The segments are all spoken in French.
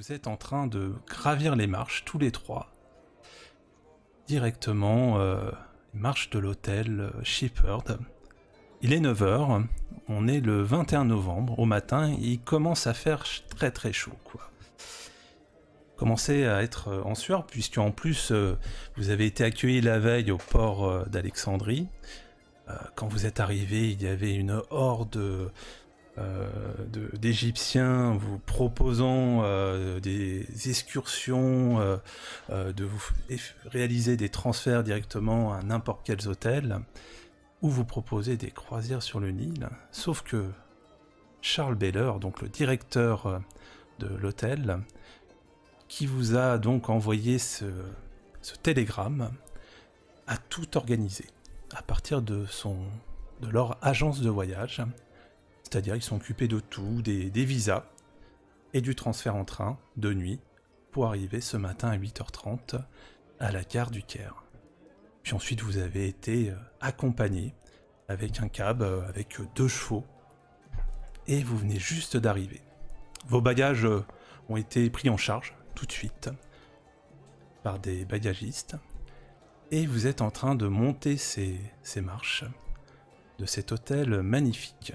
vous êtes en train de gravir les marches, tous les trois, directement les marches de l'hôtel Shepherd. Il est 9 heures, on est le 21 novembre, au matin, et il commence à faire très très chaud, quoi. Commencez à être en sueur, puisqu'en plus, vous avez été accueillis la veille au port d'Alexandrie. Quand vous êtes arrivé, il y avait une horde d'Égyptiens vous proposant des excursions, de vous réaliser des transferts directement à n'importe quels hôtels, ou vous proposer des croisières sur le Nil, sauf que Charles Beller, donc le directeur de l'hôtel, qui vous a donc envoyé ce télégramme, a tout organisé à partir de leur agence de voyage. C'est-à-dire ils sont occupés de tout, des visas et du transfert en train de nuit pour arriver ce matin à 8h30 à la gare du Caire. Puis ensuite vous avez été accompagné avec un cab, avec 2 chevaux, et vous venez juste d'arriver. Vos bagages ont été pris en charge tout de suite par des bagagistes, et vous êtes en train de monter ces marches de cet hôtel magnifique.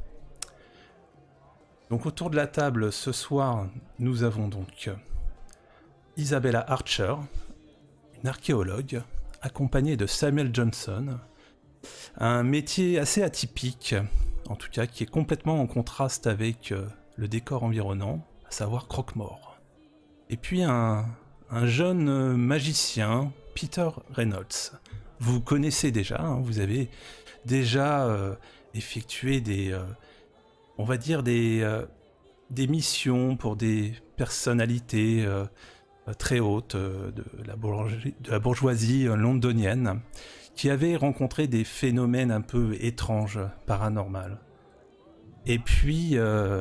Donc autour de la table ce soir, nous avons donc Isabella Archer, une archéologue, accompagnée de Samuel Johnson, un métier assez atypique, en tout cas qui est complètement en contraste avec le décor environnant, à savoir Croque-Mort. Et puis un jeune magicien, Peter Reynolds. Vous connaissez déjà, hein, vous avez déjà effectué on va dire des missions pour des personnalités très hautes de la bourgeoisie londonienne, qui avaient rencontré des phénomènes un peu étranges, paranormaux. Et puis,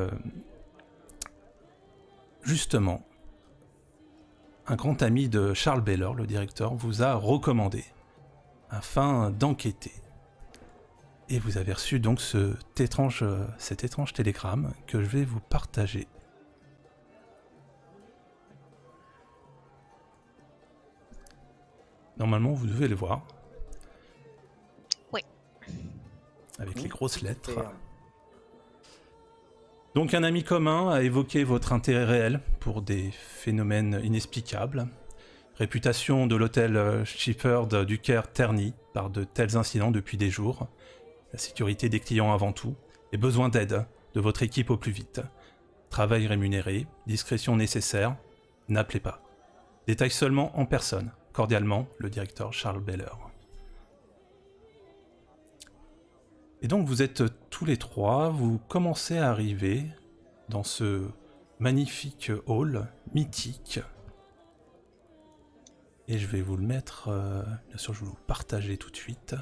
justement, un grand ami de Charles Beller, le directeur, vous a recommandé afin d'enquêter. Et vous avez reçu donc cet étrange télégramme que je vais vous partager. Normalement, vous devez le voir. Oui. Avec les grosses lettres. Donc un ami commun a évoqué votre intérêt réel pour des phénomènes inexplicables. Réputation de l'hôtel Shepherd du Caire ternie par de tels incidents depuis des jours. La sécurité des clients avant tout, et besoin d'aide de votre équipe au plus vite. Travail rémunéré, discrétion nécessaire, n'appelez pas. Détails seulement en personne. Cordialement, le directeur Charles Beller. Et donc vous êtes tous les trois, vous commencez à arriver dans ce magnifique hall mythique. Et je vais vous le mettre, bien sûr je vais vous le partager tout de suite.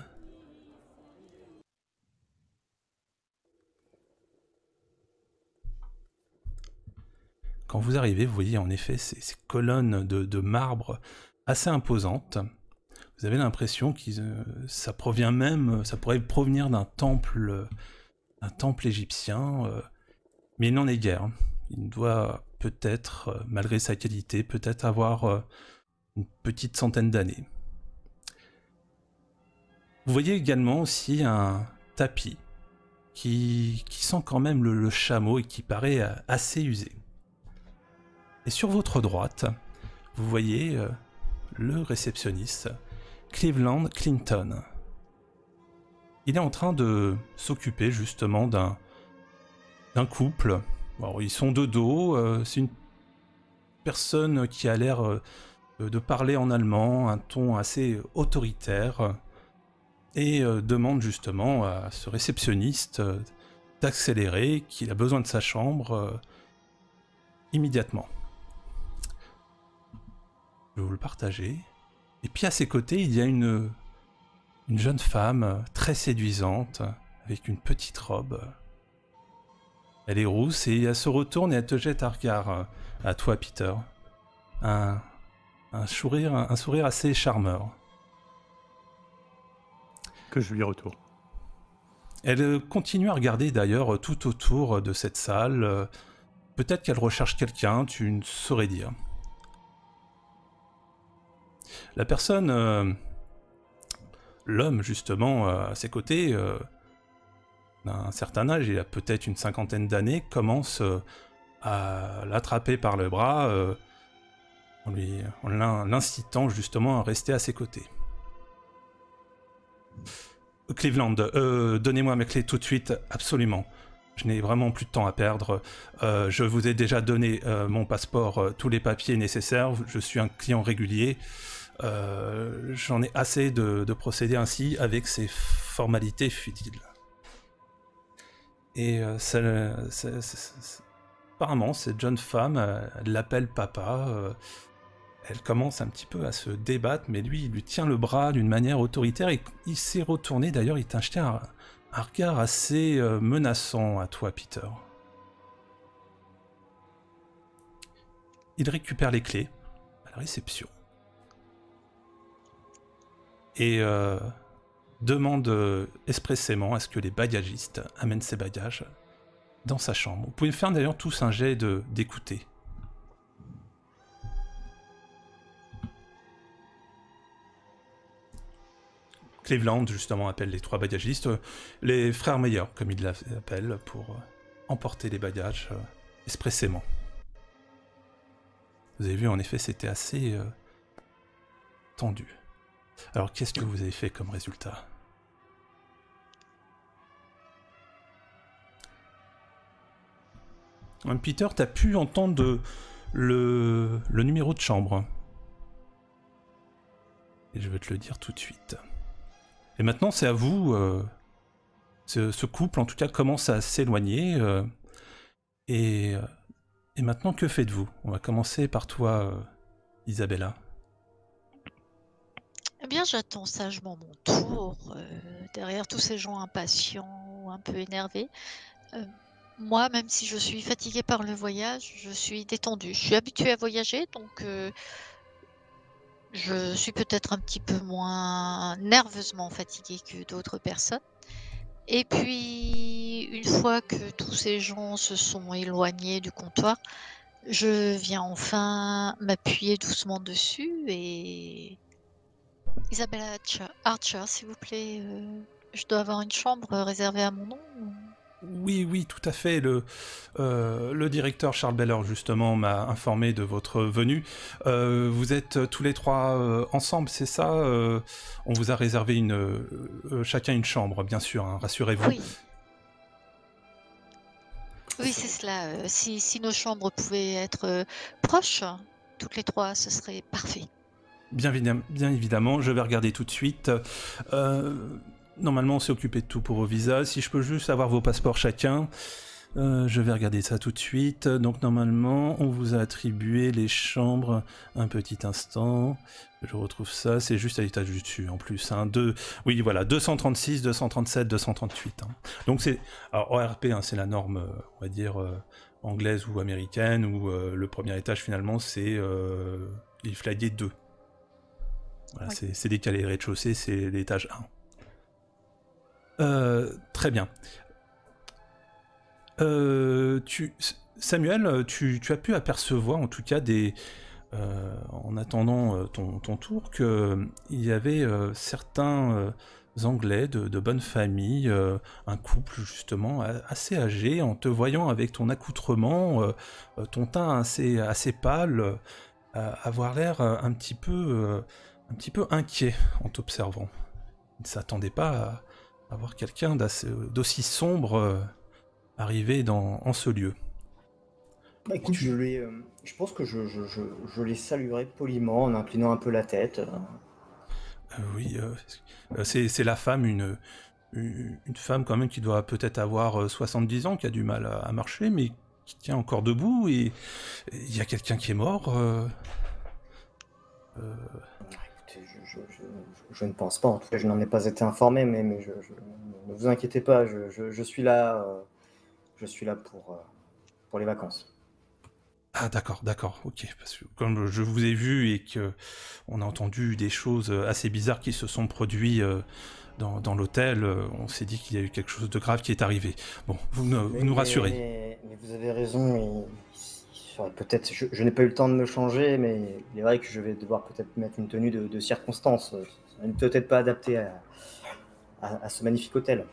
Quand vous arrivez, vous voyez en effet ces colonnes de marbre assez imposantes. Vous avez l'impression que ça pourrait provenir d'un temple égyptien, mais il n'en est guère. Il doit peut-être, malgré sa qualité, peut-être avoir une petite centaine d'années. Vous voyez également aussi un tapis qui sent quand même le chameau et qui paraît assez usé. Et sur votre droite, vous voyez le réceptionniste, Cleveland Clinton. Il est en train de s'occuper justement d'un couple. Alors, ils sont de dos, c'est une personne qui a l'air de parler en allemand, un ton assez autoritaire, et demande justement à ce réceptionniste d'accélérer, qu'il a besoin de sa chambre immédiatement. Je vais vous le partager. Et puis à ses côtés, il y a une jeune femme très séduisante, avec une petite robe. Elle est rousse et elle se retourne et elle te jette un regard à toi, Peter. Un sourire assez charmeur. Que je lui retourne. Elle continue à regarder d'ailleurs tout autour de cette salle, Peut-être qu'elle recherche quelqu'un, tu ne saurais dire. La personne, l'homme justement, à ses côtés, d'un certain âge, il a peut-être une cinquantaine d'années, commence à l'attraper par le bras, en l'incitant justement à rester à ses côtés. Cleveland, donnez-moi mes clés tout de suite, absolument. Je n'ai vraiment plus de temps à perdre. Je vous ai déjà donné mon passeport, tous les papiers nécessaires. Je suis un client régulier. J'en ai assez de procéder ainsi avec ces formalités futiles. Et apparemment, cette jeune femme, elle l'appelle papa. Elle commence un petit peu à se débattre, mais lui, il lui tient le bras d'une manière autoritaire. Et il s'est retourné, d'ailleurs, il t'a jeté un regard assez menaçant à toi, Peter. Il récupère les clés à la réception. Et demande expressément à ce que les bagagistes amènent ses bagages dans sa chambre. Vous pouvez faire d'ailleurs tous un jet d'écouter. Cleveland, justement, appelle les 3 bagagistes, les frères Meyer, comme il l'appelle, pour emporter les bagages expressément. Vous avez vu, en effet, c'était assez tendu. Alors, qu'est-ce que vous avez fait comme résultat? Peter, t'as pu entendre le numéro de chambre. Et je vais te le dire tout de suite. Et maintenant, c'est à vous. Ce couple, en tout cas, commence à s'éloigner. Et maintenant, que faites-vous? On va commencer par toi, Isabella. Eh bien, j'attends sagement mon tour, derrière tous ces gens impatients ou un peu énervés. Moi, même si je suis fatiguée par le voyage, je suis détendue. Je suis habituée à voyager, donc je suis peut-être un petit peu moins nerveusement fatiguée que d'autres personnes. Et puis, une fois que tous ces gens se sont éloignés du comptoir, je viens enfin m'appuyer doucement dessus et... Isabella Archer, s'il vous plaît, je dois avoir une chambre réservée à mon nom ou... Oui, tout à fait. Le directeur Charles Beller, justement, m'a informé de votre venue. Vous êtes tous les 3 ensemble, c'est ça? On vous a réservé chacun une chambre, bien sûr, hein, rassurez-vous. Oui, c'est cela. Si nos chambres pouvaient être proches, toutes les 3, ce serait parfait. Bien évidemment, je vais regarder tout de suite. Normalement, on s'est occupé de tout pour vos visas. Si je peux juste avoir vos passeports chacun, je vais regarder ça tout de suite. Donc normalement, on vous a attribué les chambres. Un petit instant, je retrouve ça. C'est juste à l'étage du dessus en plus. Hein. Oui, voilà, 236, 237, 238. Hein. Donc c'est... Alors ORP, hein, c'est la norme, on va dire, anglaise ou américaine, où le premier étage, finalement, c'est... il flaguait 2. Voilà, oui. C'est décalé, rez-de-chaussée, c'est l'étage 1. Très bien. Samuel, tu as pu apercevoir, en tout cas, en attendant ton tour, qu'il y avait certains Anglais de bonne famille, un couple, justement, assez âgé, en te voyant avec ton accoutrement, ton teint assez pâle, avoir l'air un petit peu inquiet en t'observant. Il ne s'attendait pas à voir quelqu'un d'aussi sombre arriver en ce lieu. Bah, écoute, je pense que je les saluerai poliment en inclinant un peu la tête. Oui, c'est la femme, une femme quand même qui doit peut-être avoir 70 ans, qui a du mal à marcher, mais qui tient encore debout, et il y a quelqu'un qui est mort. Écoutez, je ne pense pas, en tout cas je n'en ai pas été informé, mais ne vous inquiétez pas, je suis là pour les vacances. Ah d'accord, ok. Parce que comme je vous ai vu et que on a entendu des choses assez bizarres qui se sont produites dans l'hôtel, on s'est dit qu'il y a eu quelque chose de grave qui est arrivé. Bon, vous nous rassurez. Mais vous avez raison, il faudrait peut-être. Je n'ai pas eu le temps de me changer, mais il est vrai que je vais devoir peut-être mettre une tenue de circonstance. Ça n'est peut-être pas adapté à ce magnifique hôtel.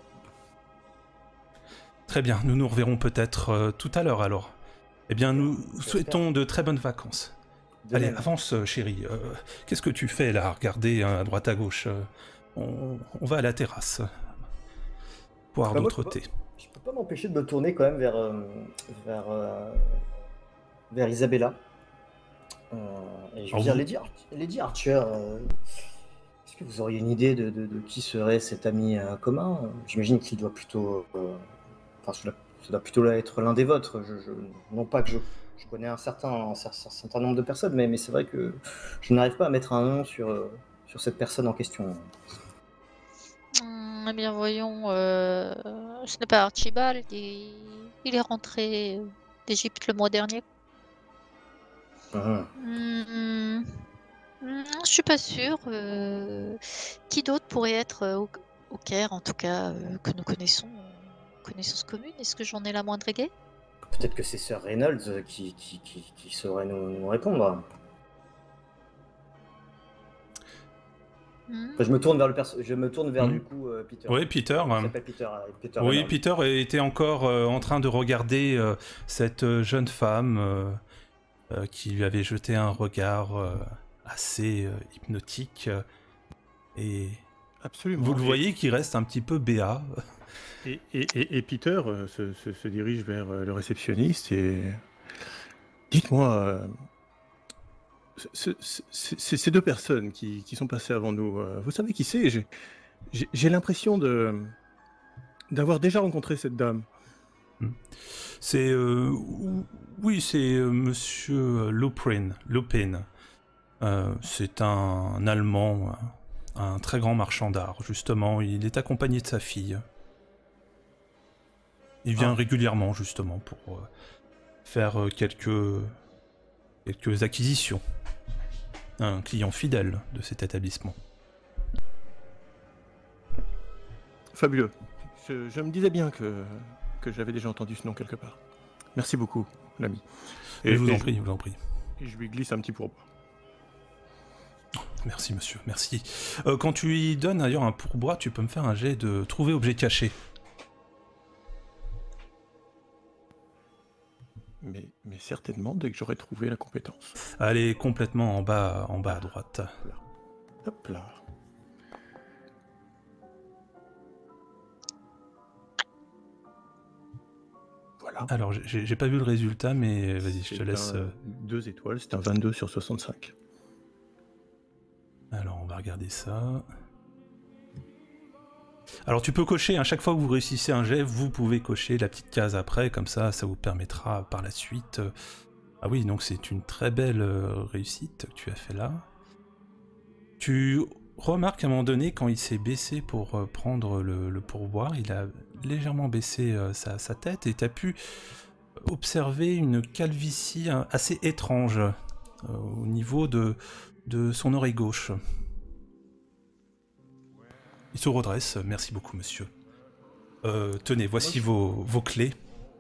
Très bien, nous nous reverrons peut-être tout à l'heure alors. Eh bien, nous souhaitons de très bonnes vacances. De Allez, même. avance, chérie. Qu'est-ce que tu fais là, à regarder à droite à gauche on va à la terrasse. Boire Bah, moi, d'autres thés. je peux pas m'empêcher de me tourner quand même vers, euh, vers Isabella. Et je veux Alors dire, vous, Lady Archer, est-ce que vous auriez une idée de qui serait cet ami commun? J'imagine qu'il doit plutôt. Enfin, ça doit plutôt être l'un des vôtres. Non pas que je connais un certain nombre de personnes, mais c'est vrai que je n'arrive pas à mettre un nom sur cette personne en question. Eh bien, voyons, ce n'est pas Archibald, il est rentré d'Égypte le mois dernier. Mhm. Hmm, je suis pas sûre. Qui d'autre pourrait être au Caire, en tout cas, que nous connaissons, connaissance commune? Est-ce que j'en ai la moindre idée? Peut-être que c'est Sir Reynolds qui saurait nous répondre. Hmm. Enfin, je me tourne vers du Hmm. coup Peter. Oui, Peter. Il s'appelle Peter, Peter Oui, Reynolds. Peter était encore en train de regarder cette jeune femme qui lui avait jeté un regard assez hypnotique. Et Absolument. vous le voyez qui reste un petit peu béat. Et Peter se dirige vers le réceptionniste et... Dites-moi, ces deux personnes qui sont passées avant nous, vous savez qui c'est? J'ai l'impression d'avoir déjà rencontré cette dame. C'est oui, c'est Monsieur Lupin. C'est un Allemand, un très grand marchand d'art. Justement, il est accompagné de sa fille. Il vient régulièrement, justement, pour faire quelques acquisitions. Un client fidèle de cet établissement. Fabuleux. Je me disais bien que j'avais déjà entendu ce nom quelque part. Merci beaucoup, l'ami. Et je vous en prie, je vous en prie. Et je lui glisse un petit pourboire. Merci, monsieur, merci. Quand tu lui donnes d'ailleurs un pourboire, tu peux me faire un jet de trouver objet caché. Mais certainement, dès que j'aurai trouvé la compétence. Elle est complètement en bas à droite. Hop là. Voilà. Alors, j'ai pas vu le résultat, mais vas-y, je te laisse... 2 étoiles, c'est un 22 sur 65. Alors, on va regarder ça. Alors, tu peux cocher, à chaque fois que vous réussissez un jet, vous pouvez cocher la petite case après, comme ça vous permettra par la suite... Ah oui, donc c'est une très belle réussite que tu as fait là. Tu remarques à un moment donné, quand il s'est baissé pour prendre le pourboire, il a légèrement baissé sa tête et tu as pu observer une calvitie assez étrange au niveau de son oreille gauche. Il se redresse. Merci beaucoup, monsieur. Tenez, voici vos clés.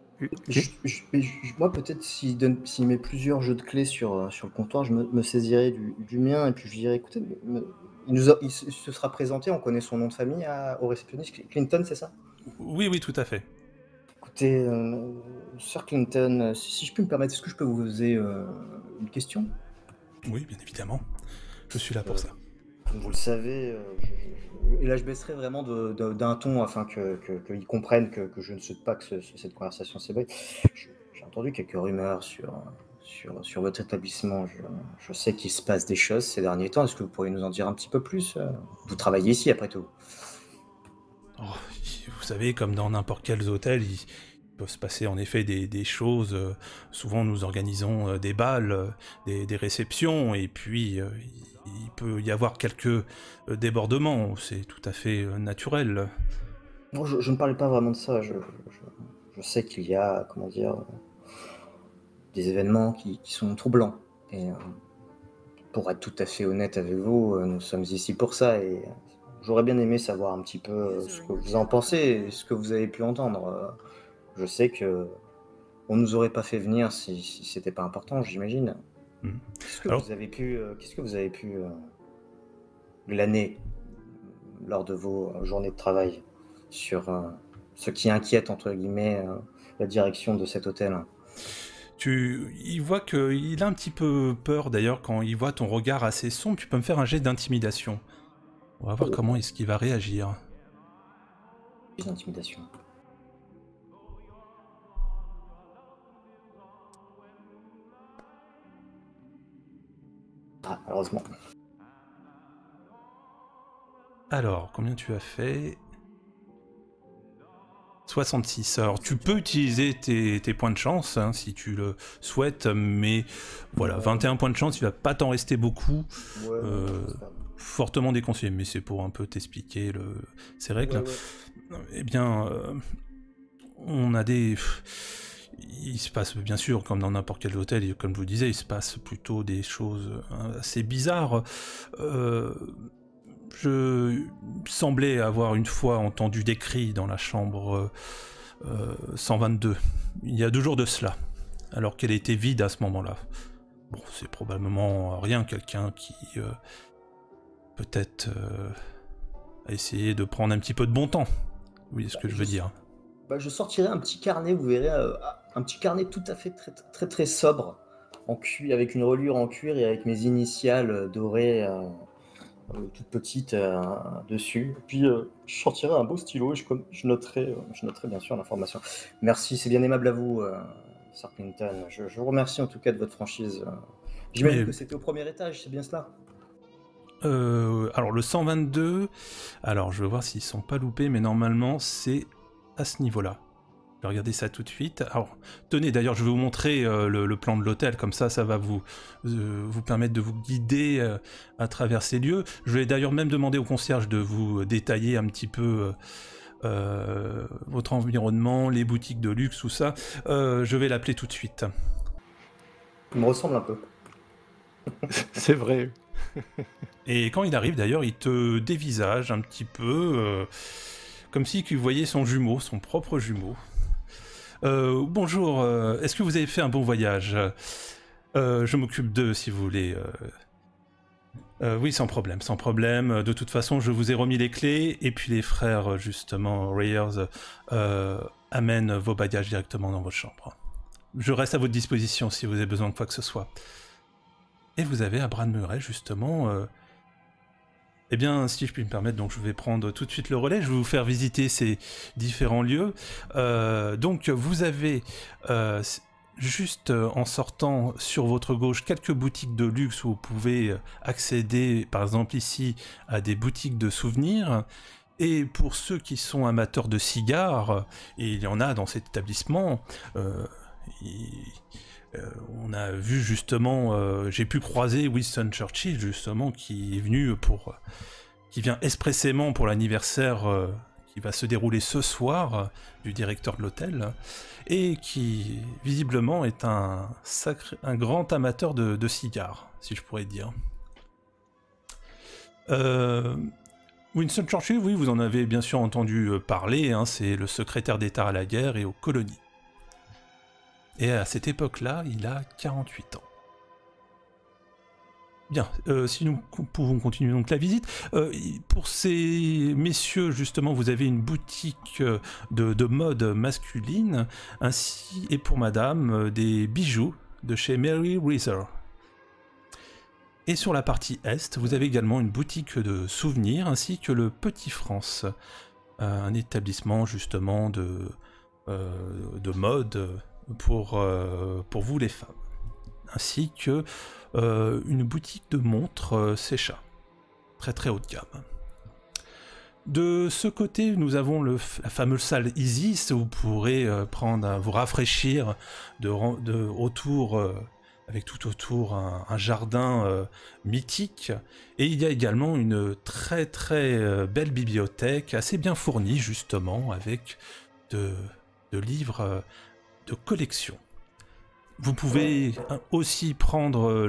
Moi, peut-être s'il met plusieurs jeux de clés sur le comptoir, je me saisirai du mien et puis je dirais, écoutez, il se sera présenté, on connaît son nom de famille au réceptionniste. Clinton, c'est ça? Oui, tout à fait. Écoutez, Sir Clinton, si je peux me permettre, est-ce que je peux vous poser une question? Oui, bien évidemment. Je suis là pour ça. Comme vous le savez, et là je baisserai vraiment d'un ton afin qu'ils comprennent que je ne souhaite pas que cette conversation s'ébruite. J'ai entendu quelques rumeurs sur votre établissement. Je sais qu'il se passe des choses ces derniers temps. Est-ce que vous pourriez nous en dire un petit peu plus? Vous travaillez ici après tout. Oh, vous savez, comme dans n'importe quel hôtel, il peut se passer en effet des choses. Souvent, nous organisons des bals, des réceptions, et puis il peut y avoir quelques débordements. C'est tout à fait naturel. Non, je ne parlais pas vraiment de ça. Je sais qu'il y a, comment dire, des événements qui sont troublants. Et pour être tout à fait honnête avec vous, nous sommes ici pour ça. Et j'aurais bien aimé savoir un petit peu ce que vous en pensez et ce que vous avez pu entendre. Je sais que on nous aurait pas fait venir si c'était pas important, j'imagine. Qu'est-ce que vous avez pu glaner lors de vos journées de travail sur ce qui inquiète entre guillemets la direction de cet hôtel? Il voit qu'il a un petit peu peur d'ailleurs quand il voit ton regard assez sombre. Tu peux me faire un jet d'intimidation. On va voir comment est-ce qu'il va réagir. D'intimidation. Ah, heureusement. Alors, combien tu as fait? 66. Alors, tu peux utiliser tes points de chance, hein, si tu le souhaites, mais voilà, 21 points de chance, il va pas t'en rester beaucoup. Ouais, fortement déconseillé, mais c'est pour un peu t'expliquer ces règles. Eh bien, on a des... Il se passe, bien sûr, comme dans n'importe quel hôtel, et comme je vous disais, il se passe plutôt des choses assez bizarres. Je semblais avoir une fois entendu des cris dans la chambre 122. Il y a 2 jours de cela, alors qu'elle était vide à ce moment-là. Bon, c'est probablement rien, quelqu'un qui peut-être a essayé de prendre un petit peu de bon temps. Vous voyez ce que je veux dire? Je sortirai un petit carnet, vous verrez, un petit carnet tout à fait très sobre, en cuir, avec une reliure en cuir et avec mes initiales dorées toute petite dessus. Et puis je sortirai un beau stylo et je noterai bien sûr l'information. Merci, c'est bien aimable à vous, Sir Clinton. Je vous remercie en tout cas de votre franchise. J'imagine que c'était au premier étage, c'est bien cela? Alors le 122, alors je vais voir s'ils sont pas loupés, mais normalement c'est à ce niveau-là. Je vais regarder ça tout de suite. Alors, tenez, d'ailleurs, je vais vous montrer le plan de l'hôtel, comme ça va vous permettre de vous guider à travers ces lieux. Je vais d'ailleurs même demander au concierge de vous détailler un petit peu votre environnement, les boutiques de luxe, tout ça. Je vais l'appeler tout de suite. Il me ressemble un peu. C'est vrai. Et quand il arrive, d'ailleurs, il te dévisage un petit peu, comme si tu voyais son jumeau, son propre jumeau. Bonjour, est-ce que vous avez fait un bon voyage? Je m'occupe d'eux si vous voulez. Oui, sans problème, sans problème. De toute façon, je vous ai remis les clés, et puis les frères, justement, Rayers, amènent vos bagages directement dans votre chambre. Je reste à votre disposition si vous avez besoin de quoi que ce soit. Et vous avez à Bran-Murray, justement... Eh bien, si je puis me permettre, donc je vais prendre tout de suite le relais, je vais vous faire visiter ces différents lieux. Donc vous avez, juste en sortant sur votre gauche, quelques boutiques de luxe où vous pouvez accéder, par exemple ici, à des boutiques de souvenirs. Et pour ceux qui sont amateurs de cigares, et il y en a dans cet établissement, on a vu justement, j'ai pu croiser Winston Churchill justement qui est venu qui vient expressément pour l'anniversaire qui va se dérouler ce soir du directeur de l'hôtel et qui visiblement est un grand amateur de cigares, si je pourrais dire. Winston Churchill, oui, vous en avez bien sûr entendu parler, hein, c'est le secrétaire d'État à la guerre et aux colonies. Et à cette époque-là, il a 48 ans. Bien, si nous pouvons continuer donc la visite. Pour ces messieurs, justement, vous avez une boutique de mode masculine, ainsi, et pour madame, des bijoux de chez Mary Reeser. Et sur la partie est, vous avez également une boutique de souvenirs, ainsi que le Petit France, un établissement justement de mode, pour vous les femmes, ainsi que une boutique de montres Secha, très très haut de gamme. De ce côté, nous avons la fameuse salle Isis, où vous pourrez vous rafraîchir autour, avec tout autour un jardin mythique, et il y a également une très très belle bibliothèque, assez bien fournie justement, avec de livres de collection. Vous pouvez aussi prendre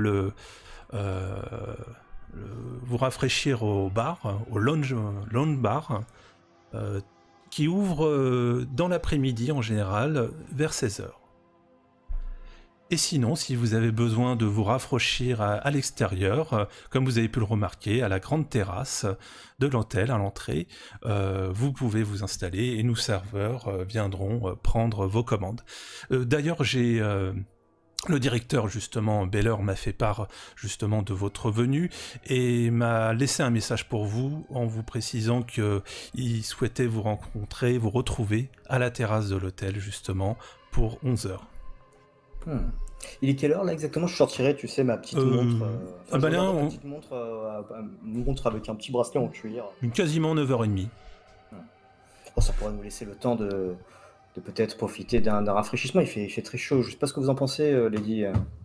vous rafraîchir au bar, au lounge bar, qui ouvre dans l'après-midi en général vers 16h. Et sinon, si vous avez besoin de vous rafraîchir à l'extérieur, comme vous avez pu le remarquer, à la grande terrasse de l'hôtel, à l'entrée, vous pouvez vous installer et nous serveurs viendront prendre vos commandes. D'ailleurs, le directeur, justement, Beller, m'a fait part, justement, de votre venue et m'a laissé un message pour vous en vous précisant qu'il souhaitait vous rencontrer, vous retrouver à la terrasse de l'hôtel, justement, pour 11h. Il est quelle heure là exactement? Je sortirai, tu sais, ma petite montre. Petite montre avec un petit bracelet en cuir. Quasiment 9h30. Oh, ça pourrait nous laisser le temps de peut-être profiter d'un rafraîchissement. Il fait très chaud. Je sais pas ce que vous en pensez, Lady.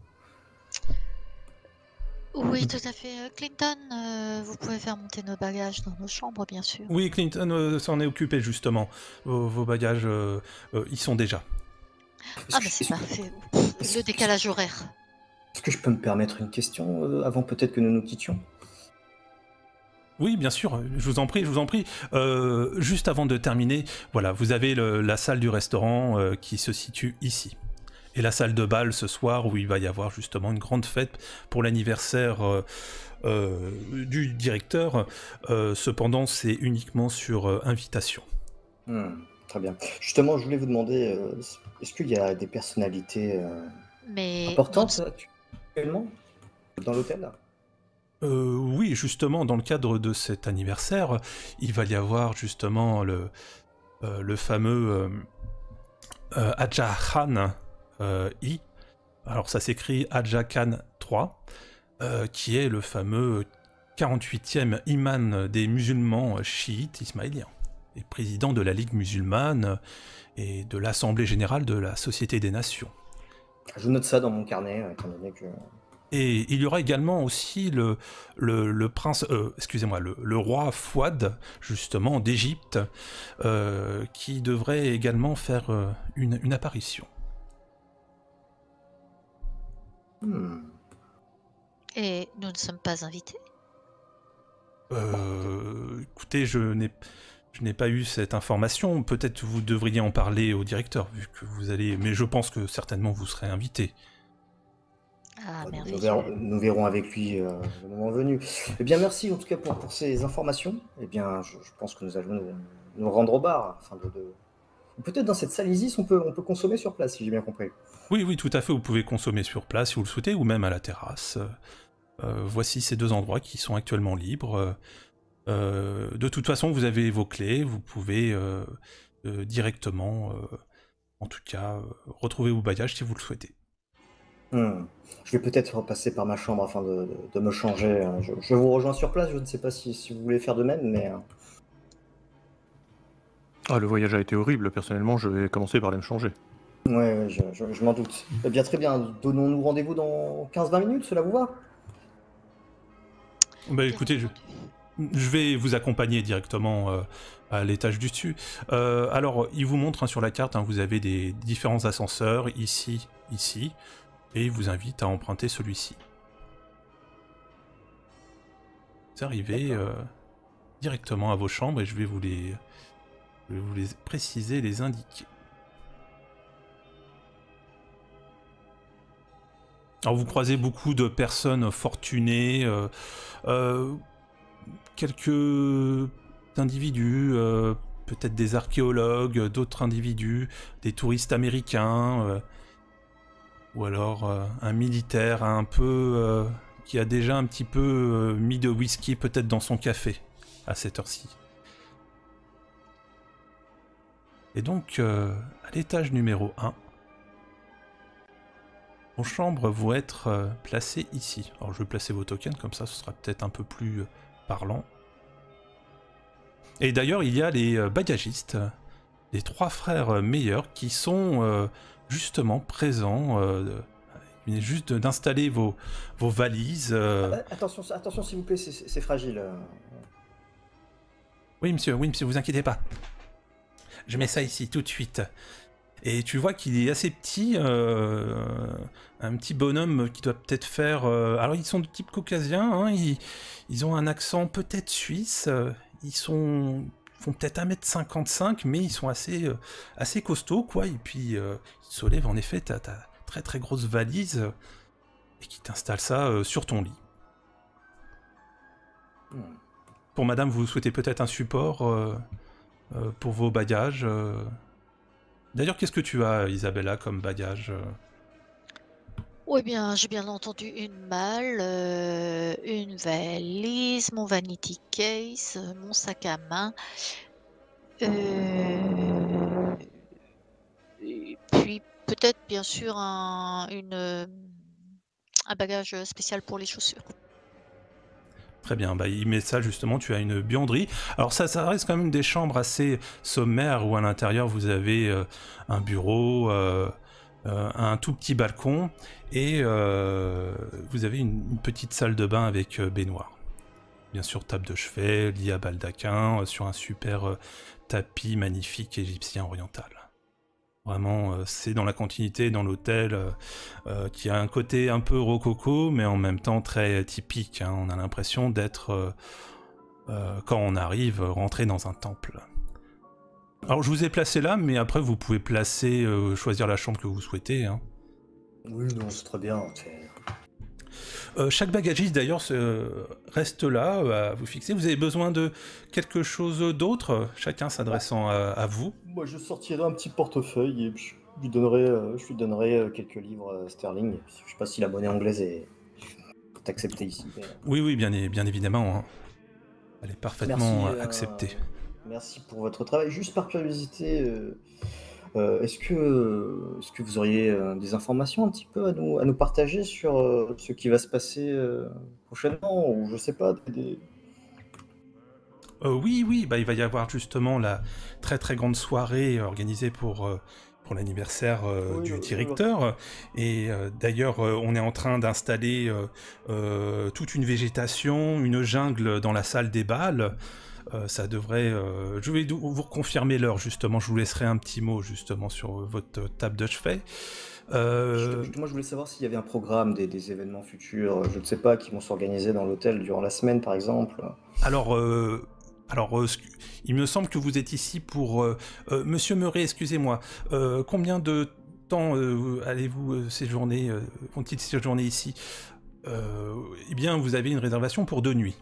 Oui, tout à fait. Clinton, vous pouvez faire monter nos bagages dans nos chambres, bien sûr. Oui, Clinton s'en est occupé, justement. Vos bagages, y sont déjà. Ah, mais c'est parfait. Le décalage horaire. Est-ce que je peux me permettre une question avant peut-être que nous nous quittions? Oui, bien sûr, je vous en prie. Juste avant de terminer, voilà, vous avez la salle du restaurant qui se situe ici. Et la salle de bal ce soir où il va y avoir justement une grande fête pour l'anniversaire du directeur. Cependant, c'est uniquement sur invitation. Très bien. Justement, je voulais vous demander, est-ce qu'il y a des personnalités importantes actuellement dans l'hôtel? Oui, justement, dans le cadre de cet anniversaire, il va y avoir justement le fameux Adja Khan I. Alors ça s'écrit Adja Khan 3, qui est le fameux 48e imam des musulmans chiites ismaéliens, et président de la Ligue musulmane et de l'Assemblée générale de la Société des Nations. Je note ça dans mon carnet, étant donné que... Et il y aura également aussi le prince, excusez-moi, le roi Fouad, justement, d'Égypte, qui devrait également faire une apparition. Et nous ne sommes pas invités? Écoutez, je n'ai pas eu cette information. Peut-être vous devriez en parler au directeur, vu que vous allez... Mais je pense que certainement vous serez invité. Ah, nous verrons avec lui le moment venu. Eh bien, merci en tout cas pour ces informations. Eh bien, je pense que nous allons nous rendre au bar. Enfin, peut-être dans cette salle Isis, on peut consommer sur place, si j'ai bien compris. Oui, tout à fait. Vous pouvez consommer sur place si vous le souhaitez, ou même à la terrasse. Voici ces deux endroits qui sont actuellement libres. De toute façon, vous avez vos clés. Vous pouvez directement, en tout cas, retrouver vos bagages si vous le souhaitez. Je vais peut-être repasser par ma chambre afin de me changer. Je vous rejoins sur place, je ne sais pas si vous voulez faire de même, mais... Ah, le voyage a été horrible, personnellement je vais commencer par aller me changer. Ouais, je m'en doute. Eh bien, très bien, donnons-nous rendez-vous dans 15-20 minutes, cela vous va? Bah écoutez, je vais vous accompagner directement à l'étage du dessus. Alors, il vous montre sur la carte, vous avez des différents ascenseurs, ici, et il vous invite à emprunter celui-ci. Vous arrivez directement à vos chambres et je vais vous les préciser, les indiquer. Alors vous croisez beaucoup de personnes fortunées, quelques individus, peut-être des archéologues, d'autres individus, des touristes américains, ou alors un militaire un peu qui a déjà un petit peu mis de whisky peut-être dans son café à cette heure-ci. Et donc à l'étage numéro 1, vos chambres vont être placées ici. Alors je vais placer vos tokens, comme ça ce sera peut-être un peu plus parlant. Et d'ailleurs il y a les bagagistes, les 3 frères meilleurs qui sont justement présents. Il venez juste d'installer vos valises. Attention s'il vous plaît, c'est fragile. Oui monsieur, vous inquiétez pas. Je mets ça ici tout de suite. Et tu vois qu'il est assez petit, un petit bonhomme qui doit peut-être faire... alors ils sont de type caucasien, hein, ils ont un accent peut-être suisse, ils font peut-être 1m55, mais ils sont assez costauds, quoi. Et puis ils se soulèvent en effet ta très très grosse valise et qui t'installe ça sur ton lit. Pour madame, vous souhaitez peut-être un support pour vos bagages D'ailleurs, qu'est-ce que tu as, Isabella, comme bagage Oui, bien, j'ai bien entendu une malle, une valise, mon vanity case, mon sac à main, et puis peut-être bien sûr un bagage spécial pour les chaussures. Très bien, bah, il met ça justement, tu as une buanderie. Alors ça reste quand même des chambres assez sommaires où à l'intérieur vous avez un bureau, un tout petit balcon et vous avez une petite salle de bain avec baignoire. Bien sûr, table de chevet, lit à baldaquin, sur un super tapis magnifique égyptien oriental. Vraiment, c'est dans la continuité, dans l'hôtel, qui a un côté un peu rococo, mais en même temps très typique. Hein. On a l'impression d'être, quand on arrive, rentré dans un temple. Alors je vous ai placé là, mais après vous pouvez placer, choisir la chambre que vous souhaitez. Hein. Oui, non, c'est très bien. Chaque bagagiste d'ailleurs reste là à vous fixer. Vous avez besoin de quelque chose d'autre, chacun s'adressant à vous. Moi, je sortirai un petit portefeuille et puis je lui donnerai quelques livres sterling. Je sais pas si la monnaie anglaise est acceptée ici. Mais... Oui, bien évidemment. Hein. Elle est parfaitement acceptée. Merci pour votre travail. Juste par curiosité, est-ce que vous auriez des informations un petit peu à nous partager sur ce qui va se passer prochainement, ou je sais pas, Oui, bah, il va y avoir justement la très très grande soirée organisée pour l'anniversaire du directeur. Et d'ailleurs, on est en train d'installer toute une végétation, une jungle dans la salle des bals. Ça devrait... je vais vous confirmer l'heure, justement. Je vous laisserai un petit mot, justement, sur votre table de chevet. Moi, je voulais savoir s'il y avait un programme, des événements futurs, je ne sais pas, qui vont s'organiser dans l'hôtel durant la semaine, par exemple. Alors, il me semble que vous êtes ici pour... Monsieur Meuret, excusez-moi. Combien de temps allez-vous séjourner, vont-ils séjourner ici Eh bien, vous avez une réservation pour 2 nuits.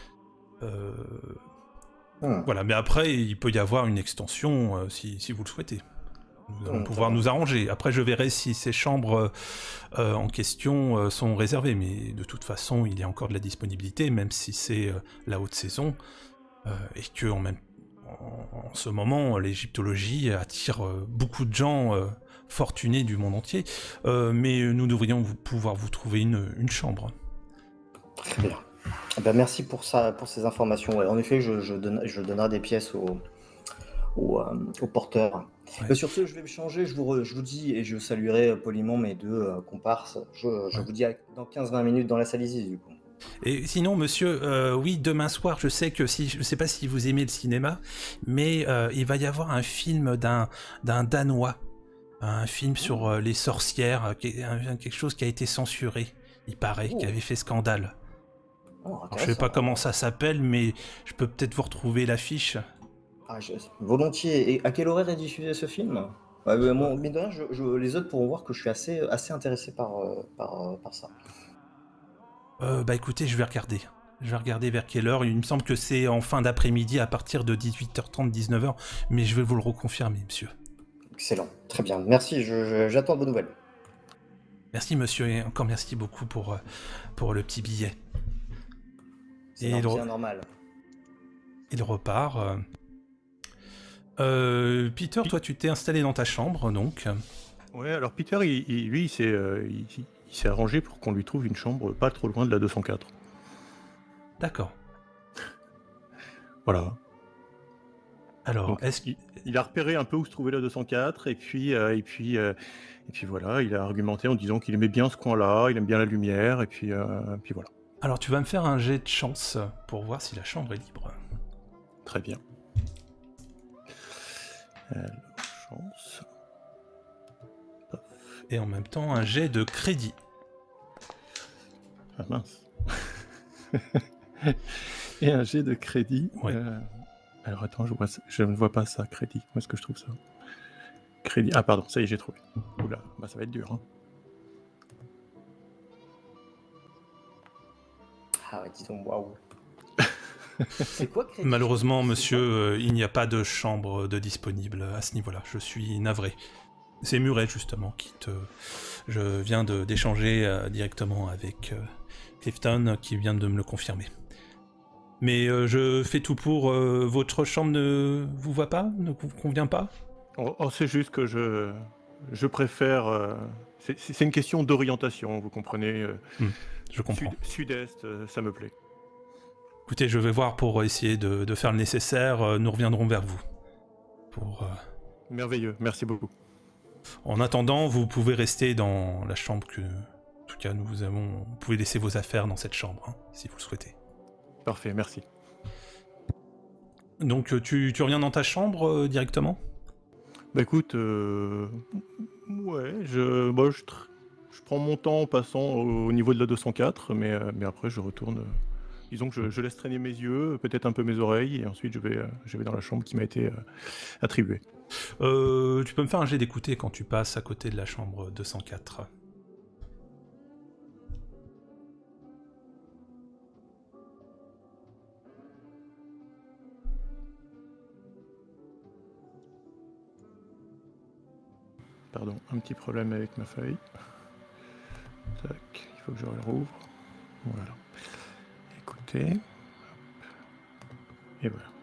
Voilà, mais après, il peut y avoir une extension si vous le souhaitez. Nous allons pouvoir nous arranger. Après, je verrai si ces chambres en question sont réservées, mais de toute façon, il y a encore de la disponibilité, même si c'est la haute saison, et que en ce moment, l'égyptologie attire beaucoup de gens fortunés du monde entier, mais nous devrions pouvoir vous trouver une chambre. Très bien. Ben, merci pour ces informations. Ouais, en effet, je donnerai des pièces au porteur. Ouais. Sur ce, je vais me changer, je vous dis, et je saluerai poliment mes 2 comparses. Je vous dis dans 15-20 minutes dans la salle Isis, du coup. Et sinon, monsieur, oui, demain soir, je sais pas si vous aimez le cinéma, mais il va y avoir un film d'un Danois, un film sur les sorcières, quelque chose qui a été censuré, il paraît, qui avait fait scandale. Alors, je sais pas comment ça s'appelle, mais je peux peut-être vous retrouver l'affiche. Volontiers. Et à quel horaire est diffusé ce film? Mine de rien, les autres pourront voir que je suis assez intéressé par ça. Bah écoutez, je vais regarder. Je vais regarder vers quelle heure. Il me semble que c'est en fin d'après-midi à partir de 18h30, 19h, mais je vais vous le reconfirmer, monsieur. Excellent, très bien. Merci, j'attends vos nouvelles. Merci, monsieur, et encore merci beaucoup pour le petit billet. C'est bien normal. Il repart. Peter, toi, tu t'es installé dans ta chambre, donc. Ouais, alors Peter, lui, il s'est arrangé pour qu'on lui trouve une chambre pas trop loin de la 204. D'accord. Voilà. Alors, donc, il a repéré un peu où se trouvait la 204, et puis voilà, il a argumenté en disant qu'il aimait bien ce coin-là, il aime bien la lumière, et puis voilà. Alors, tu vas me faire un jet de chance pour voir si la chambre est libre. Très bien. Alors, chance. et en même temps un jet de crédit. Ah mince. Et un jet de crédit. Ouais. Alors attends, je ne vois pas ça, crédit. Où est-ce que je trouve ça? Crédit. Ah pardon, ça y est, j'ai trouvé. Oula, bah ça va être dur. Hein. Ah ouais, dis donc, waouh. C'est quoi crédit? Malheureusement, monsieur, il n'y a pas de chambre de disponible à ce niveau-là. Je suis navré. C'est Muret, justement, Je viens d'échanger directement avec Clifton, qui vient de me le confirmer. Mais je fais tout pour... votre chambre ne vous va pas? Ne vous convient pas? Oh, c'est juste que je préfère... c'est une question d'orientation, vous comprenez. Je comprends. Sud-est, ça me plaît. Écoutez, je vais voir pour essayer de faire le nécessaire. Nous reviendrons vers vous. Merveilleux, merci beaucoup. En attendant, vous pouvez rester dans la chambre que... En tout cas, vous pouvez laisser vos affaires dans cette chambre, hein, si vous le souhaitez. Parfait, merci. Donc, tu reviens dans ta chambre directement? Bah écoute, ouais, je prends mon temps en passant au niveau de la 204, mais après je retourne... disons que je laisse traîner mes yeux, peut-être un peu mes oreilles, et ensuite je vais dans la chambre qui m'a été attribuée. Tu peux me faire un jet d'écouter quand tu passes à côté de la chambre 204. Pardon, un petit problème avec ma feuille. Tac, il faut que je la rouvre. Voilà. Écoutez. Et voilà.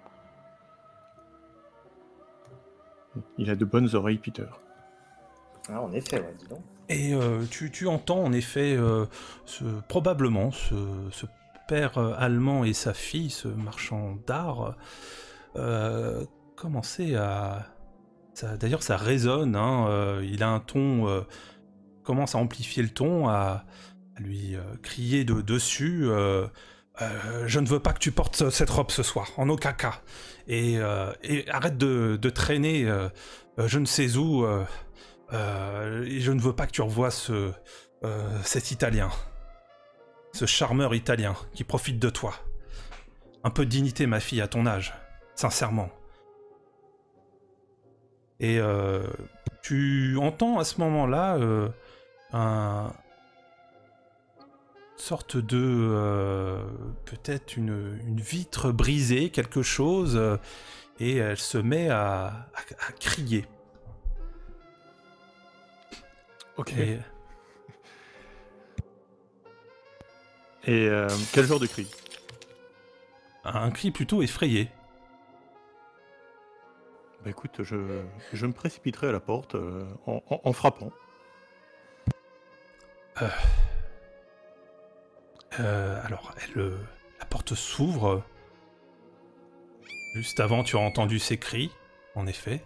Il a de bonnes oreilles, Peter. Ah, en effet, ouais, dis donc. Et tu entends en effet probablement ce père allemand et sa fille, ce marchand d'art, commencer à... D'ailleurs, ça résonne, hein, il a un ton... commence à amplifier le ton, à lui crier dessus... je ne veux pas que tu portes cette robe ce soir, en aucun cas. Et arrête de traîner je ne sais où, et je ne veux pas que tu revoies cet Italien. Ce charmeur italien qui profite de toi. Un peu de dignité, ma fille, à ton âge. Sincèrement. Et tu entends à ce moment-là un... sorte de... peut-être une vitre brisée, quelque chose, et elle se met à crier. Ok. Et quel genre de cri? Un cri plutôt effrayé. Bah écoute, je me précipiterai à la porte en frappant. Alors, la porte s'ouvre. Juste avant, tu as entendu ces cris, en effet.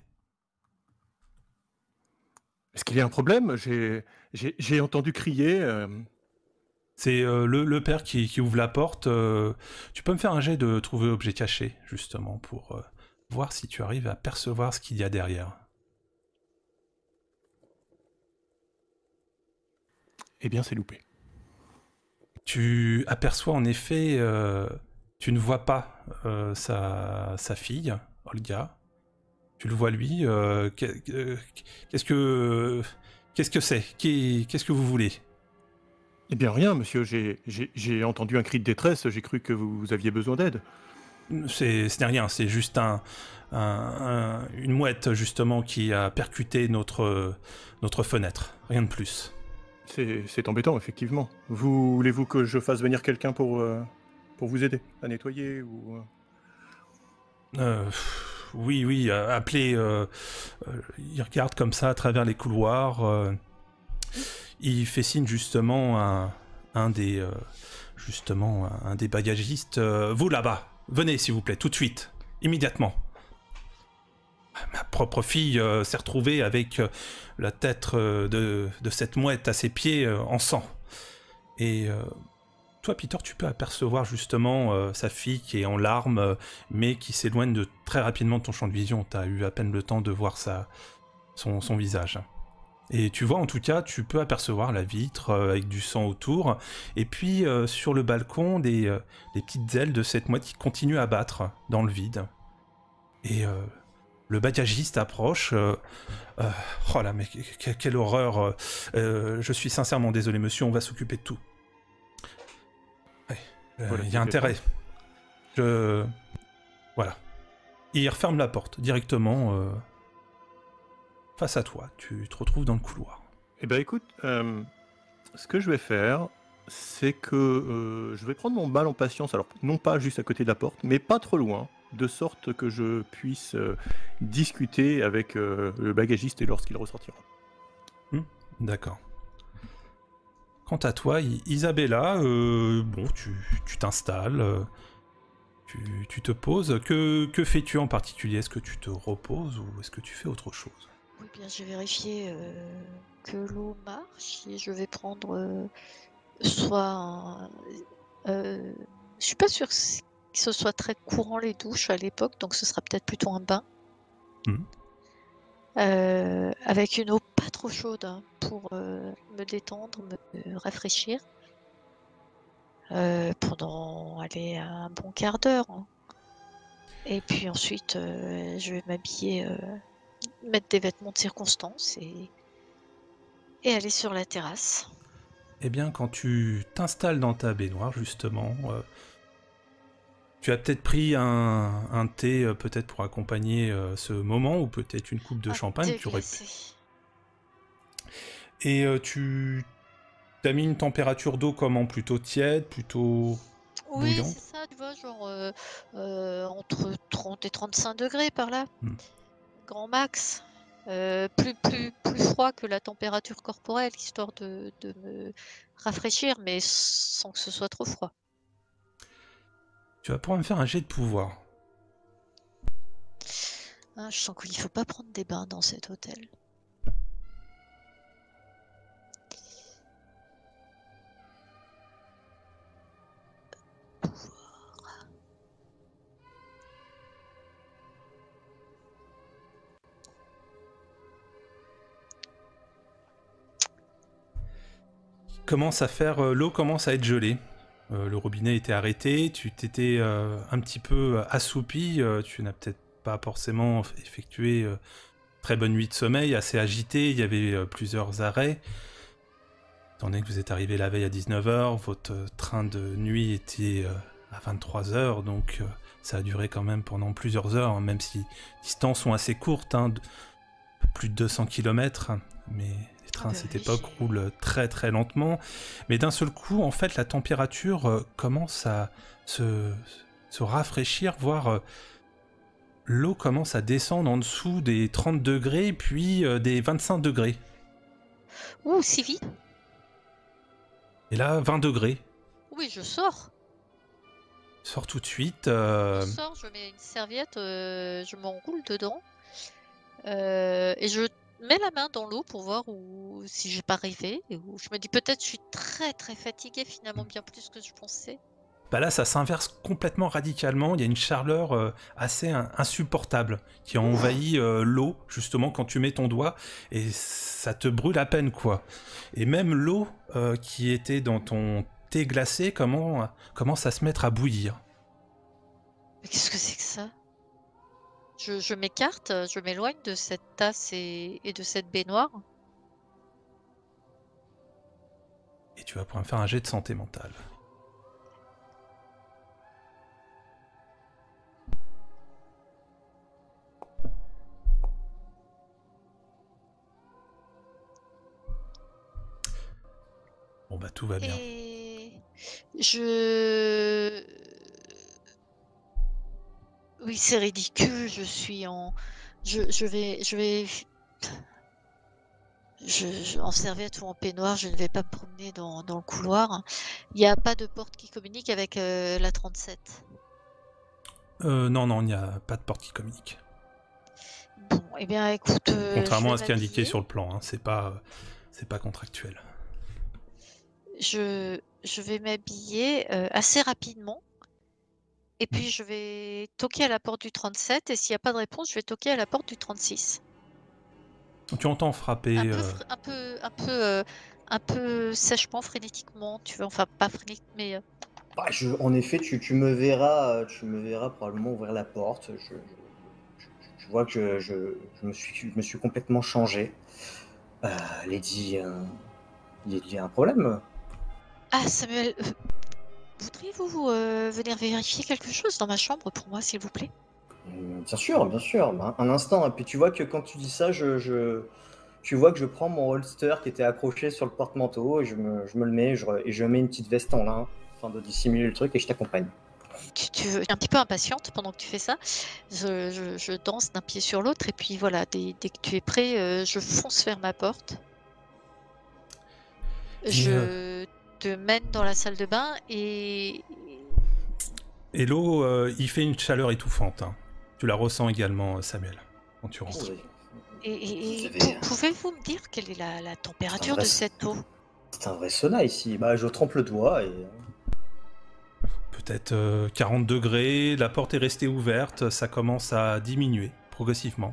Est-ce qu'il y a un problème? J'ai entendu crier. C'est le père qui ouvre la porte. Tu peux me faire un jet de trouver objet caché, justement, pour voir si tu arrives à percevoir ce qu'il y a derrière. Eh bien, c'est loupé. Tu aperçois en effet, tu ne vois pas sa fille, Olga. Tu le vois lui. Qu'est-ce que c'est? Qu'est-ce que vous voulez? Eh bien, rien, monsieur. J'ai entendu un cri de détresse. J'ai cru que vous aviez besoin d'aide. Ce n'est rien, c'est juste une mouette, justement, qui a percuté notre fenêtre. Rien de plus. C'est embêtant, effectivement. Voulez-vous que je fasse venir quelqu'un pour vous aider à nettoyer ou... Oui, appelez... il regarde comme ça à travers les couloirs. Il fait signe, justement, à un des bagagistes. Vous, là-bas, venez, s'il vous plaît, tout de suite, immédiatement. Ma propre fille s'est retrouvée avec la tête de cette mouette à ses pieds en sang. Et toi, Peter, tu peux apercevoir justement sa fille qui est en larmes, mais qui s'éloigne très rapidement de ton champ de vision. Tu as eu à peine le temps de voir son visage. Et tu vois, en tout cas, tu peux apercevoir la vitre avec du sang autour, et puis sur le balcon, des petites ailes de cette mouette qui continuent à battre dans le vide. Et le bagagiste approche. Oh là, mais quelle horreur. Je suis sincèrement désolé, monsieur, on va s'occuper de tout. Il y a intérêt. Voilà. Il referme la porte directement face à toi. Tu te retrouves dans le couloir. Eh ben écoute, ce que je vais faire, c'est que je vais prendre mon mal en patience, alors non pas juste à côté de la porte, mais pas trop loin, de sorte que je puisse discuter avec le bagagiste et lorsqu'il ressortira. D'accord. Quant à toi, Isabella, bon, tu t'installes, tu te poses. Que fais-tu en particulier? Est-ce que tu te reposes ou est-ce que tu fais autre chose? Oui, bien, j'ai vérifié que l'eau marche et je vais prendre soit je suis pas sûre que ce soit très courant les douches à l'époque, donc ce sera peut-être plutôt un bain. Avec une eau pas trop chaude hein, pour me détendre, me rafraîchir pendant un bon quart d'heure. Hein. Et puis ensuite, je vais m'habiller, mettre des vêtements de circonstance et aller sur la terrasse. Eh bien, quand tu t'installes dans ta baignoire, justement, tu as peut-être pris un thé, peut-être pour accompagner ce moment, ou peut-être une coupe de champagne. Tu aurais pu. Et tu as mis une température d'eau comment? Plutôt tiède, plutôt bouillante? Oui, c'est ça, tu vois, genre entre 30 et 35 degrés par là. Grand max. Plus froid que la température corporelle, histoire de me rafraîchir, mais sans que ce soit trop froid. Tu vas pouvoir me faire un jet de pouvoir. Ah, je sens qu'il ne faut pas prendre des bains dans cet hôtel. Pouvoir. Commence à faire, l'eau commence à être gelée. Le robinet était arrêté, tu t'étais un petit peu assoupi, tu n'as peut-être pas forcément effectué très bonne nuit de sommeil, assez agité, il y avait plusieurs arrêts. Étant donné que vous êtes arrivé la veille à 19h, votre train de nuit était à 23h, donc ça a duré quand même pendant plusieurs heures, hein, même si les distances sont assez courtes, hein, plus de 200 km, mais les trains à cette époque roulent très très lentement. Mais d'un seul coup, en fait, la température commence à se rafraîchir, voire l'eau commence à descendre en dessous des 30 degrés, puis des 25 degrés. Ouh, si vite. Et là, 20 degrés. Oui, je sors. Sors tout de suite. Je sors, je mets une serviette, je m'enroule dedans. Et je mets la main dans l'eau pour voir si j'ai pas rêvé. Ou je me dis peut-être je suis très très fatiguée finalement, bien plus que je pensais. Bah là, ça s'inverse complètement radicalement. Il y a une chaleur assez insupportable qui envahit l'eau, justement, quand tu mets ton doigt, et ça te brûle à peine, quoi. Et même l'eau qui était dans ton thé glacé commence à se mettre à bouillir. Mais qu'est-ce que c'est que ça? Je m'écarte, je m'éloigne de cette tasse et de cette baignoire. Et tu vas pouvoir me faire un jet de santé mentale. Bon bah tout va bien. Et oui, c'est ridicule, je suis en... Je vais... en serviette ou en peignoir, je ne vais pas me promener dans le couloir. Il n'y a pas de porte qui communique avec la 37. Non, il n'y a pas de porte qui communique. Bon, eh bien écoute... Contrairement à ce qui est indiqué sur le plan, hein, c'est pas contractuel. Je vais m'habiller assez rapidement. Et puis je vais toquer à la porte du 37 et s'il n'y a pas de réponse, je vais toquer à la porte du 36. Tu entends frapper. Un peu sèchement, frénétiquement, tu vois, enfin pas frénétique, mais Bah, en effet, tu me verras probablement ouvrir la porte. Je vois que je me suis complètement changé. Lady, il y a un problème? Ah Samuel, voudriez-vous venir vérifier quelque chose dans ma chambre pour moi, s'il vous plaît? Bien sûr, bien sûr. Bah, un instant. Et puis tu vois que quand tu dis ça, tu vois que je prends mon holster qui était accroché sur le porte-manteau et je me le mets et je mets une petite veste en lin afin de dissimuler le truc et je t'accompagne. Tu es un petit peu impatiente pendant que tu fais ça. Je danse d'un pied sur l'autre et puis voilà, dès que tu es prêt, je fonce vers ma porte. Et, Je te mène dans la salle de bain et l'eau, il fait une chaleur étouffante. Hein. Tu la ressens également, Samuel, quand tu rentres. Oui. et Vous avez- pouvez-vous me dire quelle est la C'est un température vrai, de cette eau? c'est un vrai sauna ici. Bah, je trempe le doigt et. Peut-être 40 degrés, la porte est restée ouverte, ça commence à diminuer progressivement.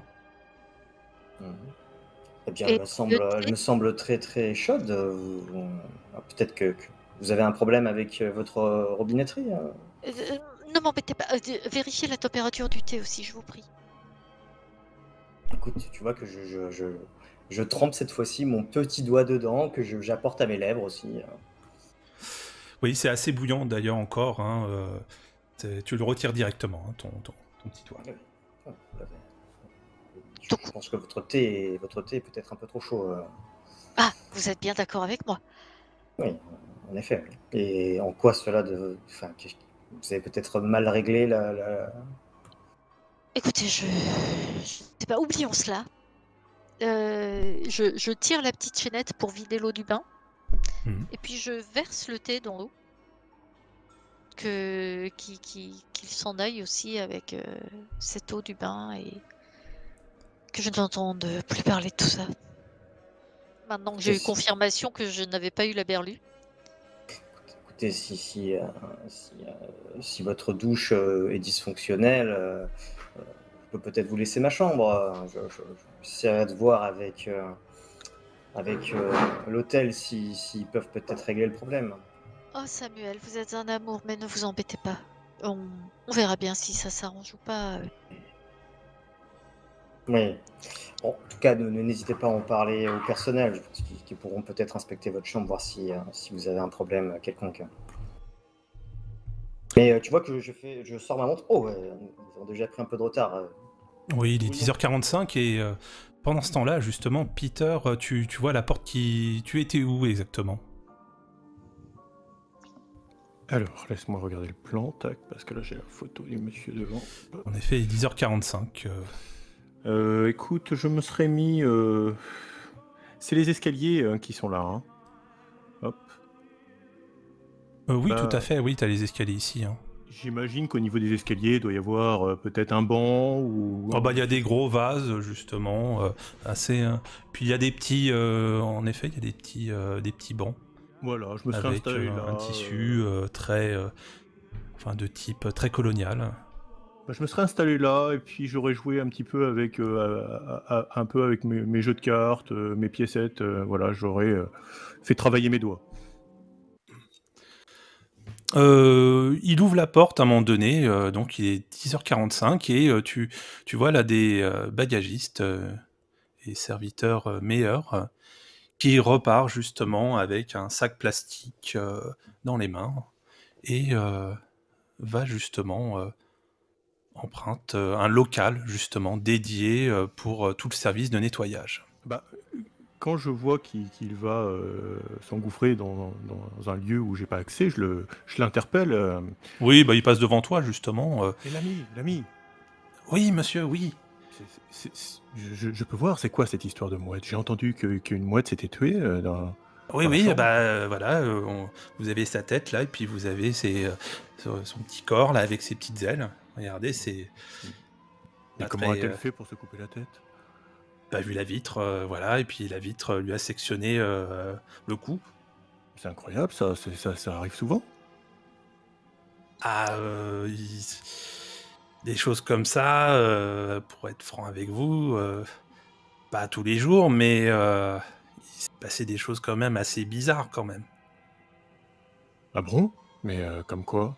Eh bien, Et le elle thé? me semble très très chaude. Peut-être que vous avez un problème avec votre robinetterie. Ne m'embêtez pas, vérifiez la température du thé aussi, je vous prie. Écoute, tu vois que je trempe cette fois-ci mon petit doigt dedans, que j'apporte à mes lèvres aussi. Oui, c'est assez bouillant d'ailleurs encore. Hein, tu le retires directement, hein, ton petit doigt. Oui. Ah, Donc, je pense que votre thé est peut-être un peu trop chaud. vous êtes bien d'accord avec moi? Oui, en effet. Et en quoi cela enfin, vous avez peut-être mal réglé Écoutez, je sais pas, oublions cela. Je tire la petite chaînette pour vider l'eau du bain Mhm. et puis je verse le thé dans l'eau. Qu'il s'en aille aussi avec cette eau du bain et que je n'entende plus parler de tout ça. Maintenant que j'ai eu confirmation que je n'avais pas eu la berlue. Écoutez, si votre douche est dysfonctionnelle, je peux peut-être vous laisser ma chambre. J'essaierai de voir avec l'hôtel s'ils peuvent peut-être régler le problème. Oh Samuel, vous êtes un amour, mais ne vous embêtez pas. On verra bien si ça s'arrange ou pas. Oui. Bon, en tout cas, n'hésitez pas à en parler au personnel, qui pourront peut-être inspecter votre chambre, voir si vous avez un problème quelconque. Mais tu vois que je sors ma montre. Oh, ouais, ils ont déjà pris un peu de retard. Oui, il est Oui, 10h45 et pendant ce temps-là, justement, Peter, tu vois la porte qui... Tu étais où exactement? Alors, laisse-moi regarder le plan, tac, parce que là j'ai la photo du monsieur devant. En effet, il est 10h45. Écoute, je me serais mis... C'est les escaliers qui sont là, hein. Hop. Oui, Bah, tout à fait, oui, t'as les escaliers ici. Hein. j'imagine qu'au niveau des escaliers, il doit y avoir peut-être un banc ou... Oh, bah, il y a des gros vases, justement, assez... Puis il y a des petits... en effet, il y a des petits bancs. Voilà, je me serais Avec installé là. un tissu très... enfin, de type très colonial. Bah, je me serais installé là et puis j'aurais joué un petit peu avec, un peu avec mes jeux de cartes, mes piécettes, voilà, j'aurais fait travailler mes doigts. Il ouvre la porte à un moment donné, donc il est 10h45 et tu vois là des bagagistes et serviteurs meilleurs qui repart justement avec un sac plastique dans les mains et va justement emprunte un local justement dédié pour tout le service de nettoyage. Bah, quand je vois qu'il va s'engouffrer dans un lieu où j'ai pas accès, je l'interpelle. Oui, bah il passe devant toi justement. Et l'ami, Oui, monsieur, oui. je peux voir, c'est quoi cette histoire de mouette? J'ai entendu qu'une mouette s'était tuée Oui, dans la oui, chambre. bah voilà, vous avez sa tête là, et puis vous avez son petit corps là avec ses petites ailes. Regardez, c'est. Et pas comment très, a-t-elle fait pour se couper la tête? Pas vu la vitre, voilà, et puis la vitre lui a sectionné le cou. C'est incroyable, ça arrive souvent. Ah, des choses comme ça, pour être franc avec vous, pas tous les jours, mais il s'est passé des choses quand même assez bizarres quand même. Ah bon? Mais comme quoi?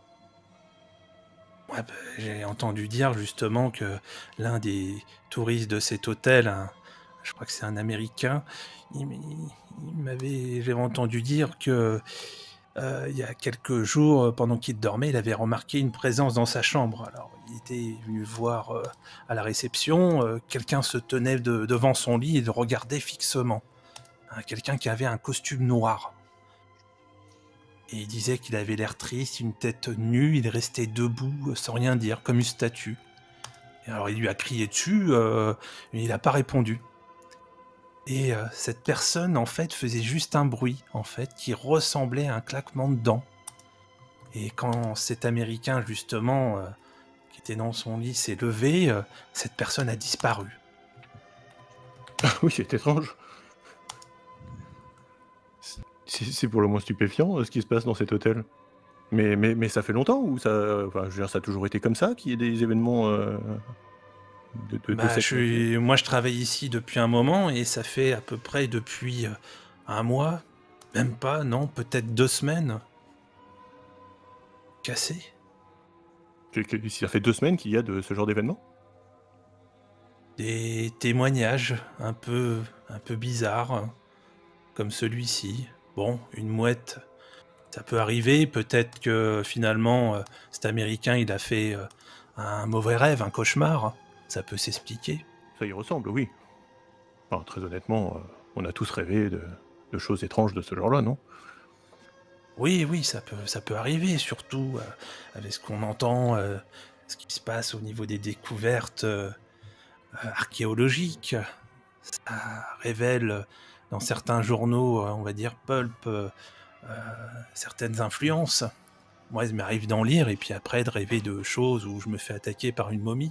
Ouais, bah, j'ai entendu dire justement que l'un des touristes de cet hôtel, je crois que c'est un Américain, j'avais entendu dire que il y a quelques jours, pendant qu'il dormait, il avait remarqué une présence dans sa chambre. Alors, il était venu voir à la réception, quelqu'un se tenait devant son lit et le regardait fixement. Quelqu'un qui avait un costume noir. Et il disait qu'il avait l'air triste, une tête nue, il restait debout, sans rien dire, comme une statue. Et alors il lui a crié dessus, mais il n'a pas répondu. Et cette personne, en fait, faisait juste un bruit, en fait, qui ressemblait à un claquement de dents. Et quand cet Américain, justement, qui était dans son lit, s'est levé, cette personne a disparu. Oui, c'est étrange. C'est pour le moins stupéfiant ce qui se passe dans cet hôtel. Mais ça fait longtemps ou ça, enfin, je veux dire, ça a toujours été comme ça qu'il y ait des événements de cette nature? Moi, je travaille ici depuis un moment et ça fait à peu près depuis un mois, même pas, non, peut-être 2 semaines. Cassé. Ça fait 2 semaines qu'il y a de ce genre d'événement? Des témoignages un peu bizarres, comme celui-ci. Bon, une mouette, ça peut arriver. Peut-être que finalement, cet Américain, il a fait un mauvais rêve, un cauchemar. Ça peut s'expliquer. Ça y ressemble, oui. Enfin, très honnêtement, on a tous rêvé de choses étranges de ce genre-là, non? Oui, ça peut arriver, surtout avec ce qu'on entend, ce qui se passe au niveau des découvertes archéologiques. Ça révèle dans certains journaux, on va dire pulp, certaines influences. Moi, il m'arrive d'en lire et puis après de rêver de choses où je me fais attaquer par une momie.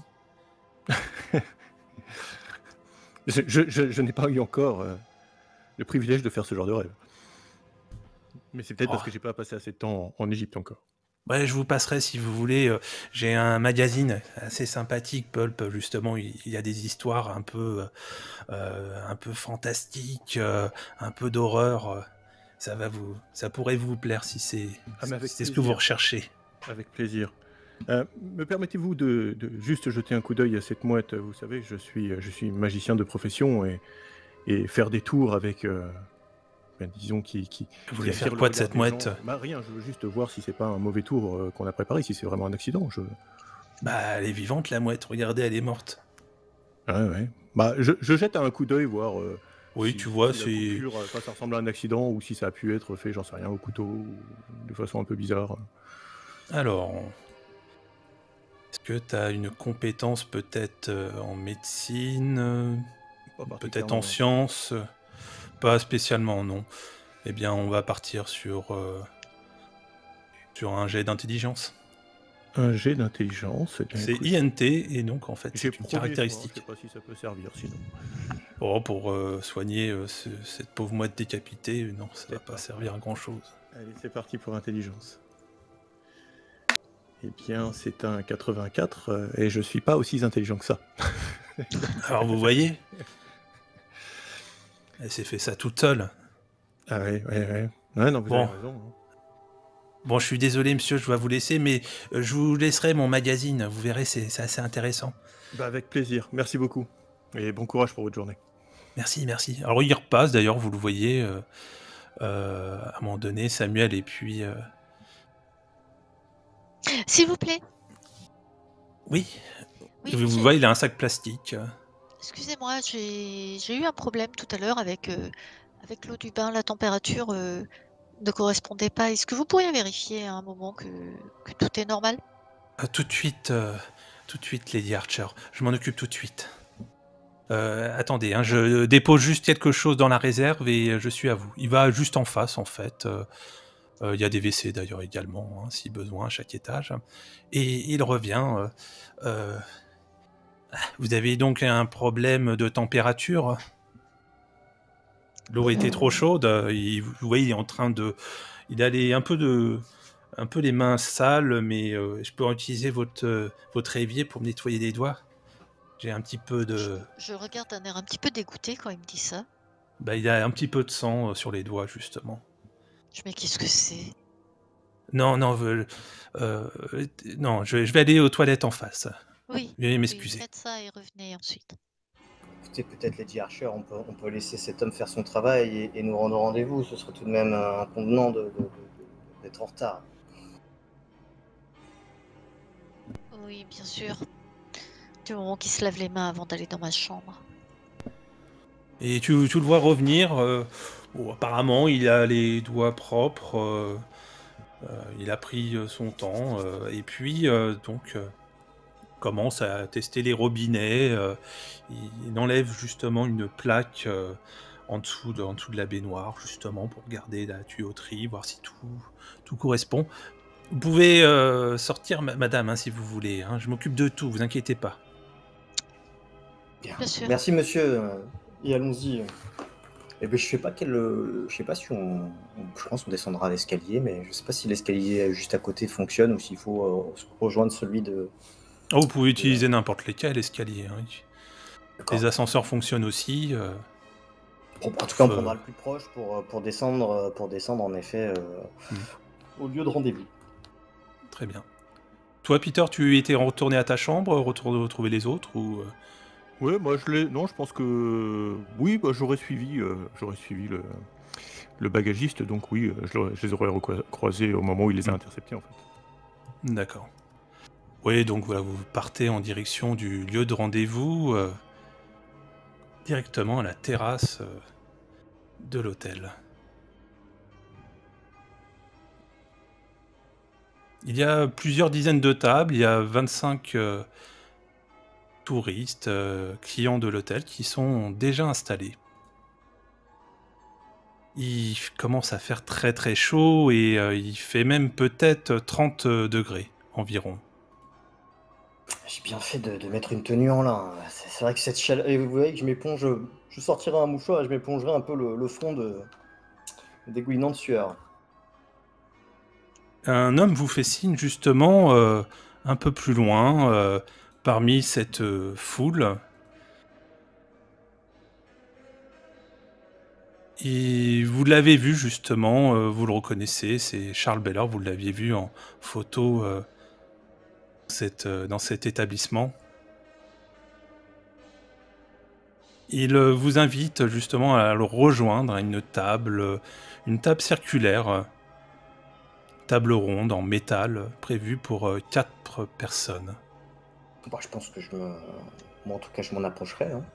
Je n'ai pas eu encore le privilège de faire ce genre de rêve. Mais c'est peut-être parce que j'ai pas passé assez de temps en Égypte encore. Ouais, je vous passerai si vous voulez. J'ai un magazine assez sympathique, Pulp, justement. Il y a des histoires un peu fantastiques, un peu d'horreur. Ça pourrait vous plaire si c'est ce que vous recherchez. Avec plaisir. Me permettez-vous de juste jeter un coup d'œil à cette mouette? Vous savez, je suis magicien de profession et faire des tours avec, disons, qui Vous voulez attire faire le quoi de regard cette des mouette? gens. Bah rien, je veux juste voir si c'est pas un mauvais tour qu'on a préparé, si c'est vraiment un accident. Bah, elle est vivante, la mouette. Regardez, elle est morte. Ouais. Bah, je jette un coup d'œil, voir Oui, si, tu vois, si la c'est... coupure, ça ressemble à un accident ou si ça a pu être fait, j'en sais rien, au couteau, ou de façon un peu bizarre. Alors... Est-ce que tu as une compétence peut-être en médecine, peut-être en sciences? Pas spécialement, non. Eh bien, on va partir sur un jet d'intelligence. Un jet d'intelligence. C'est INT, et donc en fait, c'est une caractéristique. Je sais pas si ça peut servir, sinon. Oh, pour soigner cette pauvre mouette décapitée, non, ça va pas servir à grand-chose. Allez, c'est parti pour intelligence. Eh bien, c'est un 84, et je suis pas aussi intelligent que ça. Alors, vous voyez, elle s'est fait ça toute seule. Ah ouais. Ouais, non, vous avez raison. Hein. Bon, je suis désolé, monsieur, je dois vous laisser, mais je vous laisserai mon magazine. Vous verrez, c'est assez intéressant. Bah, avec plaisir. Merci beaucoup. Et bon courage pour votre journée. Merci. Alors, il repasse, d'ailleurs, vous le voyez, à un moment donné, Samuel, et puis... S'il vous plaît. Oui, vous voyez, il a un sac plastique. Excusez-moi, j'ai eu un problème tout à l'heure avec l'eau du bain. La température ne correspondait pas. Est-ce que vous pourriez vérifier à un moment que tout est normal? Tout de suite, Lady Archer. Je m'en occupe tout de suite. Attendez, hein, je dépose juste quelque chose dans la réserve et je suis à vous. Il va juste en face, en fait. Il y a des WC d'ailleurs également, hein, si besoin, à chaque étage. Et il revient. Vous avez donc un problème de température? L'eau était trop chaude. Vous voyez, il est en train de... Il a un peu les mains sales, mais je peux utiliser votre évier pour me nettoyer les doigts? J'ai un petit peu de... Je regarde d'un air un petit peu dégoûté quand il me dit ça. Bah, il y a un petit peu de sang sur les doigts, justement. Mais qu'est-ce que c'est? Non, non, non, je vais aller aux toilettes en face. Oui, Veuillez oui, m'excuser. faites ça et revenez ensuite. Écoutez, peut-être Lady Archer, on peut laisser cet homme faire son travail et nous rendre rendez-vous. Ce serait tout de même inconvenant d'être en retard. Oui, bien sûr. Du moment qu'il se lave les mains avant d'aller dans ma chambre. Et tu le vois revenir. Apparemment, il a les doigts propres. Il a pris son temps. Et puis, commence à tester les robinets. Il enlève justement une plaque en dessous de la baignoire, justement, pour garder la tuyauterie, voir si tout correspond. Vous pouvez sortir, madame, hein, si vous voulez. Hein. Je m'occupe de tout, vous inquiétez pas. Bien. Bien sûr. Merci, monsieur. Et allons-y. Eh bien, je sais pas si je pense qu'on descendra l'escalier, mais je sais pas si l'escalier juste à côté fonctionne ou s'il faut rejoindre celui de... Oh, vous pouvez utiliser n'importe lesquels escaliers. Hein. D'accord. Les ascenseurs fonctionnent aussi. Bon, en tout cas, on prendra le plus proche pour descendre en effet au lieu de rendez-vous. Très bien. Toi, Peter, tu étais retourné à ta chambre, retrouver les autres ou... Ouais, moi non, je pense que oui, bah, j'aurais suivi le bagagiste, donc oui, je les aurais croisés au moment où il les a interceptés en fait. D'accord. Oui, donc voilà, vous partez en direction du lieu de rendez-vous, directement à la terrasse de l'hôtel. Il y a plusieurs dizaines de tables, il y a 25 touristes, clients de l'hôtel qui sont déjà installés. Il commence à faire très très chaud et il fait même peut-être 30 degrés environ. J'ai bien fait de mettre une tenue en lin. C'est vrai que cette chaleur... Et vous voyez que je m'éponge... Je sortirai un mouchoir et je m'épongerai un peu le front dégoulinant de sueur. Un homme vous fait signe justement un peu plus loin, parmi cette foule. Et vous l'avez vu justement, vous le reconnaissez, c'est Charles Bellor, vous l'aviez vu en photo dans cet établissement. Il vous invite justement à le rejoindre à une table circulaire, table ronde en métal, prévue pour 4 personnes. Bon, je pense que Moi, en tout cas, je m'en approcherai. Hein.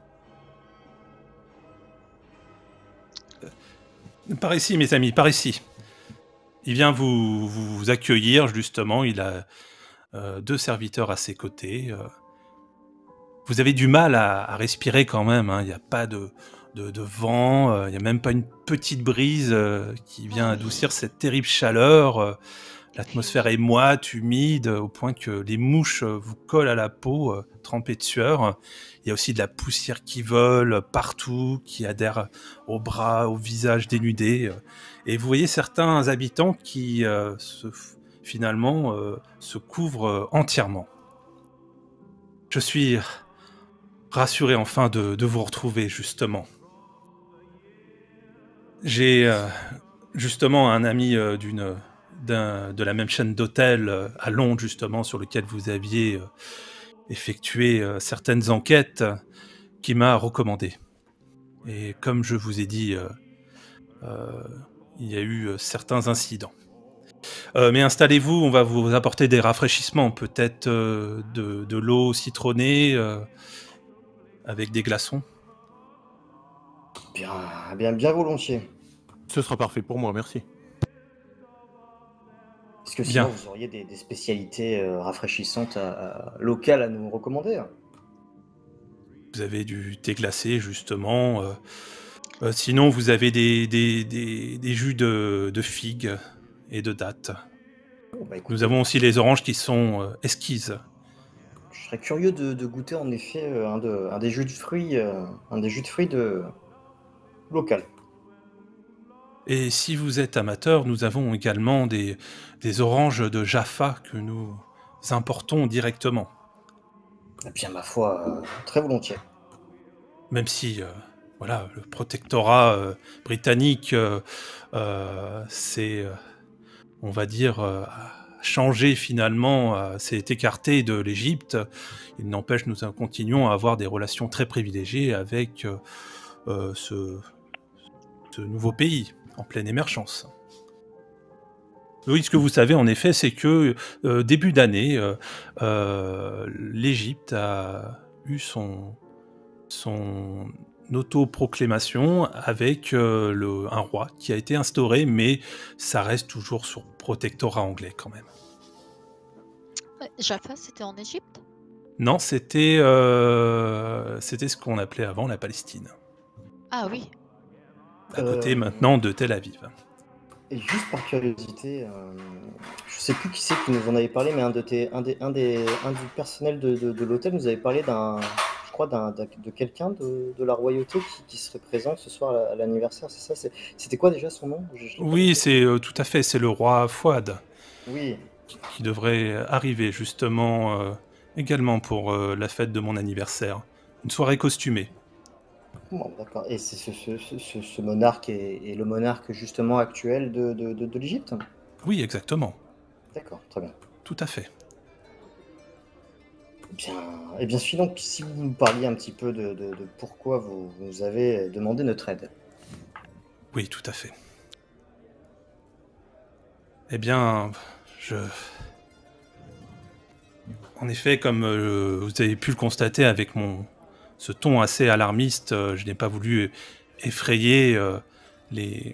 Par ici, mes amis, par ici. Il vient vous accueillir, justement. Il a 2 serviteurs à ses côtés. Vous avez du mal à respirer quand même. Hein. Il n'y a pas de vent. Il n'y a même pas une petite brise qui vient adoucir cette terrible chaleur. L'atmosphère est moite, humide, au point que les mouches vous collent à la peau, trempées de sueur. Il y a aussi de la poussière qui vole partout, qui adhère aux bras, au visage dénudé. Et vous voyez certains habitants qui, finalement, se couvrent entièrement. Je suis rassuré enfin de vous retrouver, justement. J'ai justement un ami de la même chaîne d'hôtels à Londres, justement, sur lequel vous aviez effectué certaines enquêtes, qui m'a recommandé. Et comme je vous ai dit, il y a eu certains incidents. Mais installez-vous, on va vous apporter des rafraîchissements, peut-être de l'eau citronnée avec des glaçons. Bien volontiers. Ce sera parfait pour moi, merci. Est-ce que sinon vous auriez des spécialités rafraîchissantes locales à nous recommander? Hein? Vous avez du thé glacé, justement. Sinon, vous avez des jus de figues et de dattes. Oh, bah, écoutez, nous avons aussi les oranges qui sont esquises. Je serais curieux de goûter en effet un des jus de fruits, local. Et si vous êtes amateur, nous avons également des oranges de Jaffa que nous importons directement. Eh bien, ma foi, très volontiers. Même si, voilà, le protectorat britannique s'est, on va dire, changé finalement, s'est écarté de l'Égypte. Il n'empêche, nous continuons à avoir des relations très privilégiées avec ce nouveau pays en pleine émergence. Oui, ce que vous savez en effet, c'est que début d'année, l'Égypte a eu son autoproclamation avec un roi qui a été instauré, mais ça reste toujours sous protectorat anglais quand même. Ouais, Jaffa, c'était en Égypte? Non, c'était ce qu'on appelait avant la Palestine, Ah oui. à côté Euh, maintenant de Tel Aviv. Et juste par curiosité, je sais plus qui c'est qui nous en avait parlé, mais un du personnel de l'hôtel nous avait parlé je crois, de quelqu'un de la royauté qui serait présent ce soir à l'anniversaire, c'est ça? C'était quoi déjà son nom? Je l'ai pas Oui, noté. c'est tout à fait, c'est le roi Fouad Oui, qui devrait arriver justement également pour la fête de mon anniversaire. Une soirée costumée. bon, d'accord. Et c'est ce monarque est le monarque justement actuel de l'Égypte? Oui, exactement. D'accord, très bien. Tout à fait. Eh bien, donc, si vous nous parliez un petit peu de pourquoi vous nous avez demandé notre aide. Oui, tout à fait. Eh bien, en effet, comme vous avez pu le constater avec ce ton assez alarmiste, je n'ai pas voulu effrayer les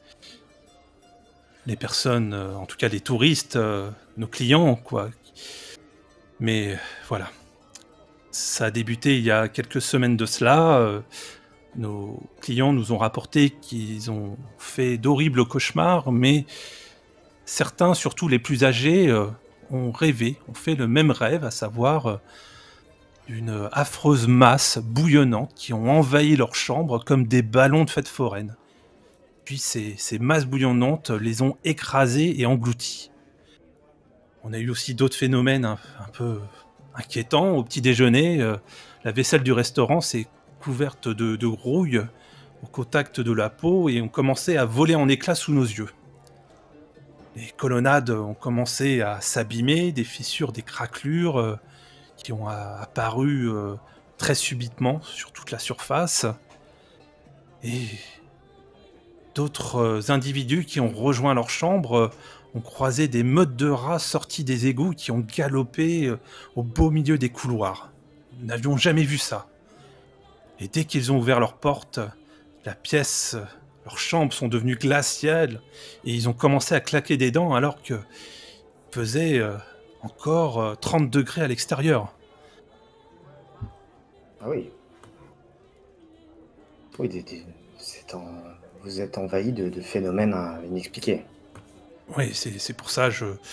personnes, en tout cas les touristes, nos clients, quoi. Mais voilà, ça a débuté il y a quelques semaines de cela. Nos clients nous ont rapporté qu'ils ont fait d'horribles cauchemars, mais certains, surtout les plus âgés, ont rêvé, ont fait le même rêve, à savoir d'une affreuse masse bouillonnante qui ont envahi leur chambre comme des ballons de fête foraine. Puis ces masses bouillonnantes les ont écrasés et engloutis. On a eu aussi d'autres phénomènes un peu inquiétants. Au petit déjeuner, la vaisselle du restaurant s'est couverte de grouille au contact de la peau et ont commencé à voler en éclats sous nos yeux. Les colonnades ont commencé à s'abîmer, des fissures, des craquelures qui ont apparu très subitement sur toute la surface. Et d'autres individus qui ont rejoint leur chambre ont croisé des meutes de rats sortis des égouts qui ont galopé au beau milieu des couloirs. Nous n'avions jamais vu ça. Et dès qu'ils ont ouvert leurs portes, leurs chambres sont devenues glaciales et ils ont commencé à claquer des dents alors qu'il faisait encore 30 degrés à l'extérieur. Ah oui. Oui, vous êtes envahi de phénomènes inexpliqués. Oui, c'est pour ça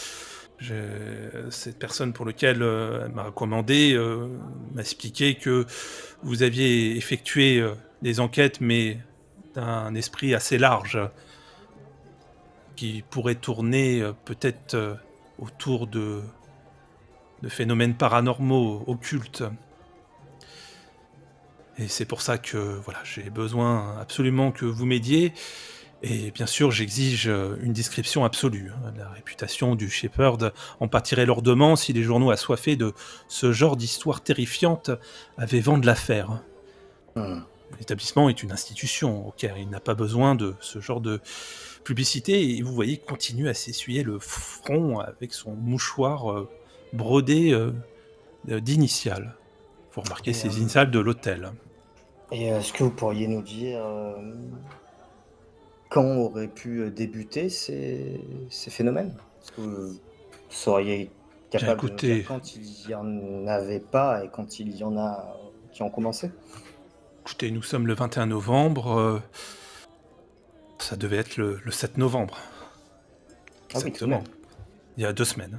cette personne pour laquelle elle m'a recommandé m'a expliqué que vous aviez effectué des enquêtes, mais d'un esprit assez large, qui pourrait tourner peut-être autour de phénomènes paranormaux, occultes. Et c'est pour ça que voilà, j'ai besoin absolument que vous m'aidiez. Et bien sûr, j'exige une description absolue. La réputation du Shepherd en pâtirait lourdement si les journaux assoiffés de ce genre d'histoire terrifiante avaient vent de l'affaire. L'établissement est une institution, ok, il n'a pas besoin de ce genre de publicité. Et vous voyez, il continue à s'essuyer le front avec son mouchoir brodé d'initiales. Vous remarquez ces initiales de l'hôtel. Et est-ce que vous pourriez nous dire quand auraient pu débuter ces phénomènes? Est-ce que vous seriez capable de nous dire quand il n'y en avait pas et quand il y en a qui ont commencé? Écoutez, nous sommes le 21 novembre. Ça devait être le 7 novembre. Exactement. Ah oui, il y a 2 semaines.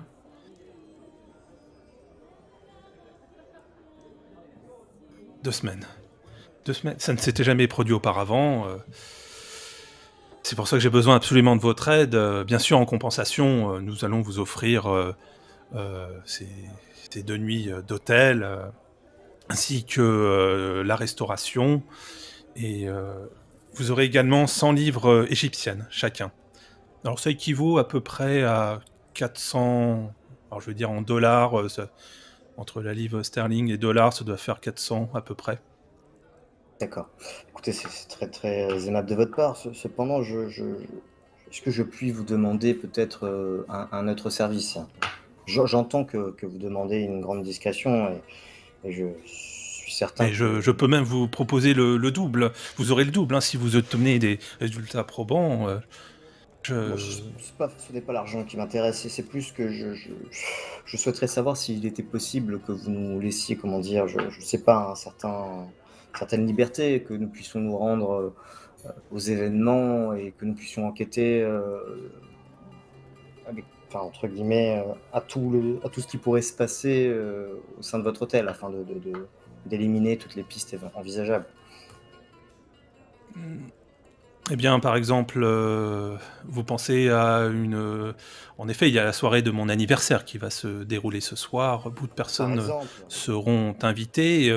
Deux semaines. Ça ne s'était jamais produit auparavant. C'est pour ça que j'ai besoin absolument de votre aide. Bien sûr, en compensation, nous allons vous offrir ces 2 nuits d'hôtel, ainsi que la restauration. Et vous aurez également 100 livres égyptiennes chacun. Alors ça équivaut à peu près à 400, alors je veux dire en dollars, entre la livre sterling et dollars, ça doit faire 400 à peu près. D'accord. Écoutez, c'est très très aimable de votre part. Cependant, est-ce que je puis vous demander peut-être un autre service? J'entends que vous demandez une grande discrétion et je suis certain Et je peux même vous proposer le double. Vous aurez le double, hein, si vous obtenez des résultats probants. Moi, ce n'est pas l'argent qui m'intéresse, c'est plus que je souhaiterais savoir s'il était possible que vous nous laissiez, comment dire, je sais pas, certaine liberté, que nous puissions nous rendre aux événements et que nous puissions enquêter enfin, entre guillemets, à tout ce qui pourrait se passer au sein de votre hôtel, afin d'éliminer toutes les pistes envisageables. Eh bien, par exemple, vous pensez à en effet, il y a la soirée de mon anniversaire qui va se dérouler ce soir. Beaucoup de Par personnes exemple, seront invitées.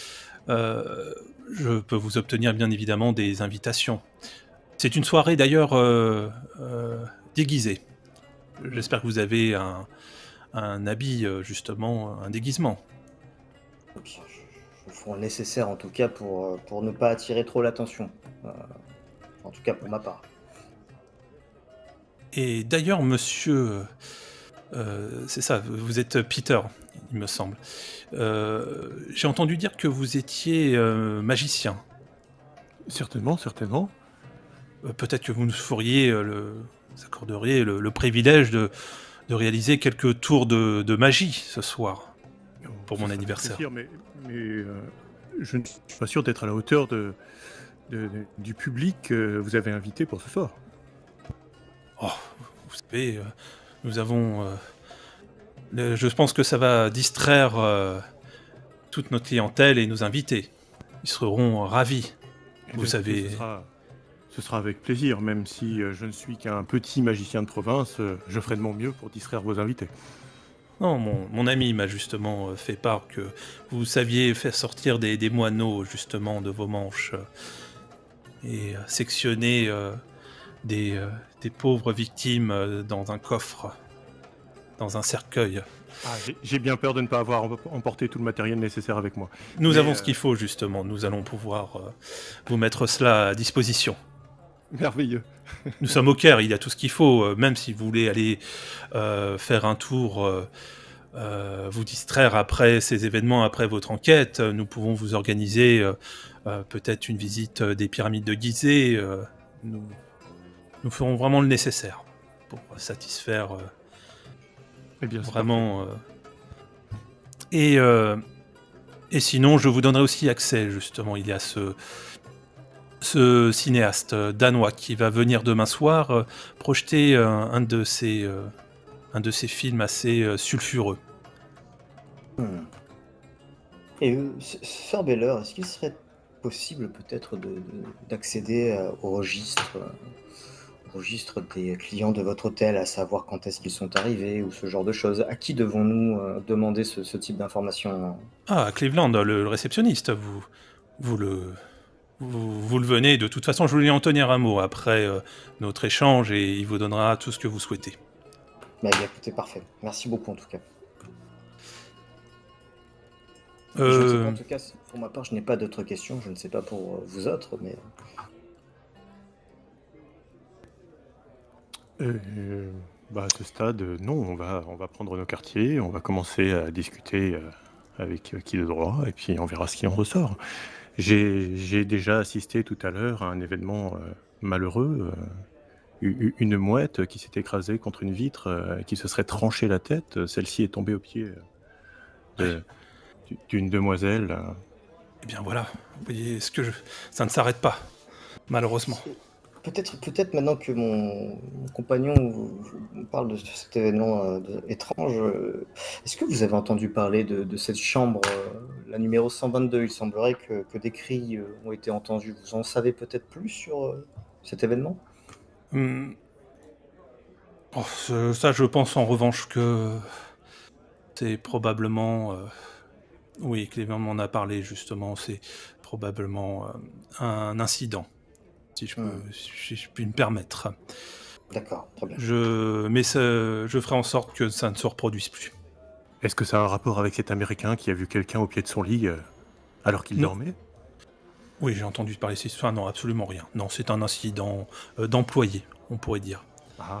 Je peux vous obtenir, bien évidemment, des invitations. C'est une soirée, d'ailleurs, déguisée. J'espère que vous avez un habit, justement, un déguisement. je ferai le nécessaire, en tout cas, pour ne pas attirer trop l'attention. En tout cas, pour ma part. Et d'ailleurs, monsieur, c'est ça, vous êtes Peter, il me semble. J'ai entendu dire que vous étiez magicien. Certainement, certainement. Peut-être que vous nous vous accorderiez le privilège de réaliser quelques tours de magie ce soir, pour mon anniversaire. Plaisir, mais je ne suis pas sûr d'être à la hauteur du public que vous avez invité pour ce soir. Oh, vous savez, nous avons... je pense que ça va distraire toute notre clientèle et nos invités. Ils seront ravis. Vous savez... Ce sera avec plaisir, même si je ne suis qu'un petit magicien de province, je ferai de mon mieux pour distraire vos invités. Non, mon ami m'a justement fait part que vous saviez faire sortir des moineaux, justement, de vos manches et sectionner des pauvres victimes dans un coffre, dans un cercueil. Ah, j'ai bien peur de ne pas avoir emporté tout le matériel nécessaire avec moi. Nous avons ce qu'il faut, justement. Nous allons pouvoir vous mettre cela à disposition. Merveilleux. Nous sommes au Caire, il y a tout ce qu'il faut. Même si vous voulez aller faire un tour, vous distraire après ces événements, après votre enquête, nous pouvons vous organiser peut-être une visite des pyramides de Gizeh. Nous ferons vraiment le nécessaire pour satisfaire bien, vraiment... Et sinon, je vous donnerai aussi accès, justement. Il y a ce cinéaste danois qui va venir demain soir projeter un de ces films assez sulfureux. Et Sir Beller, est-ce qu'il serait possible peut-être d'accéder au registre des clients de votre hôtel, à savoir quand est-ce qu'ils sont arrivés ou ce genre de choses? À qui devons-nous demander ce type d'informations? Ah, Cleveland, le réceptionniste, vous le venez. De toute façon, je voulais en tenir un mot après notre échange et il vous donnera tout ce que vous souhaitez. Bah, bien, écoutez, parfait. Merci beaucoup en tout cas. En tout cas, pour ma part, je n'ai pas d'autres questions. Je ne sais pas pour vous autres, mais... À ce stade, non, on va prendre nos quartiers, on va commencer à discuter avec qui de droit, et puis on verra ce qui en ressort. J'ai déjà assisté tout à l'heure à un événement malheureux, une mouette qui s'est écrasée contre une vitre, qui se serait tranché la tête. Celle-ci est tombée au pied d'une demoiselle. Eh bien voilà, vous voyez, ça ne s'arrête pas, malheureusement. Peut-être maintenant que mon compagnon vous parle de cet événement étrange, est-ce que vous avez entendu parler de cette chambre, la numéro 122? Il semblerait que des cris ont été entendus. Vous en savez peut-être plus sur cet événement? Ça, je pense en revanche que C'est probablement... Oui, Clément m'en a parlé justement, c'est probablement un incident, si je puis me permettre. D'accord, très bien. Mais je ferai en sorte que ça ne se reproduise plus. Est-ce que ça a un rapport avec cet Américain qui a vu quelqu'un au pied de son lit alors qu'il Non. dormait? Oui, j'ai entendu parler de cette histoire. Non, absolument rien. Non, c'est un incident d'employé, on pourrait dire. Ah.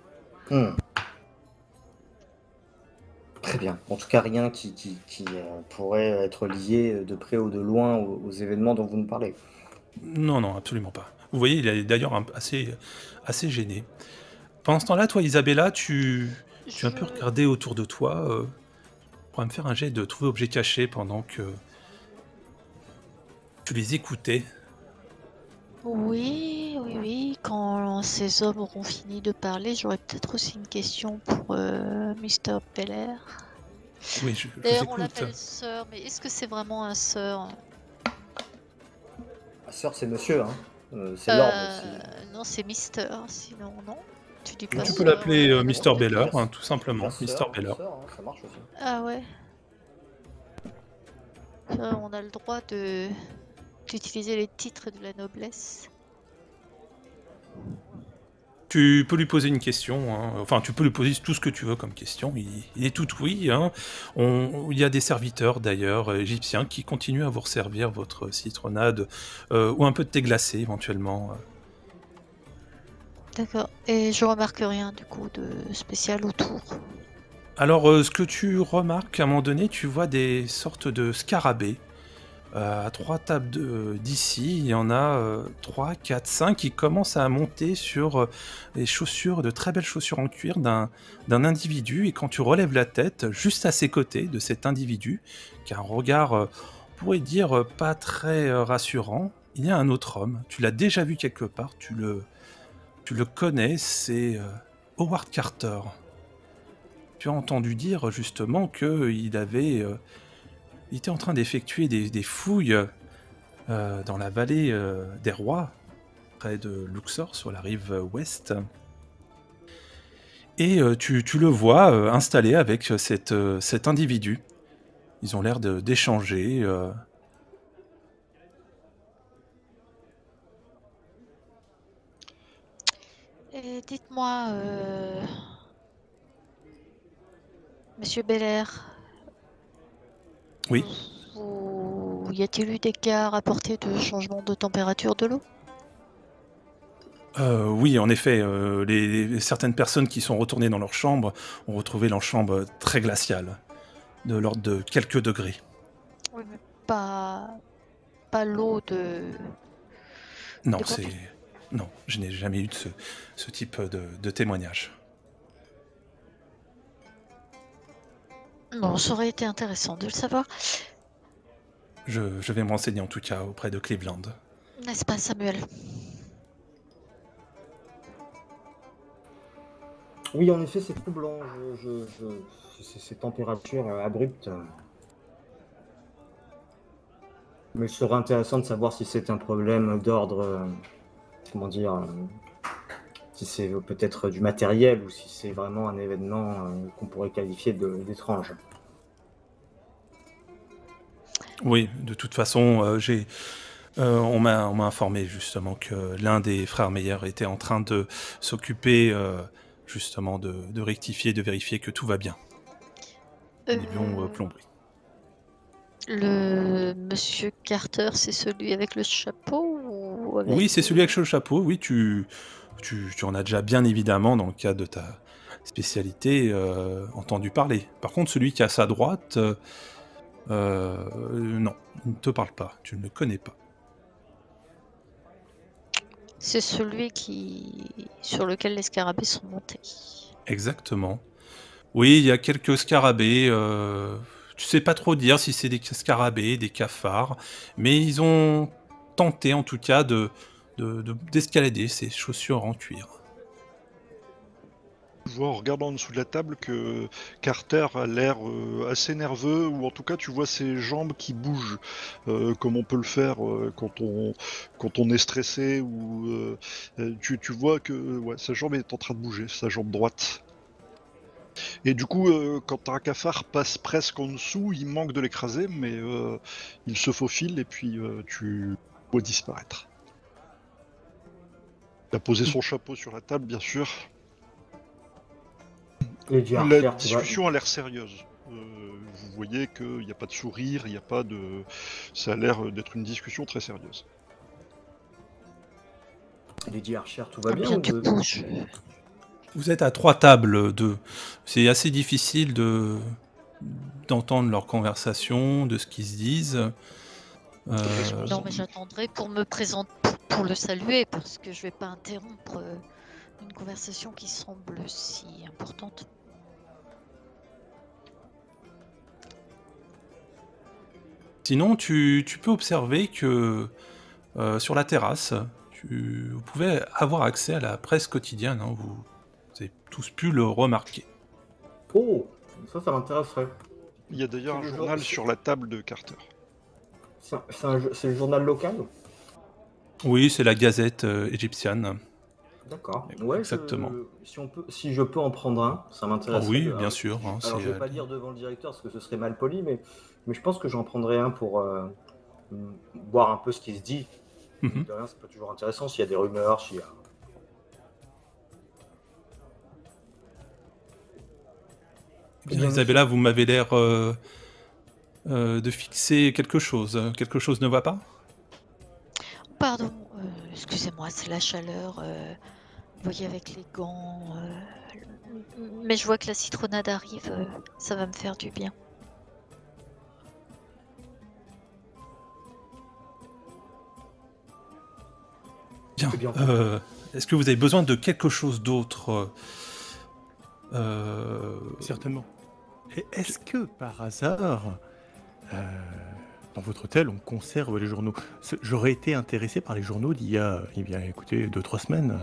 Très bien. En tout cas, rien qui pourrait être lié de près ou de loin aux événements dont vous nous parlez. Non, non, absolument pas. Vous voyez, il est d'ailleurs assez gêné. Pendant ce temps-là, toi, Isabella, tu as un peu regardé autour de toi. Tu pourrais me faire un jet de trouver objet caché pendant que tu les écoutais. Oui. Quand ces hommes auront fini de parler, j'aurai peut-être aussi une question pour Mr. Bellaire. Oui, je D'ailleurs, vous on écoute. l'appelle sœur, mais est-ce que c'est vraiment un sœur? Ma sœur, c'est monsieur, hein. C'est l'ordre aussi. Non, c'est Mister, sinon non. Tu dis pas Tu peux sœur, l'appeler d'accord. Mr. Beller, hein, tout simplement. Bien Mr. sœur, Beller. sœur, hein, ça marche aussi. Ah ouais. On a le droit d'utiliser les titres de la noblesse. Tu peux lui poser une question, hein. Enfin tu peux lui poser tout ce que tu veux comme question, il est tout oui. Hein. Il y a des serviteurs d'ailleurs égyptiens qui continuent à vous resservir votre citronnade ou un peu de thé glacé éventuellement. D'accord, et je remarque rien du coup de spécial autour. Alors ce que tu remarques à un moment donné, tu vois des sortes de scarabées. À 3 tables d'ici, il y en a 3, 4, 5 qui commencent à monter sur les chaussures, de très belles chaussures en cuir d'un individu. Et quand tu relèves la tête, juste à ses côtés de cet individu, qui a un regard, on pourrait dire, pas très rassurant, il y a un autre homme. Tu l'as déjà vu quelque part, tu le connais, c'est Howard Carter. Tu as entendu dire justement qu'il avait... il était en train d'effectuer des fouilles dans la vallée des Rois, près de Luxor, sur la rive ouest. Et tu le vois installé avec cet individu. Ils ont l'air d'échanger. Et dites-moi, Monsieur Bellaire. Oui. Y a-t-il eu des cas rapportés de changement de température de l'eau? Oui, en effet, certaines personnes qui sont retournées dans leur chambre ont retrouvé leur chambre très glaciale, de l'ordre de quelques degrés. Oui, mais pas l'eau de... Non, de non, je n'ai jamais eu de ce type de témoignage. Bon, ça aurait été intéressant de le savoir. Je vais me renseigner en tout cas auprès de Cleveland. N'est-ce pas, Samuel? Oui, en effet, c'est troublant. Ces températures abruptes. Mais ce serait intéressant de savoir si c'est un problème d'ordre, comment dire, si c'est peut-être du matériel ou si c'est vraiment un événement qu'on pourrait qualifier d'étrange. Oui, de toute façon, on m'a informé justement que l'un des frères Meyer était en train de s'occuper justement de rectifier, de vérifier que tout va bien. Niveau plomberie. Le Monsieur Carter, c'est celui avec le chapeau ou avec... Oui, c'est celui avec le chapeau. Oui, tu en as déjà bien évidemment, dans le cadre de ta spécialité, entendu parler. Par contre, celui qui est à sa droite, non, il ne te parle pas. Tu ne le connais pas. C'est celui sur lequel les scarabées sont montés. Exactement. Oui, il y a quelques scarabées. Tu sais pas trop dire si c'est des scarabées, des cafards, mais ils ont tenté en tout cas d'escalader ces chaussures en cuir. Je vois en regardant en dessous de la table que Carter a l'air assez nerveux, ou en tout cas tu vois ses jambes qui bougent, comme on peut le faire quand on est stressé, ou tu vois que ouais, sa jambe est en train de bouger, sa jambe droite. Et du coup, quand un cafard passe presque en dessous, il manque de l'écraser, mais il se faufile et puis tu vois disparaître. Il a posé son chapeau sur la table, bien sûr. Lady La Archer, tu vas... discussion a l'air sérieuse. Vous voyez qu'il n'y a pas de sourire, il n'y a pas de... Ça a l'air d'être une discussion très sérieuse. Lady Archer, tout va Ah bien bien, ou du de- coup, Vous êtes à 3 tables, c'est assez difficile d'entendre leur conversation, de ce qu'ils se disent. non, mais j'attendrai pour me présenter, pour le saluer, parce que je vais pas interrompre une conversation qui semble si importante. Sinon, tu peux observer que sur la terrasse, vous pouvez avoir accès à la presse quotidienne. Hein, vous avez tous pu le remarquer. Oh, ça m'intéresserait. Il y a d'ailleurs un C'est le journal jour- sur la table de Carter. C'est le journal local? Oui, c'est la gazette égyptienne. D'accord. Ouais, Exactement. si je peux en prendre un, ça Ah m'intéresserait. oui, de- bien sûr. Hein, Alors, je vais c'est, pas dire devant le directeur parce que ce serait mal poli, mais je pense que j'en prendrai un pour voir un peu ce qui se dit. Mhm. De rien, c'est pas toujours intéressant s'il y a des rumeurs, s'il y a... Bien, Isabella, vous m'avez l'air de fixer quelque chose. Quelque chose ne va pas? Pardon, excusez-moi, c'est la chaleur. Vous voyez, avec les gants. Mais je vois que la citronnade arrive, ça va me faire du bien. Bien. C'est bien. Est-ce que vous avez besoin de quelque chose d'autre Certainement. Et est-ce que par hasard, dans votre hôtel, on conserve les journaux? J'aurais été intéressé par les journaux d'il y a, écoutez, 2-3 semaines.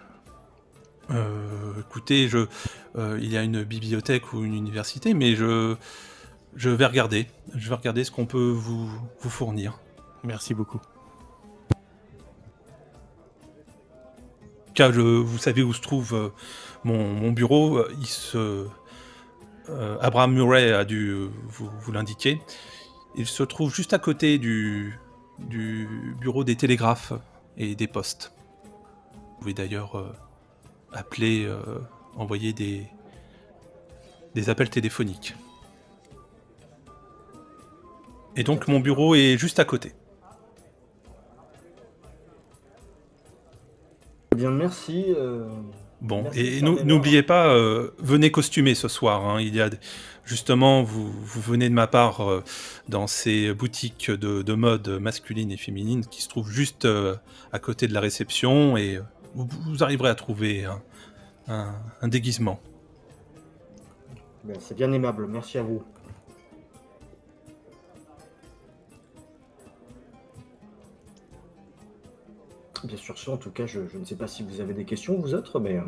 Écoutez, il y a une bibliothèque ou une université, mais je vais regarder. Je vais regarder ce qu'on peut vous fournir. Merci beaucoup. Car vous savez où se trouve mon bureau. Abraham Murray a dû vous l'indiquer. Il se trouve juste à côté du bureau des télégraphes et des postes. Vous pouvez d'ailleurs appeler, envoyer des appels téléphoniques. Et donc mon bureau est juste à côté. Bien, merci. Bon, Merci et de faire n'oubliez pas, venez costumer ce soir. Hein. Il y a justement, vous venez de ma part dans ces boutiques de mode masculine et féminine qui se trouvent juste à côté de la réception, et vous arriverez à trouver un déguisement. Ben, c'est bien aimable, merci à vous. Bien sûr, ça, en tout cas, je ne sais pas si vous avez des questions, vous autres, mais...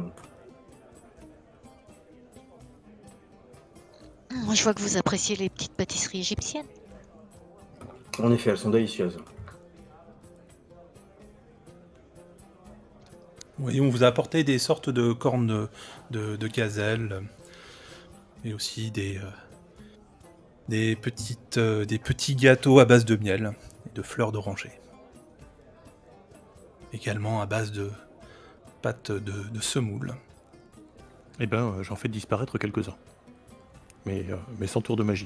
Moi, je vois que vous appréciez les petites pâtisseries égyptiennes. En effet, elles sont délicieuses. Oui, on vous a apporté des sortes de cornes de gazelle, et aussi des petits gâteaux à base de miel et de fleurs d'oranger. Également à base de pâte de semoule. Eh ben, j'en fais disparaître quelques-uns. Mais sans tour de magie.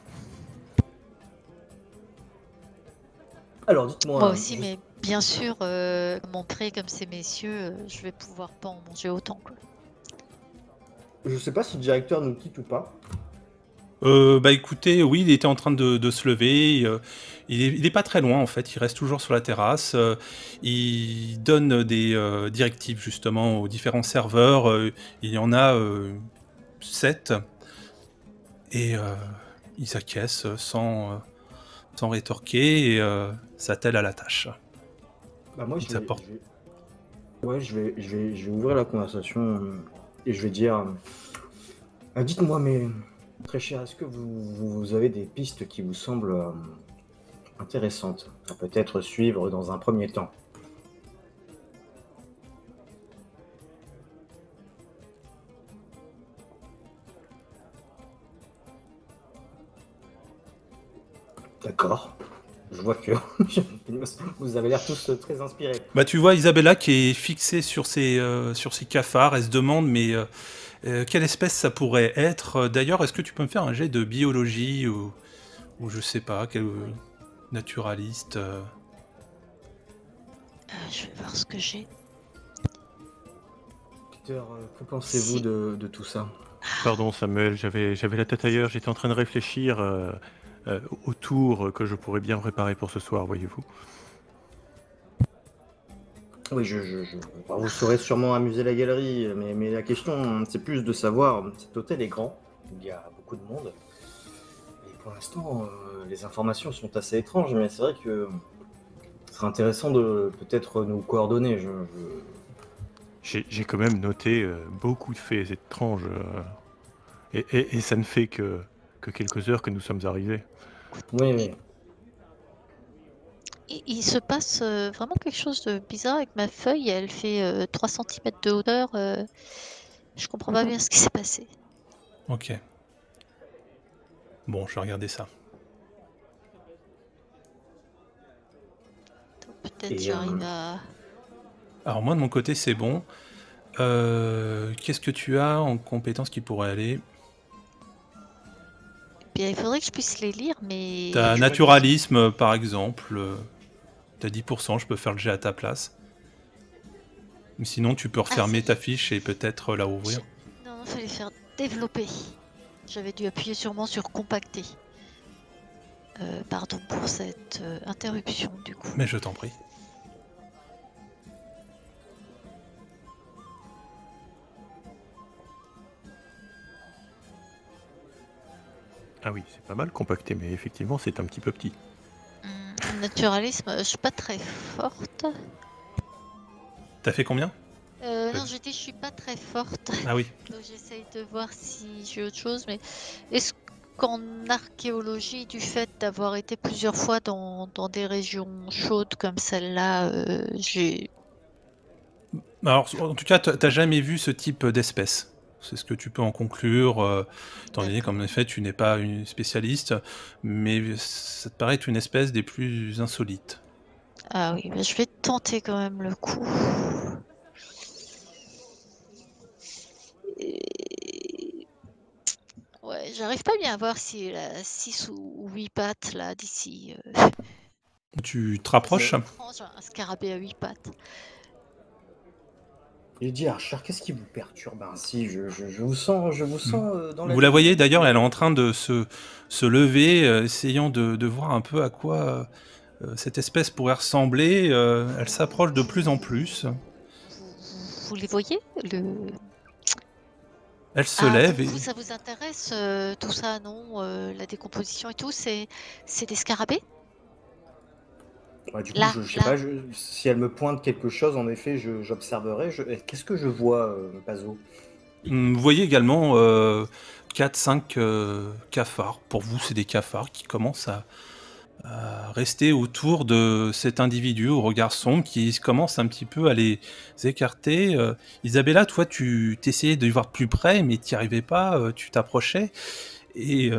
Alors, dites-moi... Moi aussi, mais bien sûr, montrer comme ces messieurs, je vais pouvoir pas en manger autant, quoi. Je sais pas si le directeur nous quitte ou pas. Bah écoutez, oui, il était en train de se lever. Il est pas très loin en fait. Il reste toujours sur la terrasse. Il donne des directives justement aux différents serveurs. Il y en a 7 et il s'acquiesce sans rétorquer et s'attelle à la tâche. Bah moi, Il s'apporte. Ouais, je vais ouvrir la conversation et je vais dire... dites-moi, mais... Très cher, est-ce que vous avez des pistes qui vous semblent intéressantes à peut-être suivre dans un premier temps? D'accord. Je vois que vous avez l'air tous très inspirés. Bah, tu vois Isabella qui est fixée sur ses cafards. Elle se demande, mais quelle espèce ça pourrait être? D'ailleurs, est-ce que tu peux me faire un jet de biologie ou je sais pas, quel naturaliste Je vais voir ce que j'ai. Peter, que pensez-vous de tout ça? Pardon Samuel, j'avais la tête ailleurs, j'étais en train de réfléchir au tour que je pourrais bien préparer pour ce soir, voyez-vous. Oui, enfin, vous saurez sûrement amuser la galerie, mais la question, c'est plus de savoir, cet hôtel est grand, il y a beaucoup de monde, et pour l'instant, les informations sont assez étranges, mais c'est vrai que ce serait intéressant de peut-être nous coordonner. J'ai quand même noté beaucoup de faits étranges, et ça ne fait que quelques heures que nous sommes arrivés. Oui, oui. Il se passe vraiment quelque chose de bizarre avec ma feuille. Elle fait 3 cm de hauteur. Je comprends pas bien ce qui s'est passé. Ok. Bon, je vais regarder ça. Donc, peut-être Et, j'arrive à... Alors moi de mon côté c'est bon. Qu'est-ce que tu as en compétences qui pourraient aller? Bien, il faudrait que je puisse les lire, mais... T'as naturalisme par exemple. T'as 10%, je peux faire le jet à ta place. Mais sinon tu peux refermer ta fiche et peut-être la ouvrir. Non, il fallait faire développer. J'avais dû appuyer sûrement sur compacter. Pardon pour cette interruption du coup. Mais je t'en prie. Ah oui, c'est pas mal compacté, mais effectivement c'est un petit peu petit. Naturalisme, je suis pas très forte. T'as fait combien? Non, j'ai dit je suis pas très forte. Ah oui. Donc j'essaye de voir si j'ai autre chose, mais est-ce qu'en archéologie, du fait d'avoir été plusieurs fois dans des régions chaudes comme celle-là, j'ai... Alors en tout cas t'as jamais vu ce type d'espèce. C'est ce que tu peux en conclure, étant donné qu'en effet tu n'es pas une spécialiste, mais ça te paraît être une espèce des plus insolites. Ah oui, mais je vais tenter quand même le coup. Et... Ouais, j'arrive pas bien à voir si elle a 6 ou 8 pattes là d'ici. Tu te rapproches? Étrange, un scarabée à 8 pattes. J'ai dit Archer, qu'est-ce qui vous perturbe ainsi? Je vous sens dans la... Vous la voyez d'ailleurs, elle est en train de se lever, essayant de voir un peu à quoi cette espèce pourrait ressembler. Elle s'approche de plus en plus. Vous les voyez Elle se lève et... Ça vous intéresse tout ça, non? La décomposition et tout, c'est des scarabées? Bah, du coup, Là, je sais là. pas, si elle me pointe quelque chose, en effet, j'observerai. Qu'est-ce que je vois, Pazo? Vous voyez également 4-5 cafards. Pour vous, c'est des cafards qui commencent à rester autour de cet individu au regard sombre qui commence un petit peu à les écarter. Isabella, toi, tu t'essayais de voir plus près, mais tu n'y arrivais pas, tu t'approchais. Et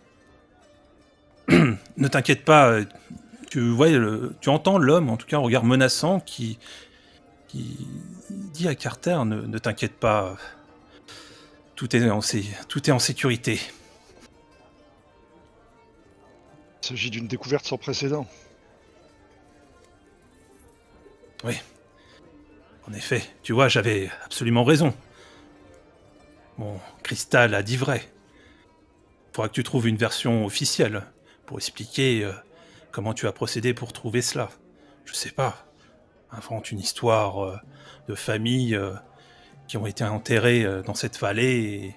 ne t'inquiète pas, tu entends l'homme, en tout cas un regard menaçant, qui dit à Carter, ne t'inquiète pas, tout est en sécurité. Il s'agit d'une découverte sans précédent. Oui. En effet, tu vois, j'avais absolument raison. Mon cristal a dit vrai. Faudra que tu trouves une version officielle pour expliquer comment tu as procédé pour trouver cela. Je sais pas. Invente une histoire de famille qui ont été enterrées dans cette vallée et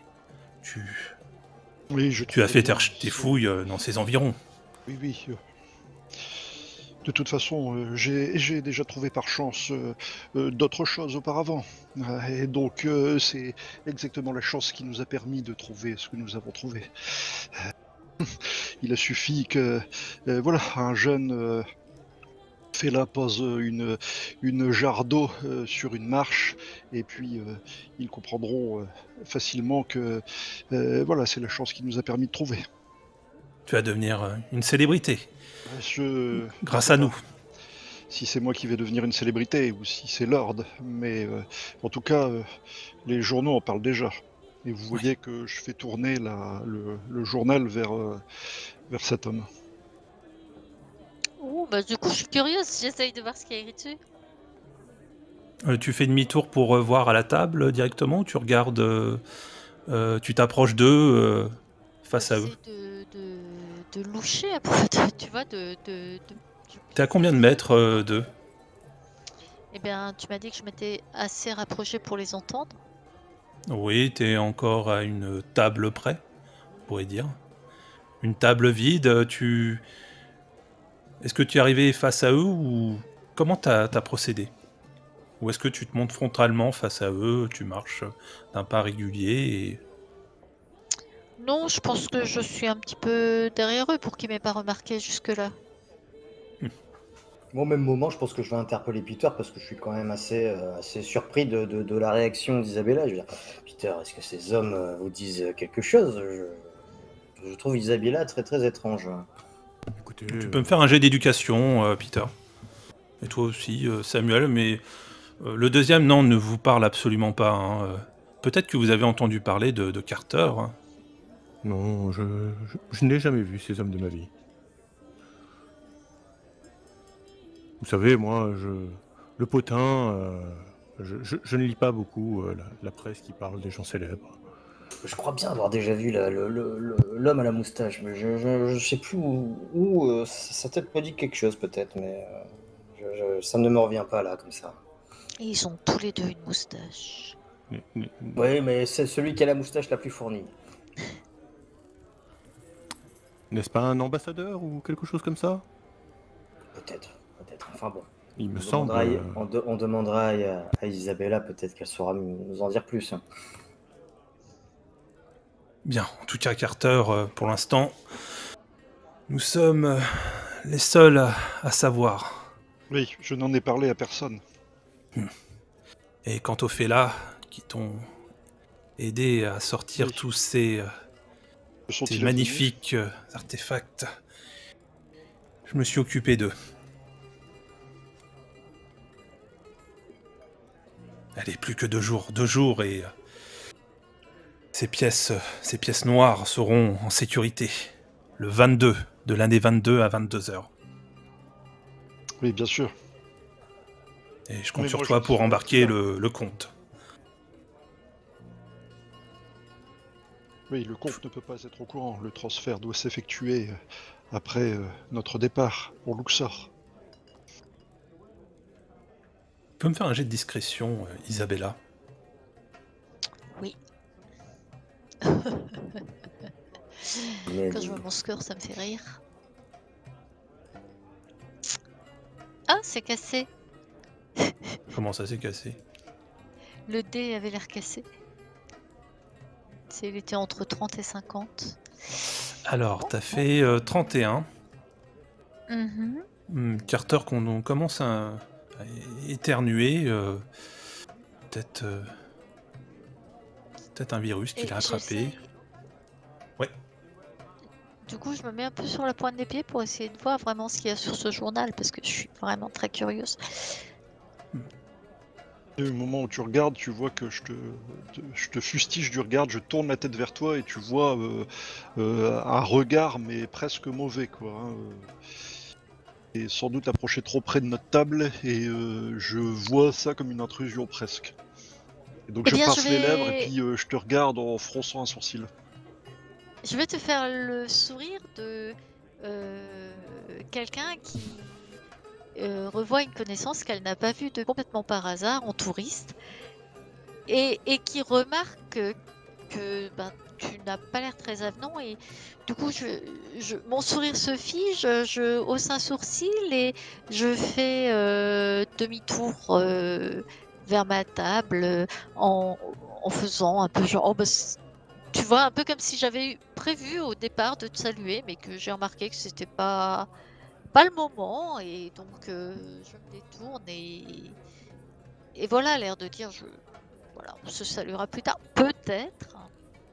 Oui, tu as fait tes fouilles dans ces environs. Oui, oui. De toute façon, j'ai déjà trouvé par chance d'autres choses auparavant. Et donc, c'est exactement la chance qui nous a permis de trouver ce que nous avons trouvé. Il a suffi que, voilà, un jeune fait là, pose une jarre d'eau sur une marche, et puis ils comprendront facilement que, voilà, c'est la chance qui nous a permis de trouver. Tu vas devenir une célébrité. Grâce à nous. Si c'est moi qui vais devenir une célébrité ou si c'est Lord, mais en tout cas, les journaux en parlent déjà. Et vous voyez que je fais tourner le journal vers cet homme. Oh, bah du coup, je suis curieuse, j'essaye de voir ce qu'il y a écrit dessus. Tu fais demi-tour pour voir à la table directement ou tu regardes, tu t'approches d'eux face à eux? De loucher, un peu, tu vois, T'es à combien de mètres d'eux? Eh bien, tu m'as dit que je m'étais assez rapprochée pour les entendre. Oui, t'es encore à une table près, on pourrait dire. Une table vide, Est-ce que tu es arrivé face à eux ou comment t'as procédé? Ou est-ce que tu te montes frontalement face à eux, tu marches d'un pas régulier et... Non, je pense que je suis un petit peu derrière eux pour qu'ils m'aient pas remarqué jusque-là. Moi, au même moment, je pense que je vais interpeller Peter parce que je suis quand même assez surpris de la réaction d'Isabella. Je veux dire, Peter, est-ce que ces hommes vous disent quelque chose? Je trouve Isabella très très étrange. Écoutez, Tu peux me faire un jet d'éducation, Peter. Et toi aussi, Samuel, mais le deuxième, non, ne vous parle absolument pas. Hein. Peut-être que vous avez entendu parler de Carter. Hein. non, je n'ai jamais vu ces hommes de ma vie. Vous savez, moi, le potin, je ne lis pas beaucoup la presse qui parle des gens célèbres. Je crois bien avoir déjà vu l'homme à la moustache, mais je sais plus où sa tête me dit quelque chose peut-être, mais ça ne me revient pas là comme ça. Et ils ont tous les deux une moustache. Oui, mais c'est celui qui a la moustache la plus fournie. N'est-ce pas un ambassadeur ou quelque chose comme ça? Peut-être. Enfin bon. Il me On semble. demandera, on demandera à Isabella, peut-être qu'elle saura nous en dire plus. Bien, en tout cas, Carter, pour l'instant, nous sommes les seuls à savoir. Oui, je n'en ai parlé à personne. Et quant aux Fela, qui t'ont aidé à sortir Oui. tous ces Sont-ils magnifiques artefacts, je me suis occupé d'eux. Allez, plus que 2 jours. 2 jours et ces pièces noires seront en sécurité. Le 22, de l'année 22 à 22h. Oui, bien sûr. Et je compte Mais sur moi, toi je pour serai embarquer là. le comte. Oui, le comte ne peut pas être au courant. Le transfert doit s'effectuer après notre départ pour Luxor. Tu peux me faire un jet de discrétion, Isabella? Oui. Mais Quand je vois mon score, ça me fait rire. Ah, c'est cassé. Comment ça s'est cassé? Le dé avait l'air cassé. Il était entre 30 et 50. Alors, t'as fait 31. Carter, qu'on commence à éternuer. Peut-être un virus qu'il a attrapé. j'essaye- Ouais. Du coup, je me mets un peu sur la pointe des pieds pour essayer de voir vraiment ce qu'il y a sur ce journal parce que je suis vraiment très curieuse. Et au moment où tu regardes, tu vois que je te fustige du regard, je tourne la tête vers toi et tu vois un regard mais presque mauvais quoi. Hein, et sans doute approché trop près de notre table et je vois ça comme une intrusion presque. Et donc Eh je bien, pince je les lèvres vais- et puis je te regarde en fronçant un sourcil. Je vais te faire le sourire de quelqu'un qui revoit une connaissance qu'elle n'a pas vue de complètement par hasard en touriste et qui remarque que ben, tu n'as pas l'air très avenant et du coup mon sourire se fige, je hausse un sourcil et je fais demi-tour vers ma table en faisant un peu genre oh, bah, tu vois, un peu comme si j'avais prévu au départ de te saluer, mais que j'ai remarqué que c'était pas le moment, et donc je me détourne et voilà, l'air de dire voilà, on se saluera plus tard, peut-être.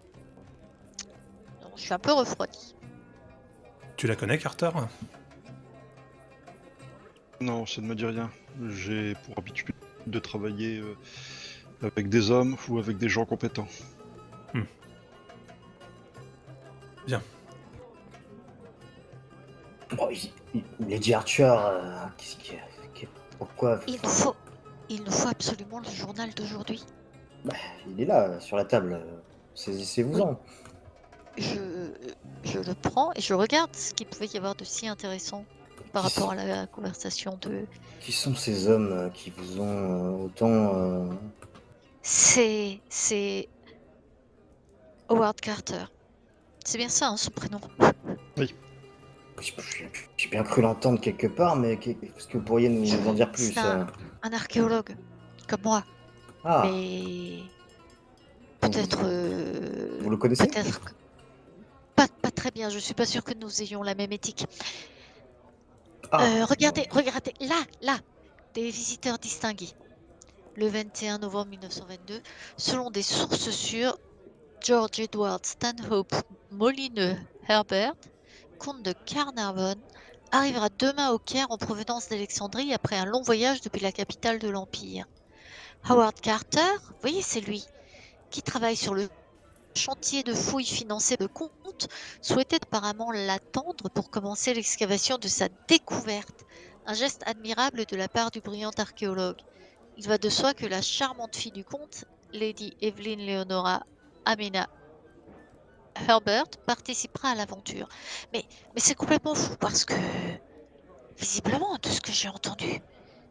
Donc, je suis un peu refroidie. Tu la connais, Carter? Non, ça ne me dit rien. J'ai pour habitude de travailler avec des hommes ou avec des gens compétents. Bien. Bon, Lady Archer, pourquoi Il nous faut absolument le journal d'aujourd'hui. il est là, sur la table. Saisissez-vous-en. Je le prends et je regarde ce qu'il pouvait y avoir de si intéressant par rapport à la conversation de... Qui sont ces hommes qui vous ont autant... C'est Howard Carter. C'est bien ça, hein, son prénom. Oui. J'ai bien cru l'entendre quelque part, mais est-ce que vous pourriez nous en dire plus? C'est un archéologue, comme moi. Ah, Mais peut-être... vous le connaissez? Peut-être... Pas très bien, je suis pas sûre que nous ayons la même éthique. Regardez, là, des visiteurs distingués. Le 21 novembre 1922, selon des sources sûres, George Edward Stanhope Molineux Herbert, comte de Carnarvon, arrivera demain au Caire en provenance d'Alexandrie après un long voyage depuis la capitale de l'Empire. Howard Carter, vous voyez, c'est lui, qui travaille sur le chantier de fouilles financé de comte, souhaitait apparemment l'attendre pour commencer l'excavation de sa découverte, un geste admirable de la part du brillant archéologue. Il va de soi que la charmante fille du comte, Lady Evelyn Leonora Amina Herbert, participera à l'aventure. Mais c'est complètement fou parce que, visiblement, de ce que j'ai entendu,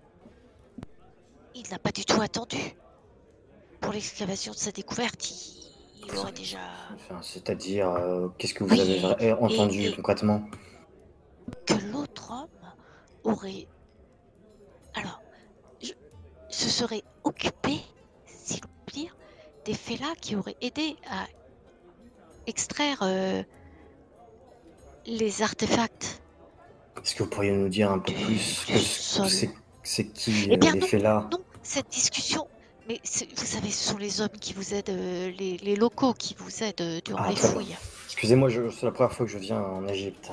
il n'a pas du tout attendu. Pour l'excavation de sa découverte, il aurait déjà... Enfin, c'est-à-dire, qu'est-ce que vous avez entendu concrètement? Que l'autre homme aurait... Alors, se serait occupé, si l'on peut dire, des félins qui auraient aidé à extraire les artefacts. Est-ce que vous pourriez nous dire un peu plus c'est qui Eh bien les non, félins? non, cette discussion... Mais vous savez, ce sont les hommes qui vous aident, les locaux qui vous aident durant les fouilles. Excusez-moi, c'est la première fois que je viens en Égypte.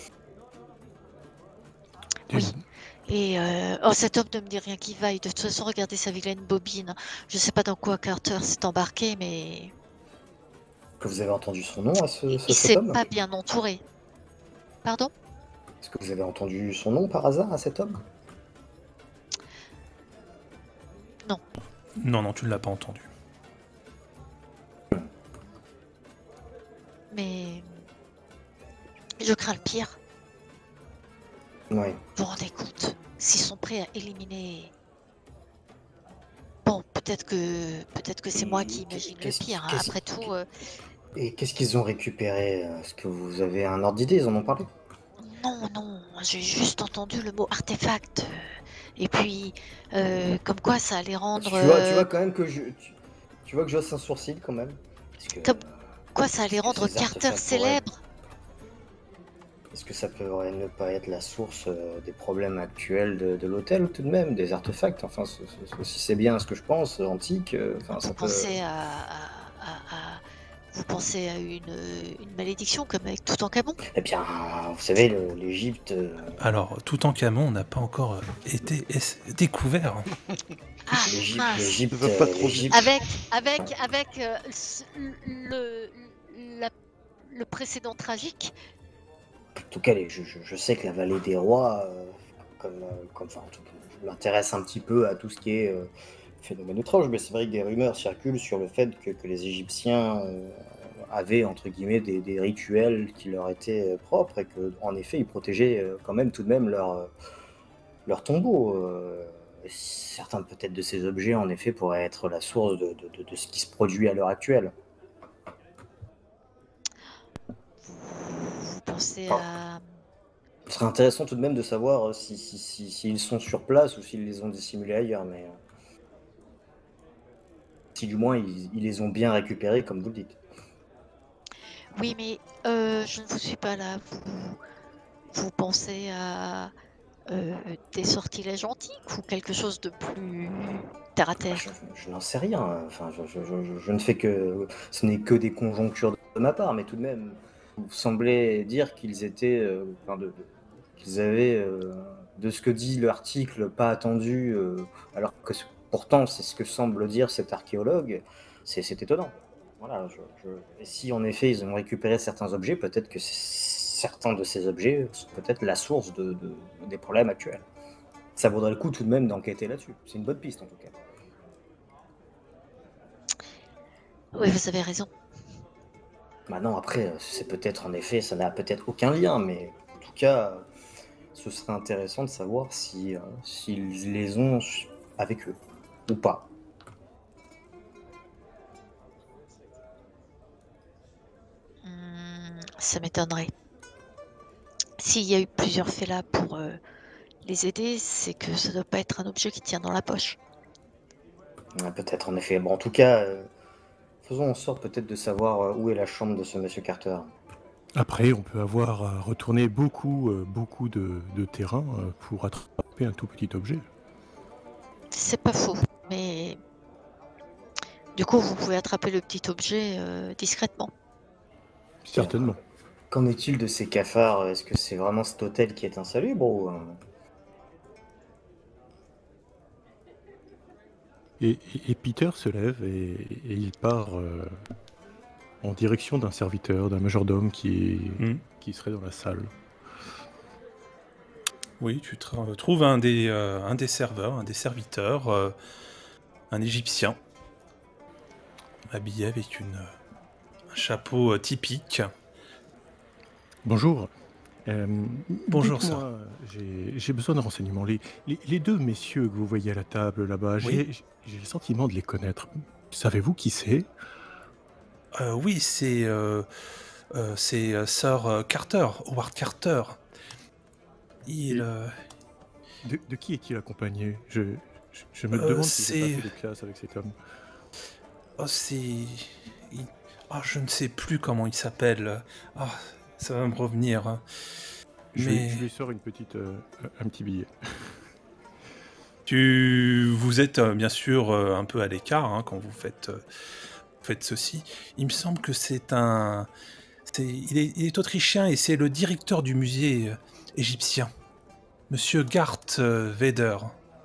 Oui. Et cet homme ne me dit rien qui vaille. De toute façon, regardez sa vilaine bobine. Je sais pas dans quoi Carter s'est embarqué, mais... Que vous avez entendu son nom à cet homme? Il s'est pas bien entouré. Pardon? Est-ce que vous avez entendu son nom par hasard à cet homme? Non. Non, tu ne l'as pas entendu. Mais... je crains le pire. Oui. Vous vous rendez compte, s'ils sont prêts à éliminer... Bon, peut-être que c'est moi qui imagine le pire, hein. Après tout... Et qu'est-ce qu'ils ont récupéré? Est-ce que vous avez un ordre d'idée? Ils en ont parlé? Non, j'ai juste entendu le mot artefact. Et puis, comme quoi ça allait rendre... Tu vois quand même que tu vois que je hausse un sourcil quand même. Comme quoi ça allait rendre Carter célèbre. Est-ce que ça pourrait ne pas être la source des problèmes actuels de l'hôtel tout de même, des artefacts? Enfin, si c'est bien ce que je pense, antique... Vous pensez à une malédiction comme avec Toutankhamon? Eh bien, vous savez, l'Égypte... Alors, Toutankhamon n'a pas encore été découvert. Ah, l'Égypte... Avec le précédent tragique. En tout cas, je sais que la vallée des rois, enfin, en tout cas, je m'intéresse un petit peu à tout ce qui est... phénomène étrange, mais c'est vrai que des rumeurs circulent sur le fait que les Égyptiens avaient, entre guillemets, des rituels qui leur étaient propres et qu'en effet, ils protégeaient quand même tout de même leur tombeau. Certains peut-être de ces objets, en effet, pourraient être la source de ce qui se produit à l'heure actuelle. Vous pensez à... Ce serait intéressant tout de même de savoir s'ils sont sur place ou s'ils les ont dissimulés ailleurs, mais... si du moins ils les ont bien récupérés, comme vous le dites. Oui, mais je ne vous suis pas là. Vous pensez à des sortilèges antiques ou quelque chose de plus terre à terre? Je n'en sais rien. Enfin, je ne fais que... Ce n'est que des conjonctures de ma part, mais tout de même, vous semblez dire qu'ils étaient... qu'ils avaient, de ce que dit l'article, pas attendu, alors que pourtant c'est ce que semble dire cet archéologue, c'est étonnant. Voilà, et si en effet ils ont récupéré certains objets, peut-être que certains de ces objets sont peut-être la source des problèmes actuels. Ça vaudrait le coup tout de même d'enquêter là-dessus. C'est une bonne piste en tout cas. Oui, vous avez raison. Maintenant, après, c'est peut-être en effet, ça n'a peut-être aucun lien, mais en tout cas, ce serait intéressant de savoir si s'ils les ont avec eux ou pas. Ça m'étonnerait. S'il y a eu plusieurs faits là pour les aider, c'est que ça doit pas être un objet qui tient dans la poche. Peut-être en effet. Bon, en tout cas, faisons en sorte peut-être de savoir où est la chambre de ce monsieur Carter. Après, on peut avoir retourné beaucoup de terrain pour attraper un tout petit objet. C'est pas faux, mais du coup, vous pouvez attraper le petit objet discrètement. Certainement. Qu'en est-il de ces cafards? Est-ce que c'est vraiment cet hôtel qui est insalubre ou... Et Peter se lève et il part en direction d'un serviteur, d'un majordome qui serait dans la salle. Oui, tu trouves un des serveurs, un des serviteurs, un Égyptien, habillé avec un chapeau typique. Bonjour. Bonjour, dites-moi, j'ai besoin de renseignements. Les deux messieurs que vous voyez à la table là-bas, Oui. j'ai le sentiment de les connaître. Savez-vous qui c'est? Oui, c'est Sir Carter, Howard Carter. De qui est-il accompagné? Je me demande si j'ai pas fait de classe avec cet homme. Je ne sais plus comment il s'appelle. Ça va me revenir. Je lui sors un petit billet. Vous êtes bien sûr un peu à l'écart quand vous faites ceci. Il me semble que il est autrichien et c'est le directeur du musée égyptien, Monsieur Gart Vader.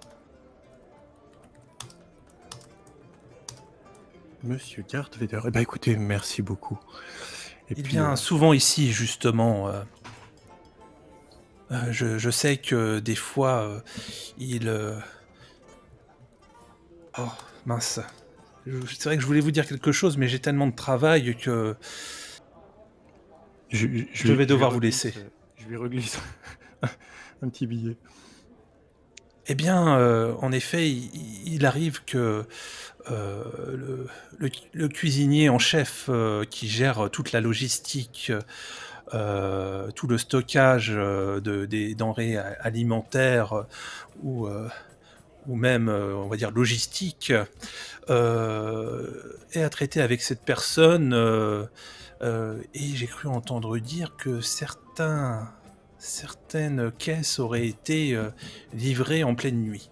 Monsieur Gart Vader. Eh ben écoutez, merci beaucoup. Il vient souvent ici, justement. Je sais que des fois, il... Oh, mince. C'est vrai que je voulais vous dire quelque chose, mais j'ai tellement de travail que... Je vais devoir vous laisser. Je lui reglisse un petit billet. Eh bien, en effet, il arrive que le cuisinier en chef qui gère toute la logistique, tout le stockage des denrées alimentaires ou même, on va dire, logistique, est à traiter avec cette personne et j'ai cru entendre dire que certaines caisses auraient été livrées en pleine nuit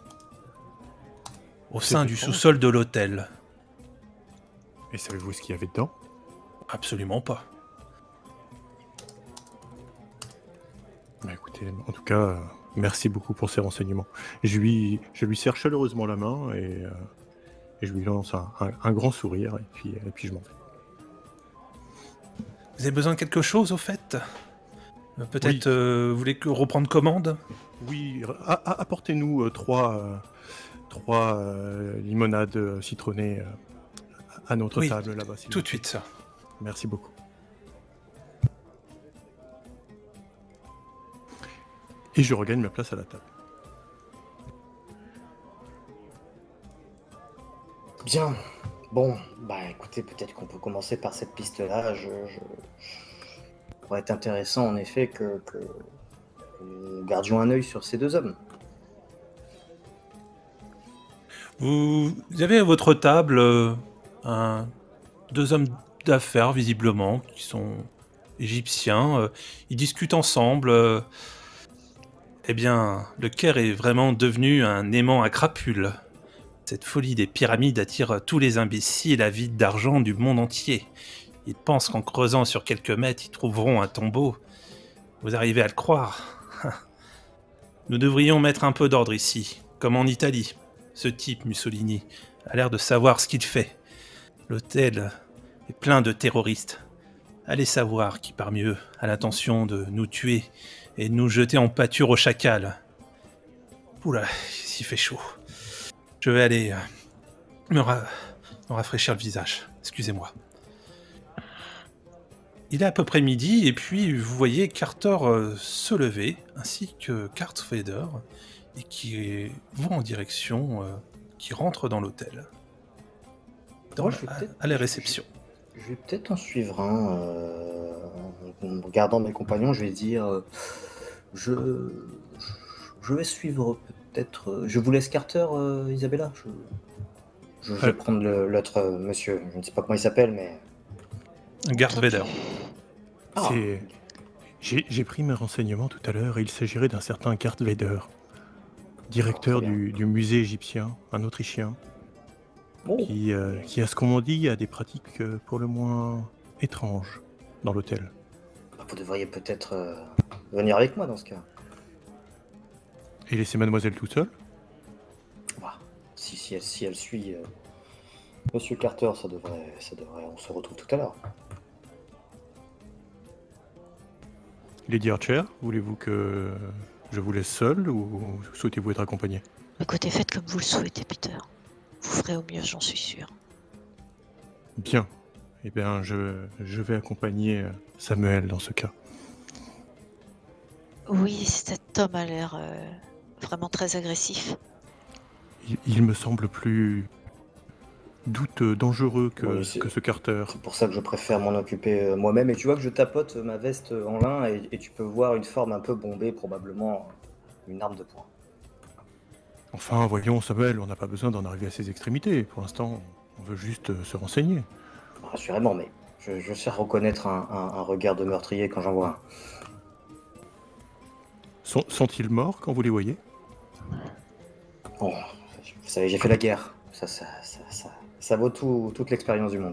au sein du sous-sol de l'hôtel. Et savez-vous ce qu'il y avait dedans? Absolument pas. Bah écoutez, en tout cas, merci beaucoup pour ces renseignements. Je lui serre chaleureusement la main et je lui lance un grand sourire et puis je m'en vais. Vous avez besoin de quelque chose au fait? Peut-être vous voulez reprendre commande? Oui, apportez-nous trois limonades citronnées à notre table là-bas. Tout de suite, ça. Merci beaucoup. Et je regagne ma place à la table. Bien. Bon, écoutez, peut-être qu'on peut commencer par cette piste-là. Ça pourrait être intéressant, en effet, que nous gardions un œil sur ces deux hommes. Vous avez à votre table deux hommes d'affaires, visiblement, qui sont égyptiens. Ils discutent ensemble. Eh bien, le Caire est vraiment devenu un aimant à crapules. Cette folie des pyramides attire tous les imbéciles avides d'argent du monde entier. Ils pensent qu'en creusant sur quelques mètres, ils trouveront un tombeau. Vous arrivez à le croire? Nous devrions mettre un peu d'ordre ici, comme en Italie. Ce type, Mussolini, a l'air de savoir ce qu'il fait. L'hôtel est plein de terroristes. Allez savoir qui parmi eux a l'intention de nous tuer et de nous jeter en pâture au chacal. Oula, il fait chaud. Je vais aller me rafraîchir le visage. Excusez-moi. Il est à peu près midi, et puis vous voyez Carter se lever, ainsi que Darth Vader, et qui vont en direction, qui rentre dans l'hôtel. Moi, je vais peut-être- À la réception. Je vais peut-être en suivre un. En regardant mes compagnons, je vais dire je vais suivre peut-être. Je vous laisse Carter, Isabella. Je vais prendre l'autre monsieur. Je ne sais pas comment il s'appelle, mais. Darth Vader. Ah, J'ai pris mes renseignements tout à l'heure et il s'agirait d'un certain Darth Vader, directeur très bien. du musée égyptien, un Autrichien, bon. qui, à ce qu'on m'en dit, a des pratiques pour le moins étranges dans l'hôtel. Vous devriez peut-être venir avec moi dans ce cas. Et laisser mademoiselle toute seule? Bah, si elle suit Monsieur Carter, ça devrait. On se retrouve tout à l'heure. Lady Archer, voulez-vous que je vous laisse seul ou souhaitez-vous être accompagné? Écoutez, faites comme vous le souhaitez, Peter. Vous ferez au mieux, j'en suis sûr. Bien. Eh bien, je vais accompagner Samuel dans ce cas. Oui, cet homme a l'air vraiment très agressif. Il me semble plus dangereux que, Oui, que ce Carter. C'est pour ça que je préfère m'en occuper moi-même. Et tu vois que je tapote ma veste en lin et tu peux voir une forme un peu bombée, probablement une arme de poing. Enfin, voyons, Samuel, on n'a pas besoin d'en arriver à ses extrémités. Pour l'instant, on veut juste se renseigner. Rassurément, mais je sais reconnaître un regard de meurtrier quand j'en vois un. Sont-ils morts quand vous les voyez? Bon, vous savez, j'ai fait la guerre. Ça vaut toute l'expérience du monde.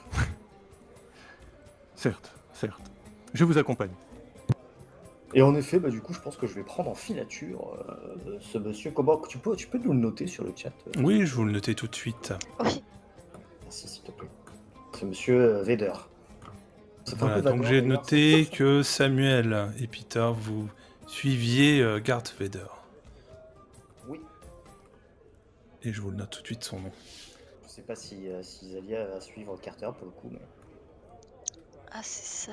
Certes. Je vous accompagne. Et en effet, du coup, je pense que je vais prendre en filature ce monsieur. Comment tu peux nous le noter sur le chat Oui, je vous le notais tout de suite. Oui. Merci, s'il te plaît. Ce monsieur Vader. Voilà, donc j'ai noté que Samuel et Peter, vous suiviez Darth Vader. Oui. Et je vous le note tout de suite son nom. Je sais pas si Zalia va suivre Carter pour le coup, mais. Ah, c'est ça.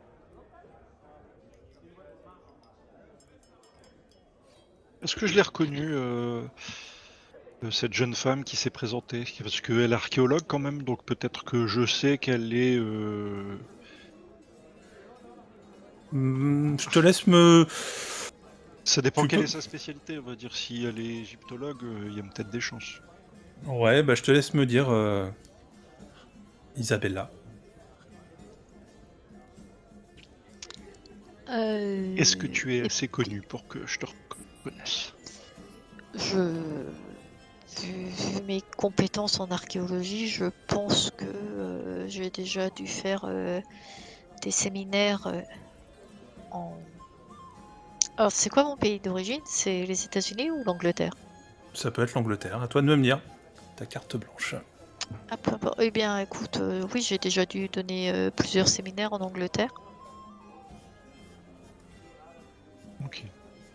Est-ce que je l'ai reconnue, cette jeune femme qui s'est présentée? Parce qu'elle est archéologue quand même, donc peut-être que je sais qu'elle est... Je te laisse me... Ça dépend Tu quelle peux- est sa spécialité, on va dire. Si elle est égyptologue, il y a peut-être des chances. Ouais, je te laisse me dire Isabella. Est-ce que tu es assez connu pour que je te reconnaisse? Vu mes compétences en archéologie, je pense que j'ai déjà dû faire des séminaires en... Alors, c'est quoi mon pays d'origine? C'est les États-Unis ou l'Angleterre? Ça peut être l'Angleterre. À toi de me dire. Ta carte blanche. Ah, peu importe. Eh bien, écoute, oui, j'ai déjà dû donner plusieurs séminaires en Angleterre. Ok.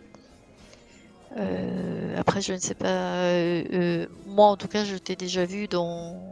Après, je ne sais pas. Moi, en tout cas, je t'ai déjà vu dans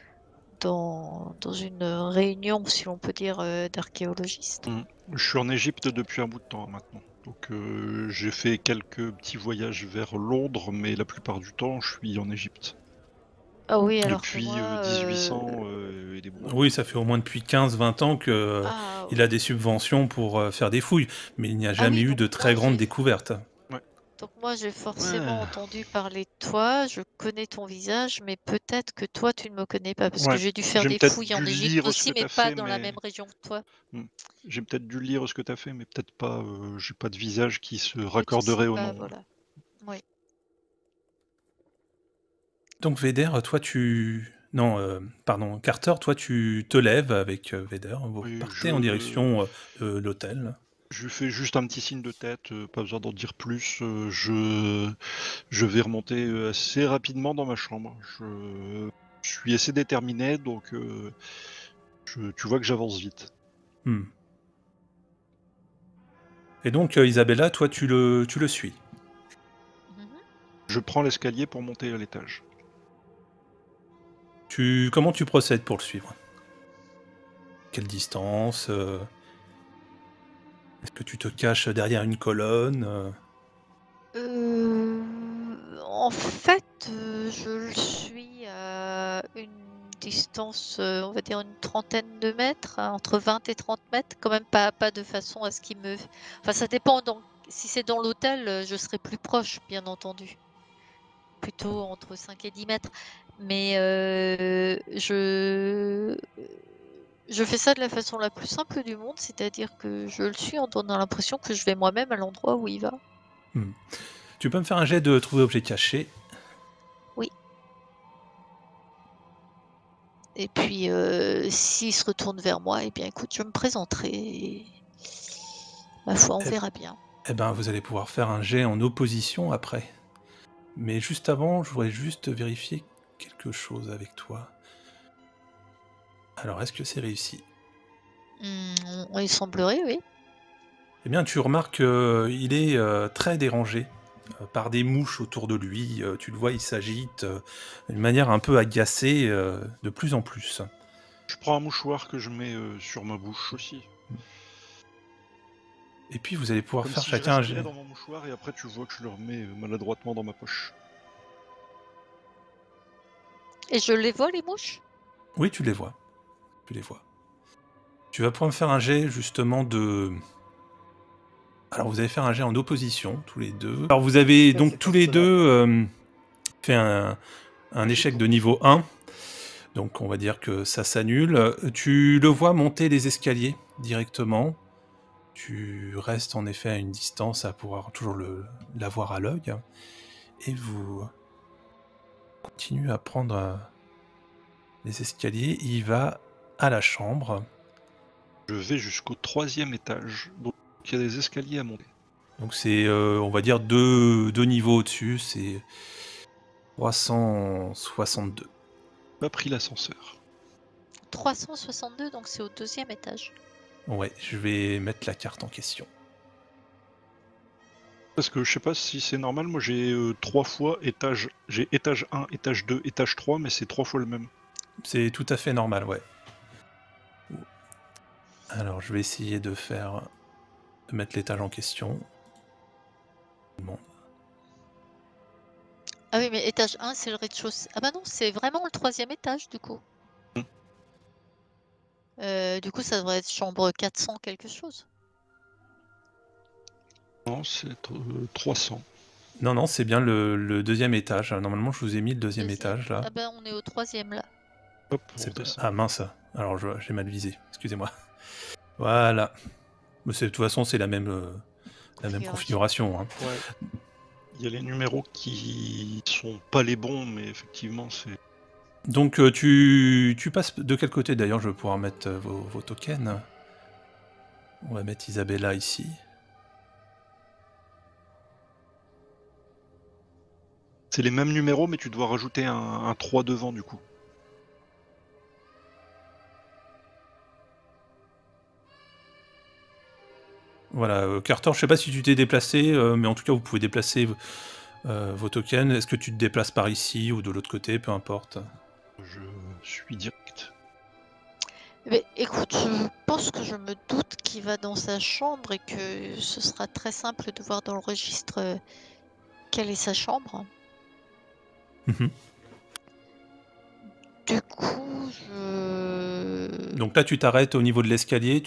une réunion, si l'on peut dire, d'archéologistes. Je suis en Égypte depuis un bout de temps maintenant. Donc j'ai fait quelques petits voyages vers Londres, mais la plupart du temps, je suis en Égypte. Ah oui, alors Depuis que moi, 1800 et des bons. Oui, ça fait au moins depuis 15-20 ans que Ah, il a des subventions pour faire des fouilles, mais il n'y a jamais oui, eu donc de moi, très grandes j'ai- découvertes. Donc moi, j'ai forcément Ouais. entendu parler de toi, je connais ton visage, mais peut-être que toi, tu ne me connais pas, parce que Ouais, j'ai dû faire j'ai des peut-être fouilles en dû Égypte lire ce aussi, que mais t'as pas fait, dans la mais- même région que toi. J'ai peut-être dû lire ce que tu as fait, mais peut-être pas. J'ai pas de visage qui se Oui, tu raccorderait sais au pas, nom. voilà. Oui. Donc Vader, toi tu... Non, pardon, Carter, toi tu te lèves avec Vader, vous Oui, partez en direction de l'hôtel. Je lui fais juste un petit signe de tête, pas besoin d'en dire plus. Je vais remonter assez rapidement dans ma chambre. Je suis assez déterminé, donc tu vois que j'avance vite. Hmm. Et donc, Isabella, toi, tu le suis. Mhm. Je prends l'escalier pour monter à l'étage. Comment tu procèdes pour le suivre? Quelle distance? Est-ce que tu te caches derrière une colonne? En fait, je le suis à une distance, on va dire une trentaine de mètres, hein, entre 20 et 30 mètres, quand même pas de façon à ce qu'il me... Enfin, ça dépend. Si c'est dans l'hôtel, je serai plus proche, bien entendu. Plutôt entre 5 et 10 mètres. Mais je fais ça de la façon la plus simple du monde, c'est-à-dire que je le suis en donnant l'impression que je vais moi-même à l'endroit où il va. Tu peux me faire un jet de trouver objet caché? Et puis, s'il se retourne vers moi, eh bien, écoute, je me présenterai. Et... ma foi, on verra bien. Eh ben, vous allez pouvoir faire un jet en opposition après. Mais juste avant, je voudrais juste vérifier quelque chose avec toi. Alors, est-ce que c'est réussi? Il semblerait, oui. Eh bien, tu remarques qu'il est très dérangé par des mouches autour de lui. Tu le vois, il s'agite d'une manière un peu agacée de plus en plus. Je prends un mouchoir que je mets sur ma bouche aussi. Et puis, vous allez pouvoir Comme faire si chacun je un jet. respirais dans mon mouchoir et après tu vois que je le remets maladroitement dans ma poche. Et je les vois, les mouches? Oui, tu les vois. Tu les vois. Tu vas pouvoir me faire un jet justement de... Alors, vous allez faire un jet en opposition, tous les deux. Alors, vous avez donc tous les deux fait un échec de niveau 1. Donc, on va dire que ça s'annule. Tu le vois monter les escaliers directement. Tu restes en effet à une distance à pouvoir toujours l'avoir à l'œil. Et vous continuez à prendre les escaliers. Il va à la chambre. Je vais jusqu'au 3e étage, donc il y a des escaliers à monter. Donc c'est, on va dire, deux niveaux au-dessus, c'est 362. Pas pris l'ascenseur. 362, donc c'est au 2e étage. Ouais, je vais mettre la carte en question. Parce que je sais pas si c'est normal, moi j'ai 3 fois étage. J'ai étage 1, étage 2, étage 3, mais c'est 3 fois le même. C'est tout à fait normal, ouais. Alors, je vais essayer de mettre l'étage en question. Bon. Ah oui, mais étage 1, c'est le rez-de-chaussée. Ah bah non, c'est vraiment le 3e étage, du coup. Du coup, ça devrait être chambre 400 quelque chose. Non, c'est 300. Non, c'est bien le deuxième étage. Normalement, je vous ai mis le deuxième étage, là. Ah bah on est au 3e, là. Hop, Ah mince, alors j'ai mal visé, excusez-moi. Voilà. Mais de toute façon, c'est la même configuration. Hein. Ouais. Il y a les numéros qui sont pas les bons, mais effectivement, c'est... Donc, tu passes de quel côté d'ailleurs? Je vais pouvoir mettre vos tokens. On va mettre Isabella ici. C'est les mêmes numéros, mais tu dois rajouter un 3 devant, du coup. Voilà, Carter, je sais pas si tu t'es déplacé, mais en tout cas, vous pouvez déplacer vos tokens. Est-ce que tu te déplaces par ici ou de l'autre côté, peu importe. Je suis direct. Mais écoute, je pense que je me doute qu'il va dans sa chambre et que ce sera très simple de voir dans le registre quelle est sa chambre. Du coup, Donc là, tu t'arrêtes au niveau de l'escalier,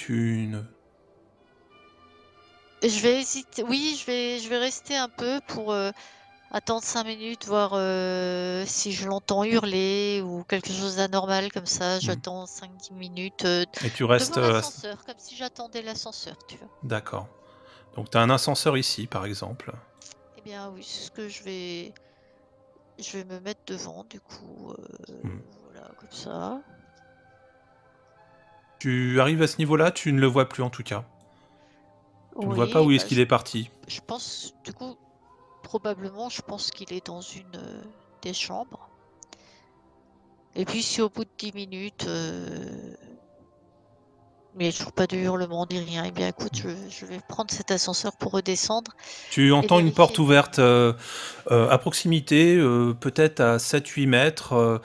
je vais hésiter. Oui, je vais rester un peu pour attendre 5 minutes, voir si je l'entends hurler ou quelque chose d'anormal comme ça. J'attends 5-10 minutes et tu restes... devant l'ascenseur, comme si j'attendais l'ascenseur, tu vois. D'accord. Donc tu as un ascenseur ici, par exemple. Eh bien oui, c'est ce que je vais me mettre devant, du coup. Voilà, comme ça. Tu arrives à ce niveau-là, tu ne le vois plus en tout cas. Tu ne vois pas où est-ce bah, qu'il est parti. je pense, du coup, probablement, je pense qu'il est dans une des chambres. Et puis, si au bout de 10 minutes, mais il n'y a toujours pas de hurlement ni rien, eh bien, écoute, je vais prendre cet ascenseur pour redescendre Tu et entends une porte vérifier. ouverte à proximité, peut-être à 7-8 mètres.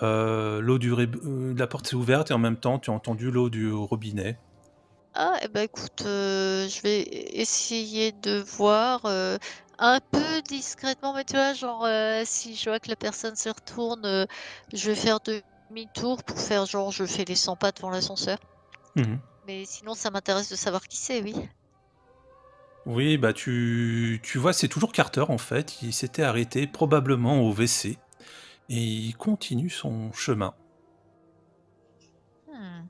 La porte s'est ouverte et en même temps, tu as entendu l'eau du robinet. Ah, eh ben, écoute, je vais essayer de voir un peu discrètement, mais tu vois, genre, si je vois que la personne se retourne, je vais faire demi-tour pour faire genre, je fais les 100 pas devant l'ascenseur. Mhm. Mais sinon, ça m'intéresse de savoir qui c'est, oui. Oui, bah tu vois, c'est toujours Carter en fait. Il s'était arrêté probablement au WC et il continue son chemin. Hmm.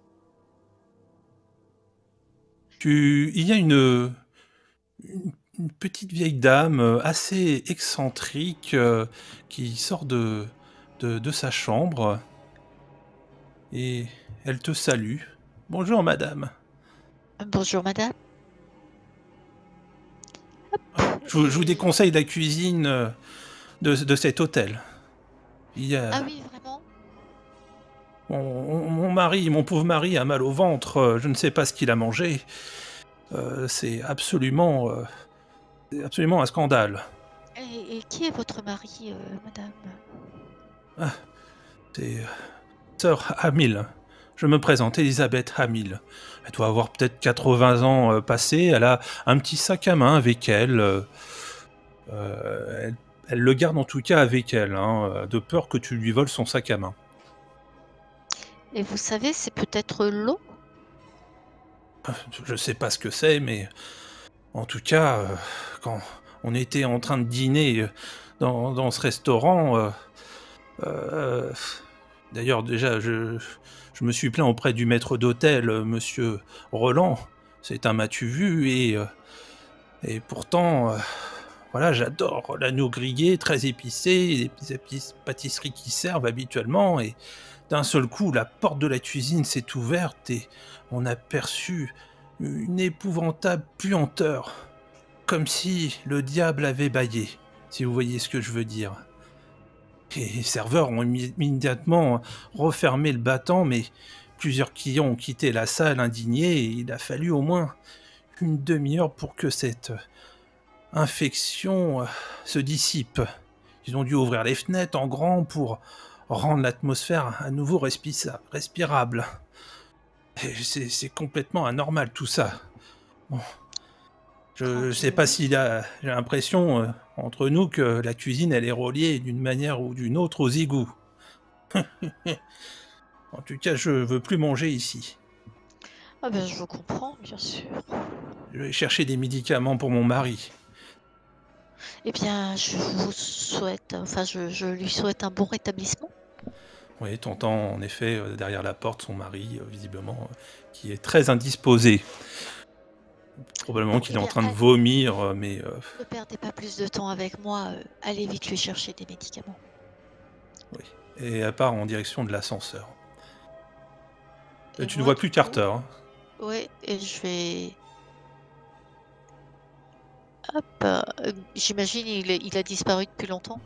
Il y a une petite vieille dame assez excentrique qui sort de sa chambre et elle te salue. Bonjour madame. Bonjour, madame. Je vous déconseille la cuisine de cet hôtel. Il y a... Ah oui, vraiment? Mon mari, mon pauvre mari a mal au ventre, je ne sais pas ce qu'il a mangé. C'est absolument un scandale. Et qui est votre mari, madame? Ah, c'est Sœur Hamill. Je me présente, Elisabeth Hamill. Elle doit avoir peut-être 80 ans passés. Elle a un petit sac à main avec elle. Elle le garde en tout cas avec elle, hein, de peur que tu lui voles son sac à main. Et vous savez, c'est peut-être l'eau? Je sais pas ce que c'est, mais en tout cas, quand on était en train de dîner dans ce restaurant, euh, d'ailleurs déjà je me suis plaint auprès du maître d'hôtel, monsieur Roland, c'est un m'as-tu vu, et pourtant, voilà, j'adore l'agneau grillé, très épicé, les pâtisseries qui servent habituellement, et d'un seul coup, la porte de la cuisine s'est ouverte et on a perçu une épouvantable puanteur, comme si le diable avait bâillé, si vous voyez ce que je veux dire. Et les serveurs ont immédiatement refermé le battant, mais plusieurs clients ont quitté la salle indignés et il a fallu au moins une demi-heure pour que cette infection se dissipe. Ils ont dû ouvrir les fenêtres en grand pour rendre l'atmosphère à nouveau respirable. C'est complètement anormal tout ça. Bon. Je sais pas si j'ai l'impression entre nous que la cuisine elle est reliée d'une manière ou d'une autre aux égouts. En tout cas, je veux plus manger ici. Ah ben, je vous comprends, bien sûr. Je vais chercher des médicaments pour mon mari. Eh bien, je vous souhaite, enfin, je lui souhaite un bon rétablissement. Oui, t'entends en effet derrière la porte son mari, visiblement, qui est très indisposé. Probablement qu'il est en train de vomir, mais... Ne perdez pas plus de temps avec moi, allez vite lui chercher des médicaments. Oui, et elle part en direction de l'ascenseur. Et Tu ne moi, vois plus Carter. Hein. Ouais, et je vais... Hop, j'imagine il a disparu depuis longtemps.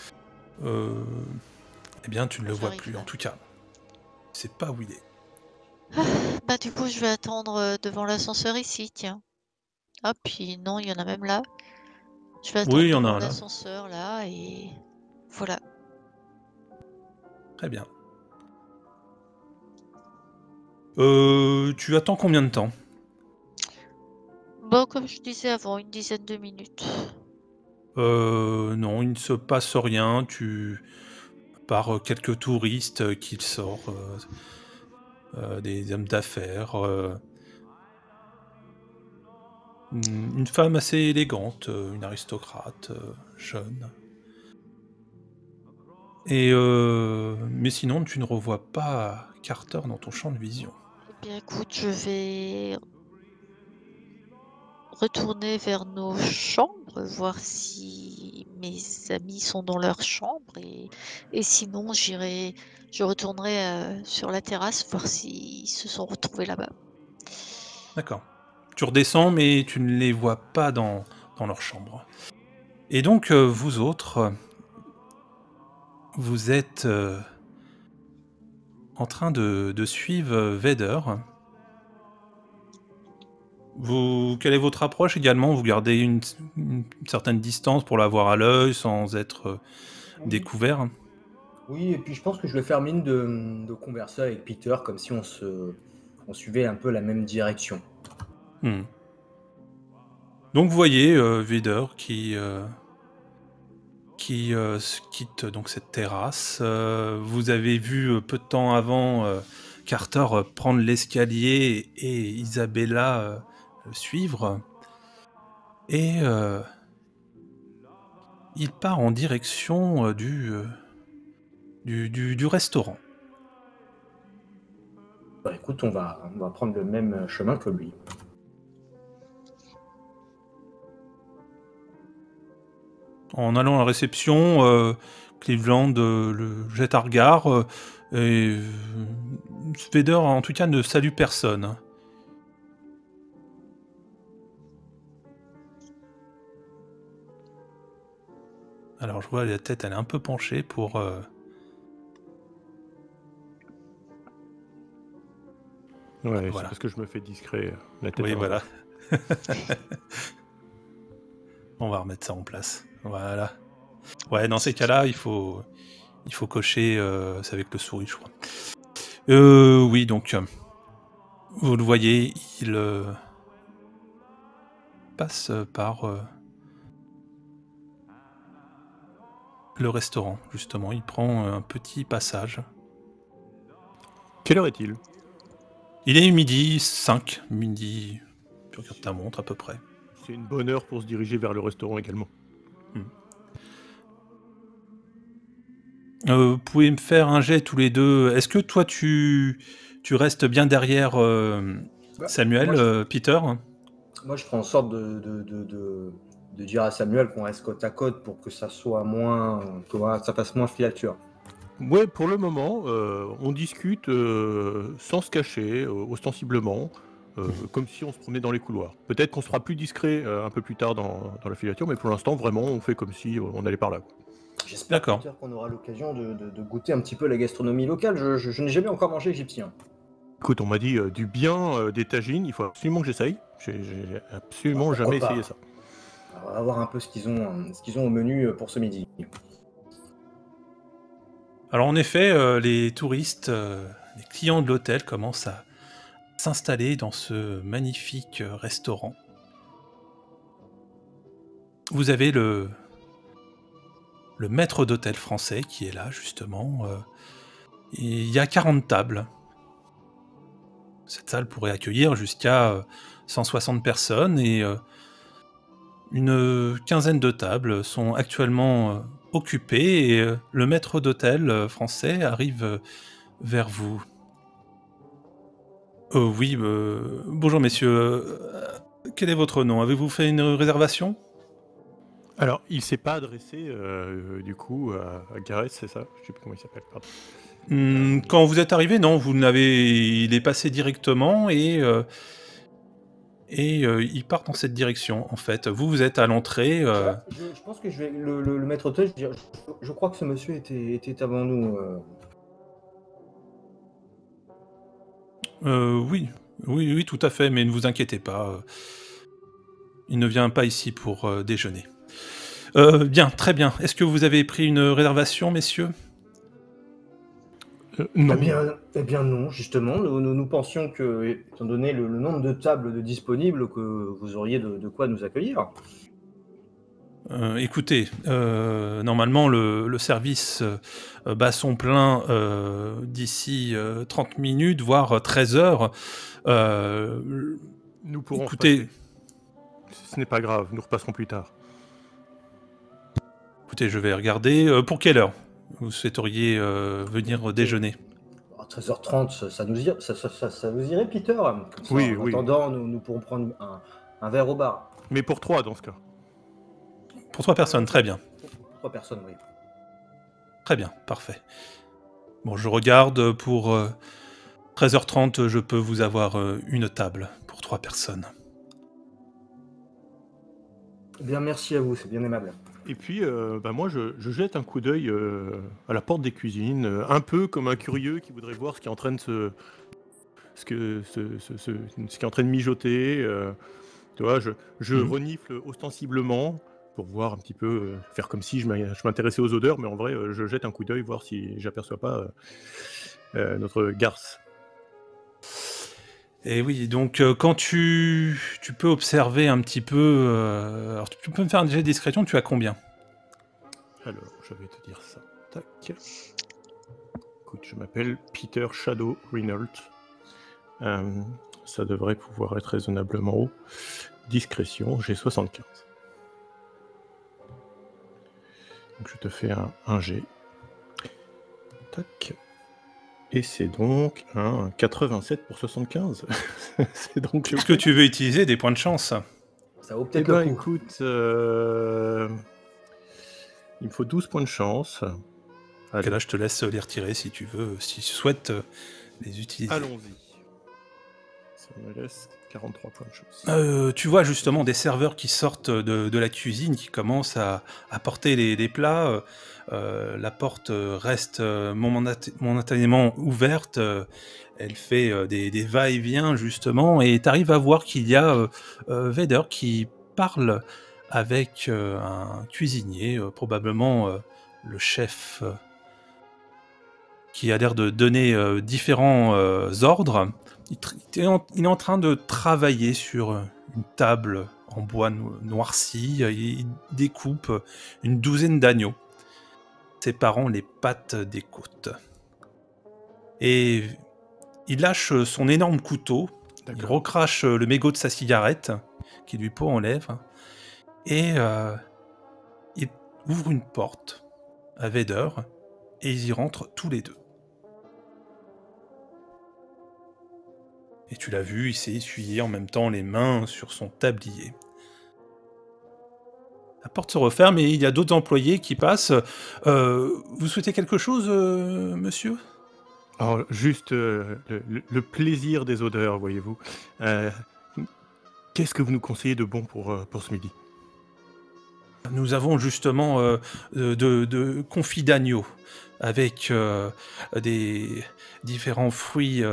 Eh bien, tu ne le vois plus, J'arrive. en tout cas. Tu sais pas où il est. Bah du coup, je vais attendre devant l'ascenseur ici, tiens. Hop, puis non, il y en a même là. Je vais Oui, attendre il y en a devant un là. l'ascenseur là, et voilà. Très bien. Tu attends combien de temps? Bon, comme je disais avant, une dizaine de minutes. Non, il ne se passe rien. Par quelques touristes qui sortent, des hommes d'affaires, une femme assez élégante, une aristocrate, jeune. Mais sinon, tu ne revois pas Carter dans ton champ de vision. Eh bien écoute, je vais retourner vers nos chambres, voir si mes amis sont dans leur chambre, et sinon je retournerai sur la terrasse, voir s'ils se sont retrouvés là-bas. D'accord. Tu redescends, mais tu ne les vois pas dans leur chambre. Et donc, vous autres, vous êtes en train de suivre Vader. Quelle est votre approche également? Vous gardez une certaine distance pour l'avoir à l'œil sans être découvert? Oui, et puis je pense que je vais faire mine de converser avec Peter comme si on suivait un peu la même direction. Hmm. Donc vous voyez Vader qui quitte donc cette terrasse. Vous avez vu peu de temps avant Carter prendre l'escalier et Isabella le suivre. Et il part en direction du restaurant. Bah, écoute, on va prendre le même chemin que lui. En allant à la réception, Cleveland le jette un regard et Vader en tout cas ne salue personne. Alors je vois la tête, elle est un peu penchée pour... Ouais, voilà. c'est parce que je me fais discret. La tête Oui, à voilà. On va remettre ça en place. Voilà. Ouais, dans ces cas-là, il faut cocher... c'est avec le souris, je crois. Oui, donc... vous le voyez, il passe par... le restaurant, justement. Il prend un petit passage. Quelle heure est-il? Il est midi 5. Midi... Tu regardes ta montre, à peu près. C'est une bonne heure pour se diriger vers le restaurant également. Vous pouvez me faire un jet tous les deux. Est-ce que toi, tu restes bien derrière Samuel, moi, Peter? Moi, je ferai en sorte de dire à Samuel qu'on reste côte à côte pour que ça soit moins, que voilà, ça fasse moins filature. Ouais, pour le moment, on discute sans se cacher, ostensiblement, comme si on se promenait dans les couloirs. Peut-être qu'on sera plus discret un peu plus tard dans la filature, mais pour l'instant, vraiment, on fait comme si on allait par là. J'espère D'accord. Peter, qu'on aura l'occasion de goûter un petit peu la gastronomie locale. Je n'ai jamais encore mangé égyptien. Écoute, on m'a dit du bien des tagines, il faut absolument que j'essaye. J'ai absolument Ah, jamais pourquoi pas. essayé ça. Alors, on va voir un peu ce qu'ils ont au menu pour ce midi. Alors en effet, les touristes, les clients de l'hôtel commencent à s'installer dans ce magnifique restaurant. Vous avez le maître d'hôtel français qui est là, justement. Il y a 40 tables. Cette salle pourrait accueillir jusqu'à 160 personnes et une quinzaine de tables sont actuellement occupées et le maître d'hôtel français arrive vers vous. Oui, bonjour messieurs. Quel est votre nom? Avez-vous fait une réservation? Alors, il s'est pas adressé, du coup, à Gareth, c'est ça? Je sais plus comment il s'appelle, pardon. Quand vous êtes arrivé, non, il est passé directement et il part dans cette direction, en fait. Vous êtes à l'entrée. Je pense que je vais le maître d'hôtel. Je crois que ce monsieur était avant nous. Oui, tout à fait, mais ne vous inquiétez pas. Il ne vient pas ici pour déjeuner. Bien, très bien. Est-ce que vous avez pris une réservation, messieurs? Non. Eh bien non, justement. Nous pensions que, étant donné le nombre de tables disponibles, que vous auriez de quoi nous accueillir. Écoutez, normalement le service bat son plein d'ici 30 minutes, voire 13 heures. Nous pourrons écoutez, repasser. Ce n'est pas grave, nous repasserons plus tard. Écoutez, je vais regarder. Pour quelle heure vous souhaiteriez venir déjeuner? À 13h30, ça vous irait, Peter? Comme ça, Oui, en oui. attendant, nous pourrons prendre un verre au bar. Mais pour 3 dans ce cas. Pour 3 personnes, très bien. Pour 3 personnes, oui. Très bien, parfait. Bon, je regarde, pour 13h30, je peux vous avoir une table pour 3 personnes. Eh bien, merci à vous, c'est bien aimable. Et puis, moi, je jette un coup d'œil à la porte des cuisines, un peu comme un curieux qui voudrait voir ce qui est en train de ce qui est en train de mijoter. Tu vois, je renifle ostensiblement pour voir un petit peu, faire comme si je m'intéressais aux odeurs, mais en vrai, je jette un coup d'œil, voir si j'aperçois pas notre garce. Et oui, donc quand tu peux observer un petit peu... alors tu peux me faire un jet de discrétion, tu as combien? Alors, je vais te dire ça. Tac. Écoute, je m'appelle Peter Shadow Reynolds. Ça devrait pouvoir être raisonnablement haut. Discrétion, j'ai 75. Donc je te fais un G. Tac. Et c'est donc un 87 pour 75. C'est donc... Est-ce que tu veux utiliser des points de chance? Ça vaut peut-être le coup. Écoute, il me faut 12 points de chance. Et là, je te laisse les retirer si tu veux, si tu souhaites les utiliser. Allons-y. Ça me laisse 43 points de chance. Tu vois justement des serveurs qui sortent de la cuisine, qui commencent à porter les plats. La porte reste momentanément ouverte. Elle fait des va-et-vient justement, et tu arrives à voir qu'il y a Vader qui parle avec un cuisinier, probablement le chef, qui a l'air de donner différents ordres. Il est en train de travailler sur une table en bois noirci. Il découpe une douzaine d'agneaux, séparant les pattes des côtes. Et il lâche son énorme couteau. Il recrache le mégot de sa cigarette, qui lui pend en lèvres. Et il ouvre une porte à Vader, et ils y rentrent tous les deux. Et tu l'as vu, il s'est essuyé en même temps les mains sur son tablier. La porte se referme et il y a d'autres employés qui passent. Vous souhaitez quelque chose, monsieur? Alors, juste le plaisir des odeurs, voyez-vous. Qu'est-ce que vous nous conseillez de bon pour ce midi? Nous avons justement de confits d'agneau avec des différents fruits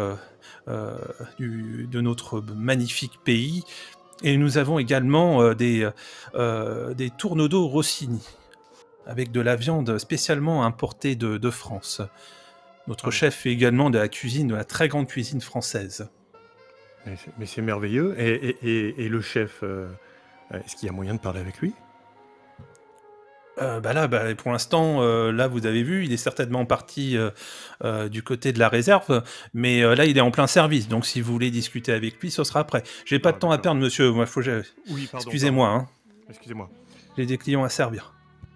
de notre magnifique pays. Et nous avons également des tourneaux Rossini, avec de la viande spécialement importée de France. Notre chef fait également de la cuisine, de la très grande cuisine française. Mais c'est merveilleux. Et le chef, est-ce qu'il y a moyen de parler avec lui? Pour l'instant, là, vous avez vu, il est certainement parti du côté de la réserve, mais là, il est en plein service. Donc, si vous voulez discuter avec lui, ce sera après. J'ai pas de temps à perdre, monsieur. Moi, Oui, pardon. Excusez-moi. Hein. Excusez-moi. J'ai des clients à servir.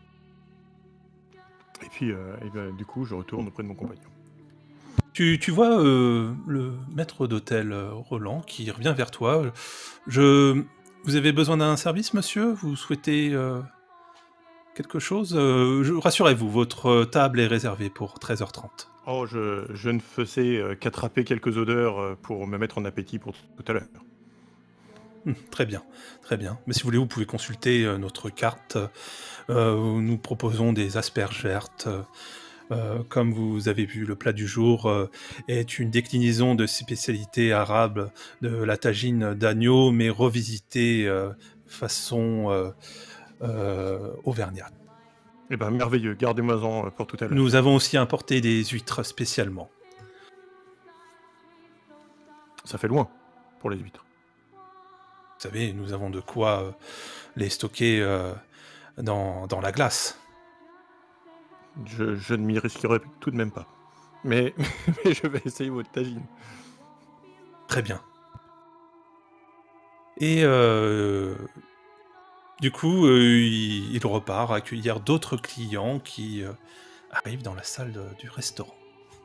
Et puis, du coup, je retourne auprès de mon compagnon. Tu vois le maître d'hôtel, Roland, qui revient vers toi. Vous avez besoin d'un service, monsieur? Vous souhaitez... quelque chose? Rassurez-vous, votre table est réservée pour 13h30. Oh, je ne faisais qu'attraper quelques odeurs pour me mettre en appétit pour tout à l'heure. Très bien, très bien. Mais si vous voulez, vous pouvez consulter notre carte. Nous proposons des asperges vertes. Comme vous avez vu, le plat du jour est une déclinaison de spécialités arabes de la tagine d'agneau, mais revisitée façon... auvergnat. Eh ben merveilleux, gardez-moi-en pour tout à l'heure. Nous avons aussi importé des huîtres spécialement. Ça fait loin pour les huîtres. Vous savez, nous avons de quoi les stocker dans la glace. Je ne m'y risquerai tout de même pas. Mais je vais essayer votre tagine. Très bien. Et du coup, il repart accueillir d'autres clients qui arrivent dans la salle du restaurant.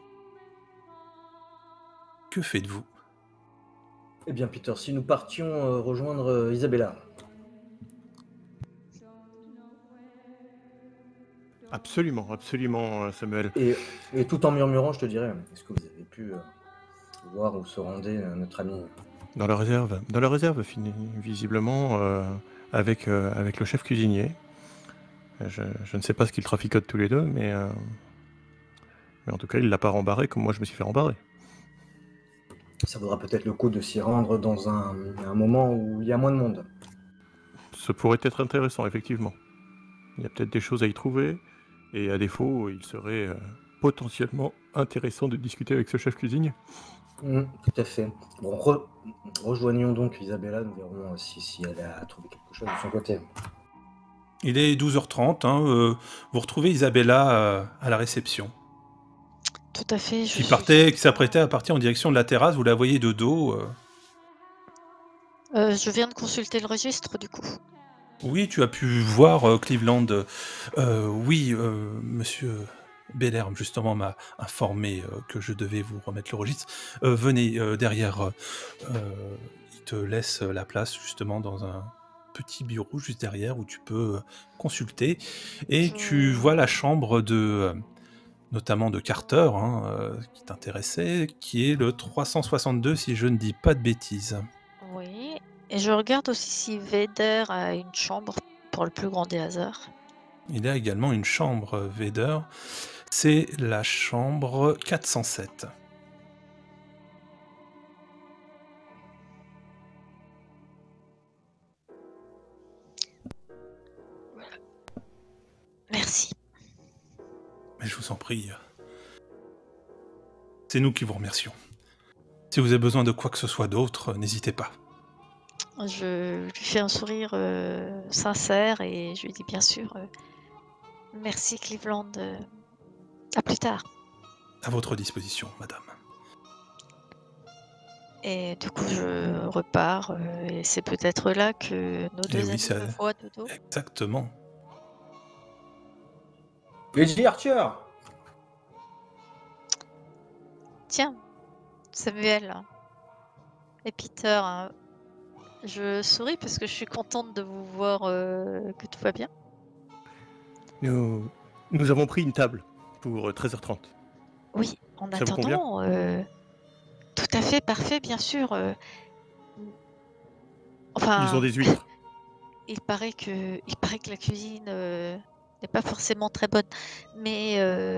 Que faites-vous? Eh bien, Peter, si nous partions rejoindre Isabella. Absolument, absolument, Samuel. Et tout en murmurant, je te dirais, est-ce que vous avez pu voir où se rendait notre ami? Dans la réserve, visiblement, avec le chef cuisinier. Je ne sais pas ce qu'ils traficotent tous les deux, mais en tout cas, il ne l'a pas rembarré comme moi je me suis fait rembarrer. Ça vaudra peut-être le coup de s'y rendre dans un moment où il y a moins de monde. Ce pourrait être intéressant, effectivement. Il y a peut-être des choses à y trouver, et à défaut, il serait potentiellement intéressant de discuter avec ce chef cuisinier. Tout à fait. Bon, rejoignons donc Isabella, nous verrons si elle a trouvé quelque chose de son côté. Il est 12h30, hein, vous retrouvez Isabella à la réception. Tout à fait. Qui s'apprêtait à partir en direction de la terrasse, vous la voyez de dos. Je viens de consulter le registre du coup. Oui, tu as pu voir Cleveland. Oui, monsieur Bellerme, justement, m'a informé que je devais vous remettre le registre. Venez derrière. Il te laisse la place, justement, dans un petit bureau juste derrière où tu peux consulter. Et tu vois la chambre notamment de Carter, qui t'intéressait, qui est le 362, si je ne dis pas de bêtises. Oui. Et je regarde aussi si Vader a une chambre pour le plus grand des hasards. Il a également une chambre, Vader. C'est la chambre 407. Voilà. Merci. Mais je vous en prie. C'est nous qui vous remercions. Si vous avez besoin de quoi que ce soit d'autre, n'hésitez pas. Je lui fais un sourire sincère et je lui dis bien sûr merci Cleveland. À plus tard. À votre disposition, madame. Et du coup, je repars et c'est peut-être là que nos deux amis me voient de dos. Exactement. Lady Archer! Tiens, Samuel et Peter, je souris parce que je suis contente de vous voir que tout va bien. Nous avons pris une table pour 13h30. Oui, en Ça attendant, tout à fait parfait, bien sûr. Enfin, ils ont des huîtres. il paraît que la cuisine n'est pas forcément très bonne, mais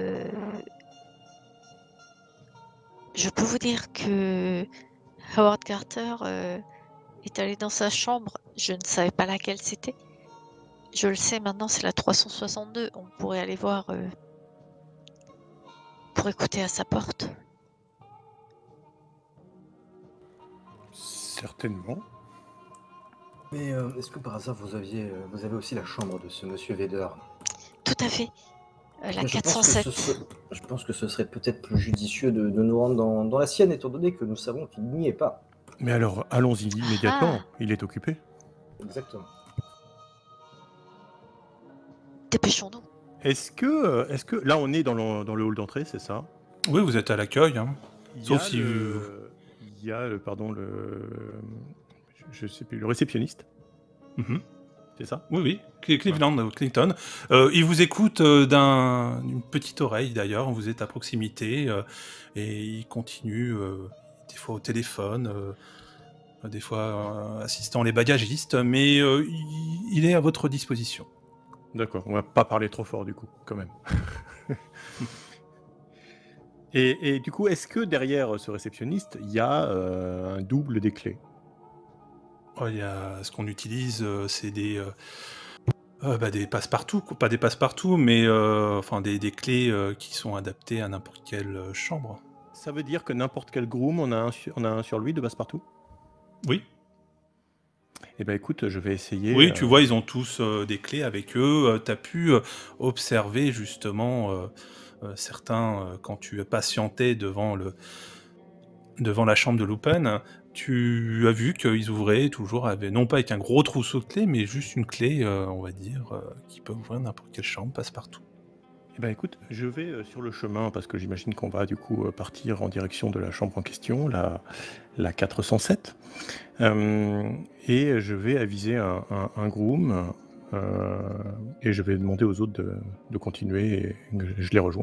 je peux vous dire que Howard Carter est allé dans sa chambre. Je ne savais pas laquelle c'était. Je le sais maintenant, c'est la 362. On pourrait aller voir pour écouter à sa porte. Certainement. Mais est-ce que par hasard vous avez aussi la chambre de ce monsieur Vader? Tout à fait. La Je 407. Je pense que ce serait peut-être plus judicieux de nous rendre dans la sienne, étant donné que nous savons qu'il n'y est pas. Mais alors, allons-y immédiatement. Il est occupé. Exactement. Dépêchons-nous. Est-ce que là, on est dans le hall d'entrée, c'est ça? Oui, vous êtes à l'accueil. Sauf si il y a je sais plus, le réceptionniste. C'est ça? Oui, Cleveland, Clinton. Il vous écoute d'une petite oreille, d'ailleurs. Vous êtes à proximité. Et il continue, des fois au téléphone, des fois assistant les bagagistes. Mais il est à votre disposition. D'accord, on va pas parler trop fort, du coup, quand même. Et du coup, est-ce que derrière ce réceptionniste, il y a un double des clés? Il y a ce qu'on utilise, c'est des passe-partout, pas des passe-partout, mais des clés qui sont adaptées à n'importe quelle chambre. Ça veut dire que n'importe quel groom, on a un sur lui de passe-partout? Oui. Eh ben écoute, je vais essayer... Oui, tu vois, ils ont tous des clés avec eux. Tu as pu observer justement certains, quand tu patientais devant la chambre de Lupin, tu as vu qu'ils ouvraient toujours, non pas avec un gros trousseau de clés, mais juste une clé, on va dire, qui peut ouvrir n'importe quelle chambre, passe-partout. Eh ben écoute, je vais sur le chemin, parce que j'imagine qu'on va du coup partir en direction de la chambre en question, la 407, et je vais aviser un groom, et je vais demander aux autres de continuer, et je les rejoins.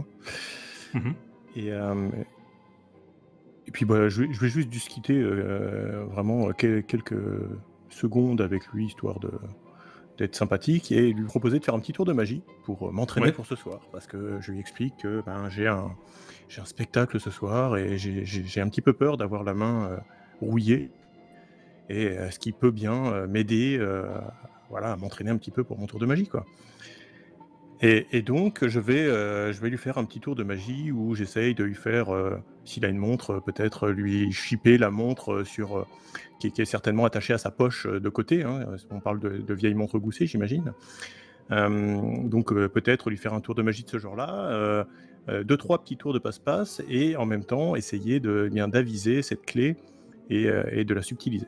Et puis je vais juste discuter vraiment quelques secondes avec lui, histoire d'être sympathique et lui proposer de faire un petit tour de magie pour m'entraîner Ouais. pour ce soir. Parce que je lui explique que j'ai un spectacle ce soir et j'ai un petit peu peur d'avoir la main rouillée. Et ce qui peut bien m'aider à m'entraîner un petit peu pour mon tour de magie, quoi. Et donc, je vais lui faire un petit tour de magie où j'essaye de lui faire, s'il a une montre, peut-être lui chipper la montre qui est certainement attachée à sa poche de côté. Hein. On parle de vieilles montres goussées, j'imagine. Donc, peut-être lui faire un tour de magie de ce genre-là, 2-3 petits tours de passe-passe, et en même temps, essayer d'aviser cette clé et de la subtiliser.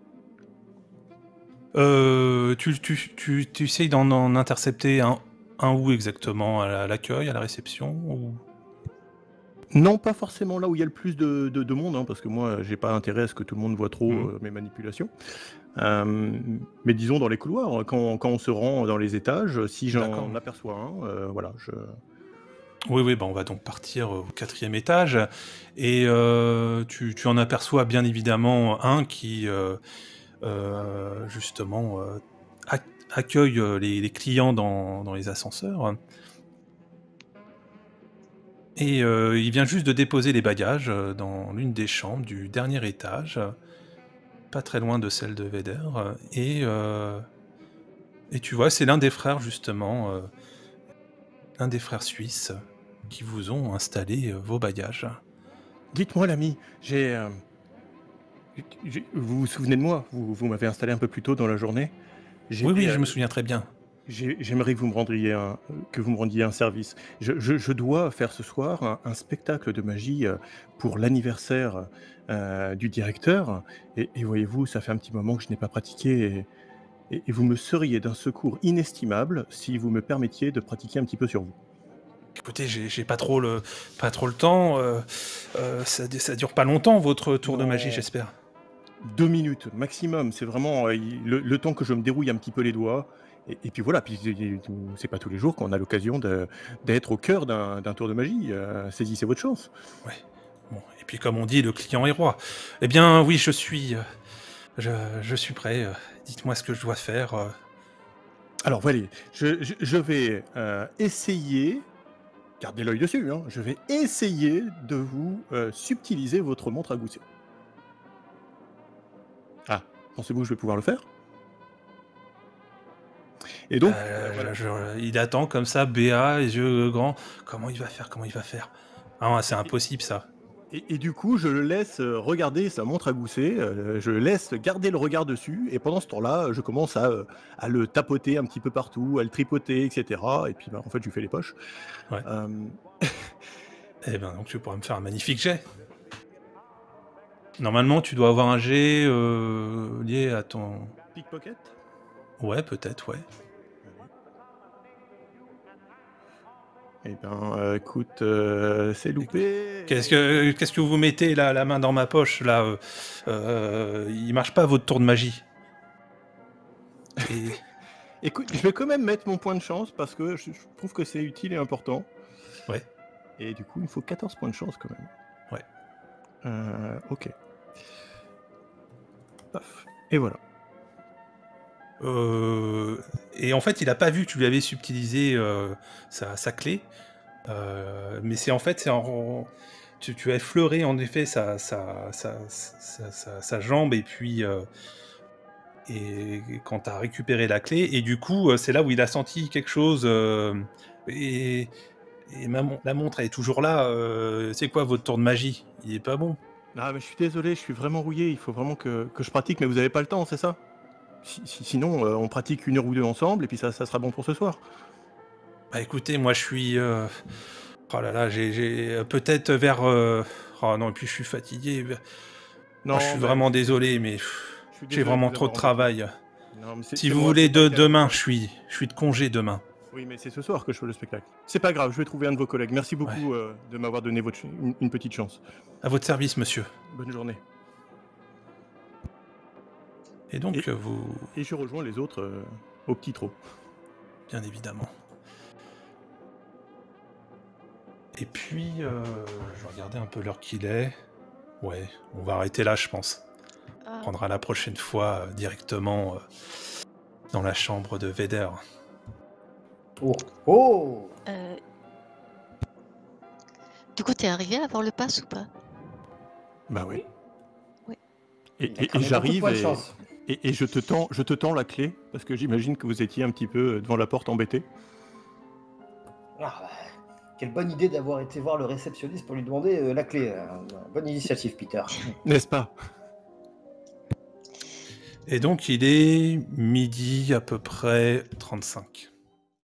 Tu essayes d'en intercepter un où exactement? À l'accueil, à la réception ou... Non, pas forcément là où il y a le plus de monde, hein, parce que moi, j'ai pas intérêt à ce que tout le monde voit trop mes manipulations. Mais disons dans les couloirs, quand on se rend dans les étages, si j'en aperçois un, voilà, Oui, on va donc partir au 4e étage, et tu en aperçois bien évidemment un qui, justement, accueille les clients dans les ascenseurs. Et il vient juste de déposer les bagages dans l'une des chambres du dernier étage, pas très loin de celle de Veder, et tu vois, c'est l'un des frères justement, l'un des frères suisses qui vous ont installé vos bagages. Dites-moi, l'ami, vous vous souvenez de moi? Vous m'avez installé un peu plus tôt dans la journée. Oui, je me souviens très bien. J'aimerais que vous me rendiez un service. Je dois faire ce soir un spectacle de magie pour l'anniversaire du directeur. Et voyez-vous, ça fait un petit moment que je n'ai pas pratiqué. Et vous me seriez d'un secours inestimable si vous me permettiez de pratiquer un petit peu sur vous. Écoutez, j'ai pas trop le temps. Ça dure pas longtemps, votre tour de magie, j'espère. 2 minutes maximum. C'est vraiment le temps que je me dérouille un petit peu les doigts. Et puis voilà, c'est pas tous les jours qu'on a l'occasion d'être au cœur d'un tour de magie. Saisissez votre chance. Ouais. Bon, et puis comme on dit, le client est roi. Eh bien, oui, je suis prêt. Dites-moi ce que je dois faire. Alors voilà, je vais essayer. Gardez l'œil dessus. Hein, je vais essayer de vous subtiliser votre montre à gousset. Ah, pensez-vous que je vais pouvoir le faire? Et donc, il attend comme ça, béat, les yeux grands. Comment il va faire? Ah, c'est impossible, ça. Et du coup, je le laisse regarder sa montre à gousset, je le laisse garder le regard dessus, et pendant ce temps-là, je commence à le tapoter un petit peu partout, à le tripoter, etc. Et puis, en fait, je lui fais les poches. Ouais. Eh ben, donc tu pourras me faire un magnifique jet. Normalement, tu dois avoir un jet lié à ton... Pickpocket? Ouais, peut-être, ouais. Eh ben, écoute, c'est loupé. Qu'est-ce que vous mettez là, la main dans ma poche là il marche pas votre tour de magie. Et... Écoute, je vais quand même mettre mon point de chance parce que je trouve que c'est utile et important. Ouais. Et du coup, il me faut 14 points de chance quand même. Ouais. Ok. Paf. Et voilà. Et en fait, il a pas vu que tu lui avais subtilisé sa clé. Mais c'est en fait, tu as effleuré en effet sa jambe, et puis et quand tu as récupéré la clé, et du coup, c'est là où il a senti quelque chose. Et la montre, elle est toujours là. C'est quoi votre tour de magie? Il est pas bon. Ah, mais je suis désolé, je suis vraiment rouillé. Il faut vraiment que je pratique, mais vous avez pas le temps, c'est ça? Sinon, on pratique 1 heure ou 2 ensemble, et puis ça sera bon pour ce soir. Bah écoutez, moi je suis... Oh là là, j'ai peut-être vers... Oh non, et puis je suis fatigué. Non, je suis vraiment désolé, mais j'ai vraiment trop de travail. Non, mais si vous voulez, demain, je suis de congé demain. Oui, mais c'est ce soir que je fais le spectacle. C'est pas grave, je vais trouver un de vos collègues. Merci beaucoup de m'avoir donné une petite chance. À votre service, monsieur. Bonne journée. Et donc, vous... Et je rejoins les autres au petit trot. Bien évidemment. Et puis, je vais regarder un peu l'heure qu'il est. Ouais, on va arrêter là, je pense. On prendra la prochaine fois directement dans la chambre de Veder. Oh, oh. Du coup, t'es arrivé à avoir le pass ou pas? Bah oui. Oui. Et Il a cramé j'arrive beaucoup de et, chance. et je te tends la clé, parce que j'imagine que vous étiez un petit peu devant la porte embêté. Ah, bah, quelle bonne idée d'avoir été voir le réceptionniste pour lui demander la clé. Bonne initiative, Peter. N'est-ce pas? Et donc il est midi à peu près 35.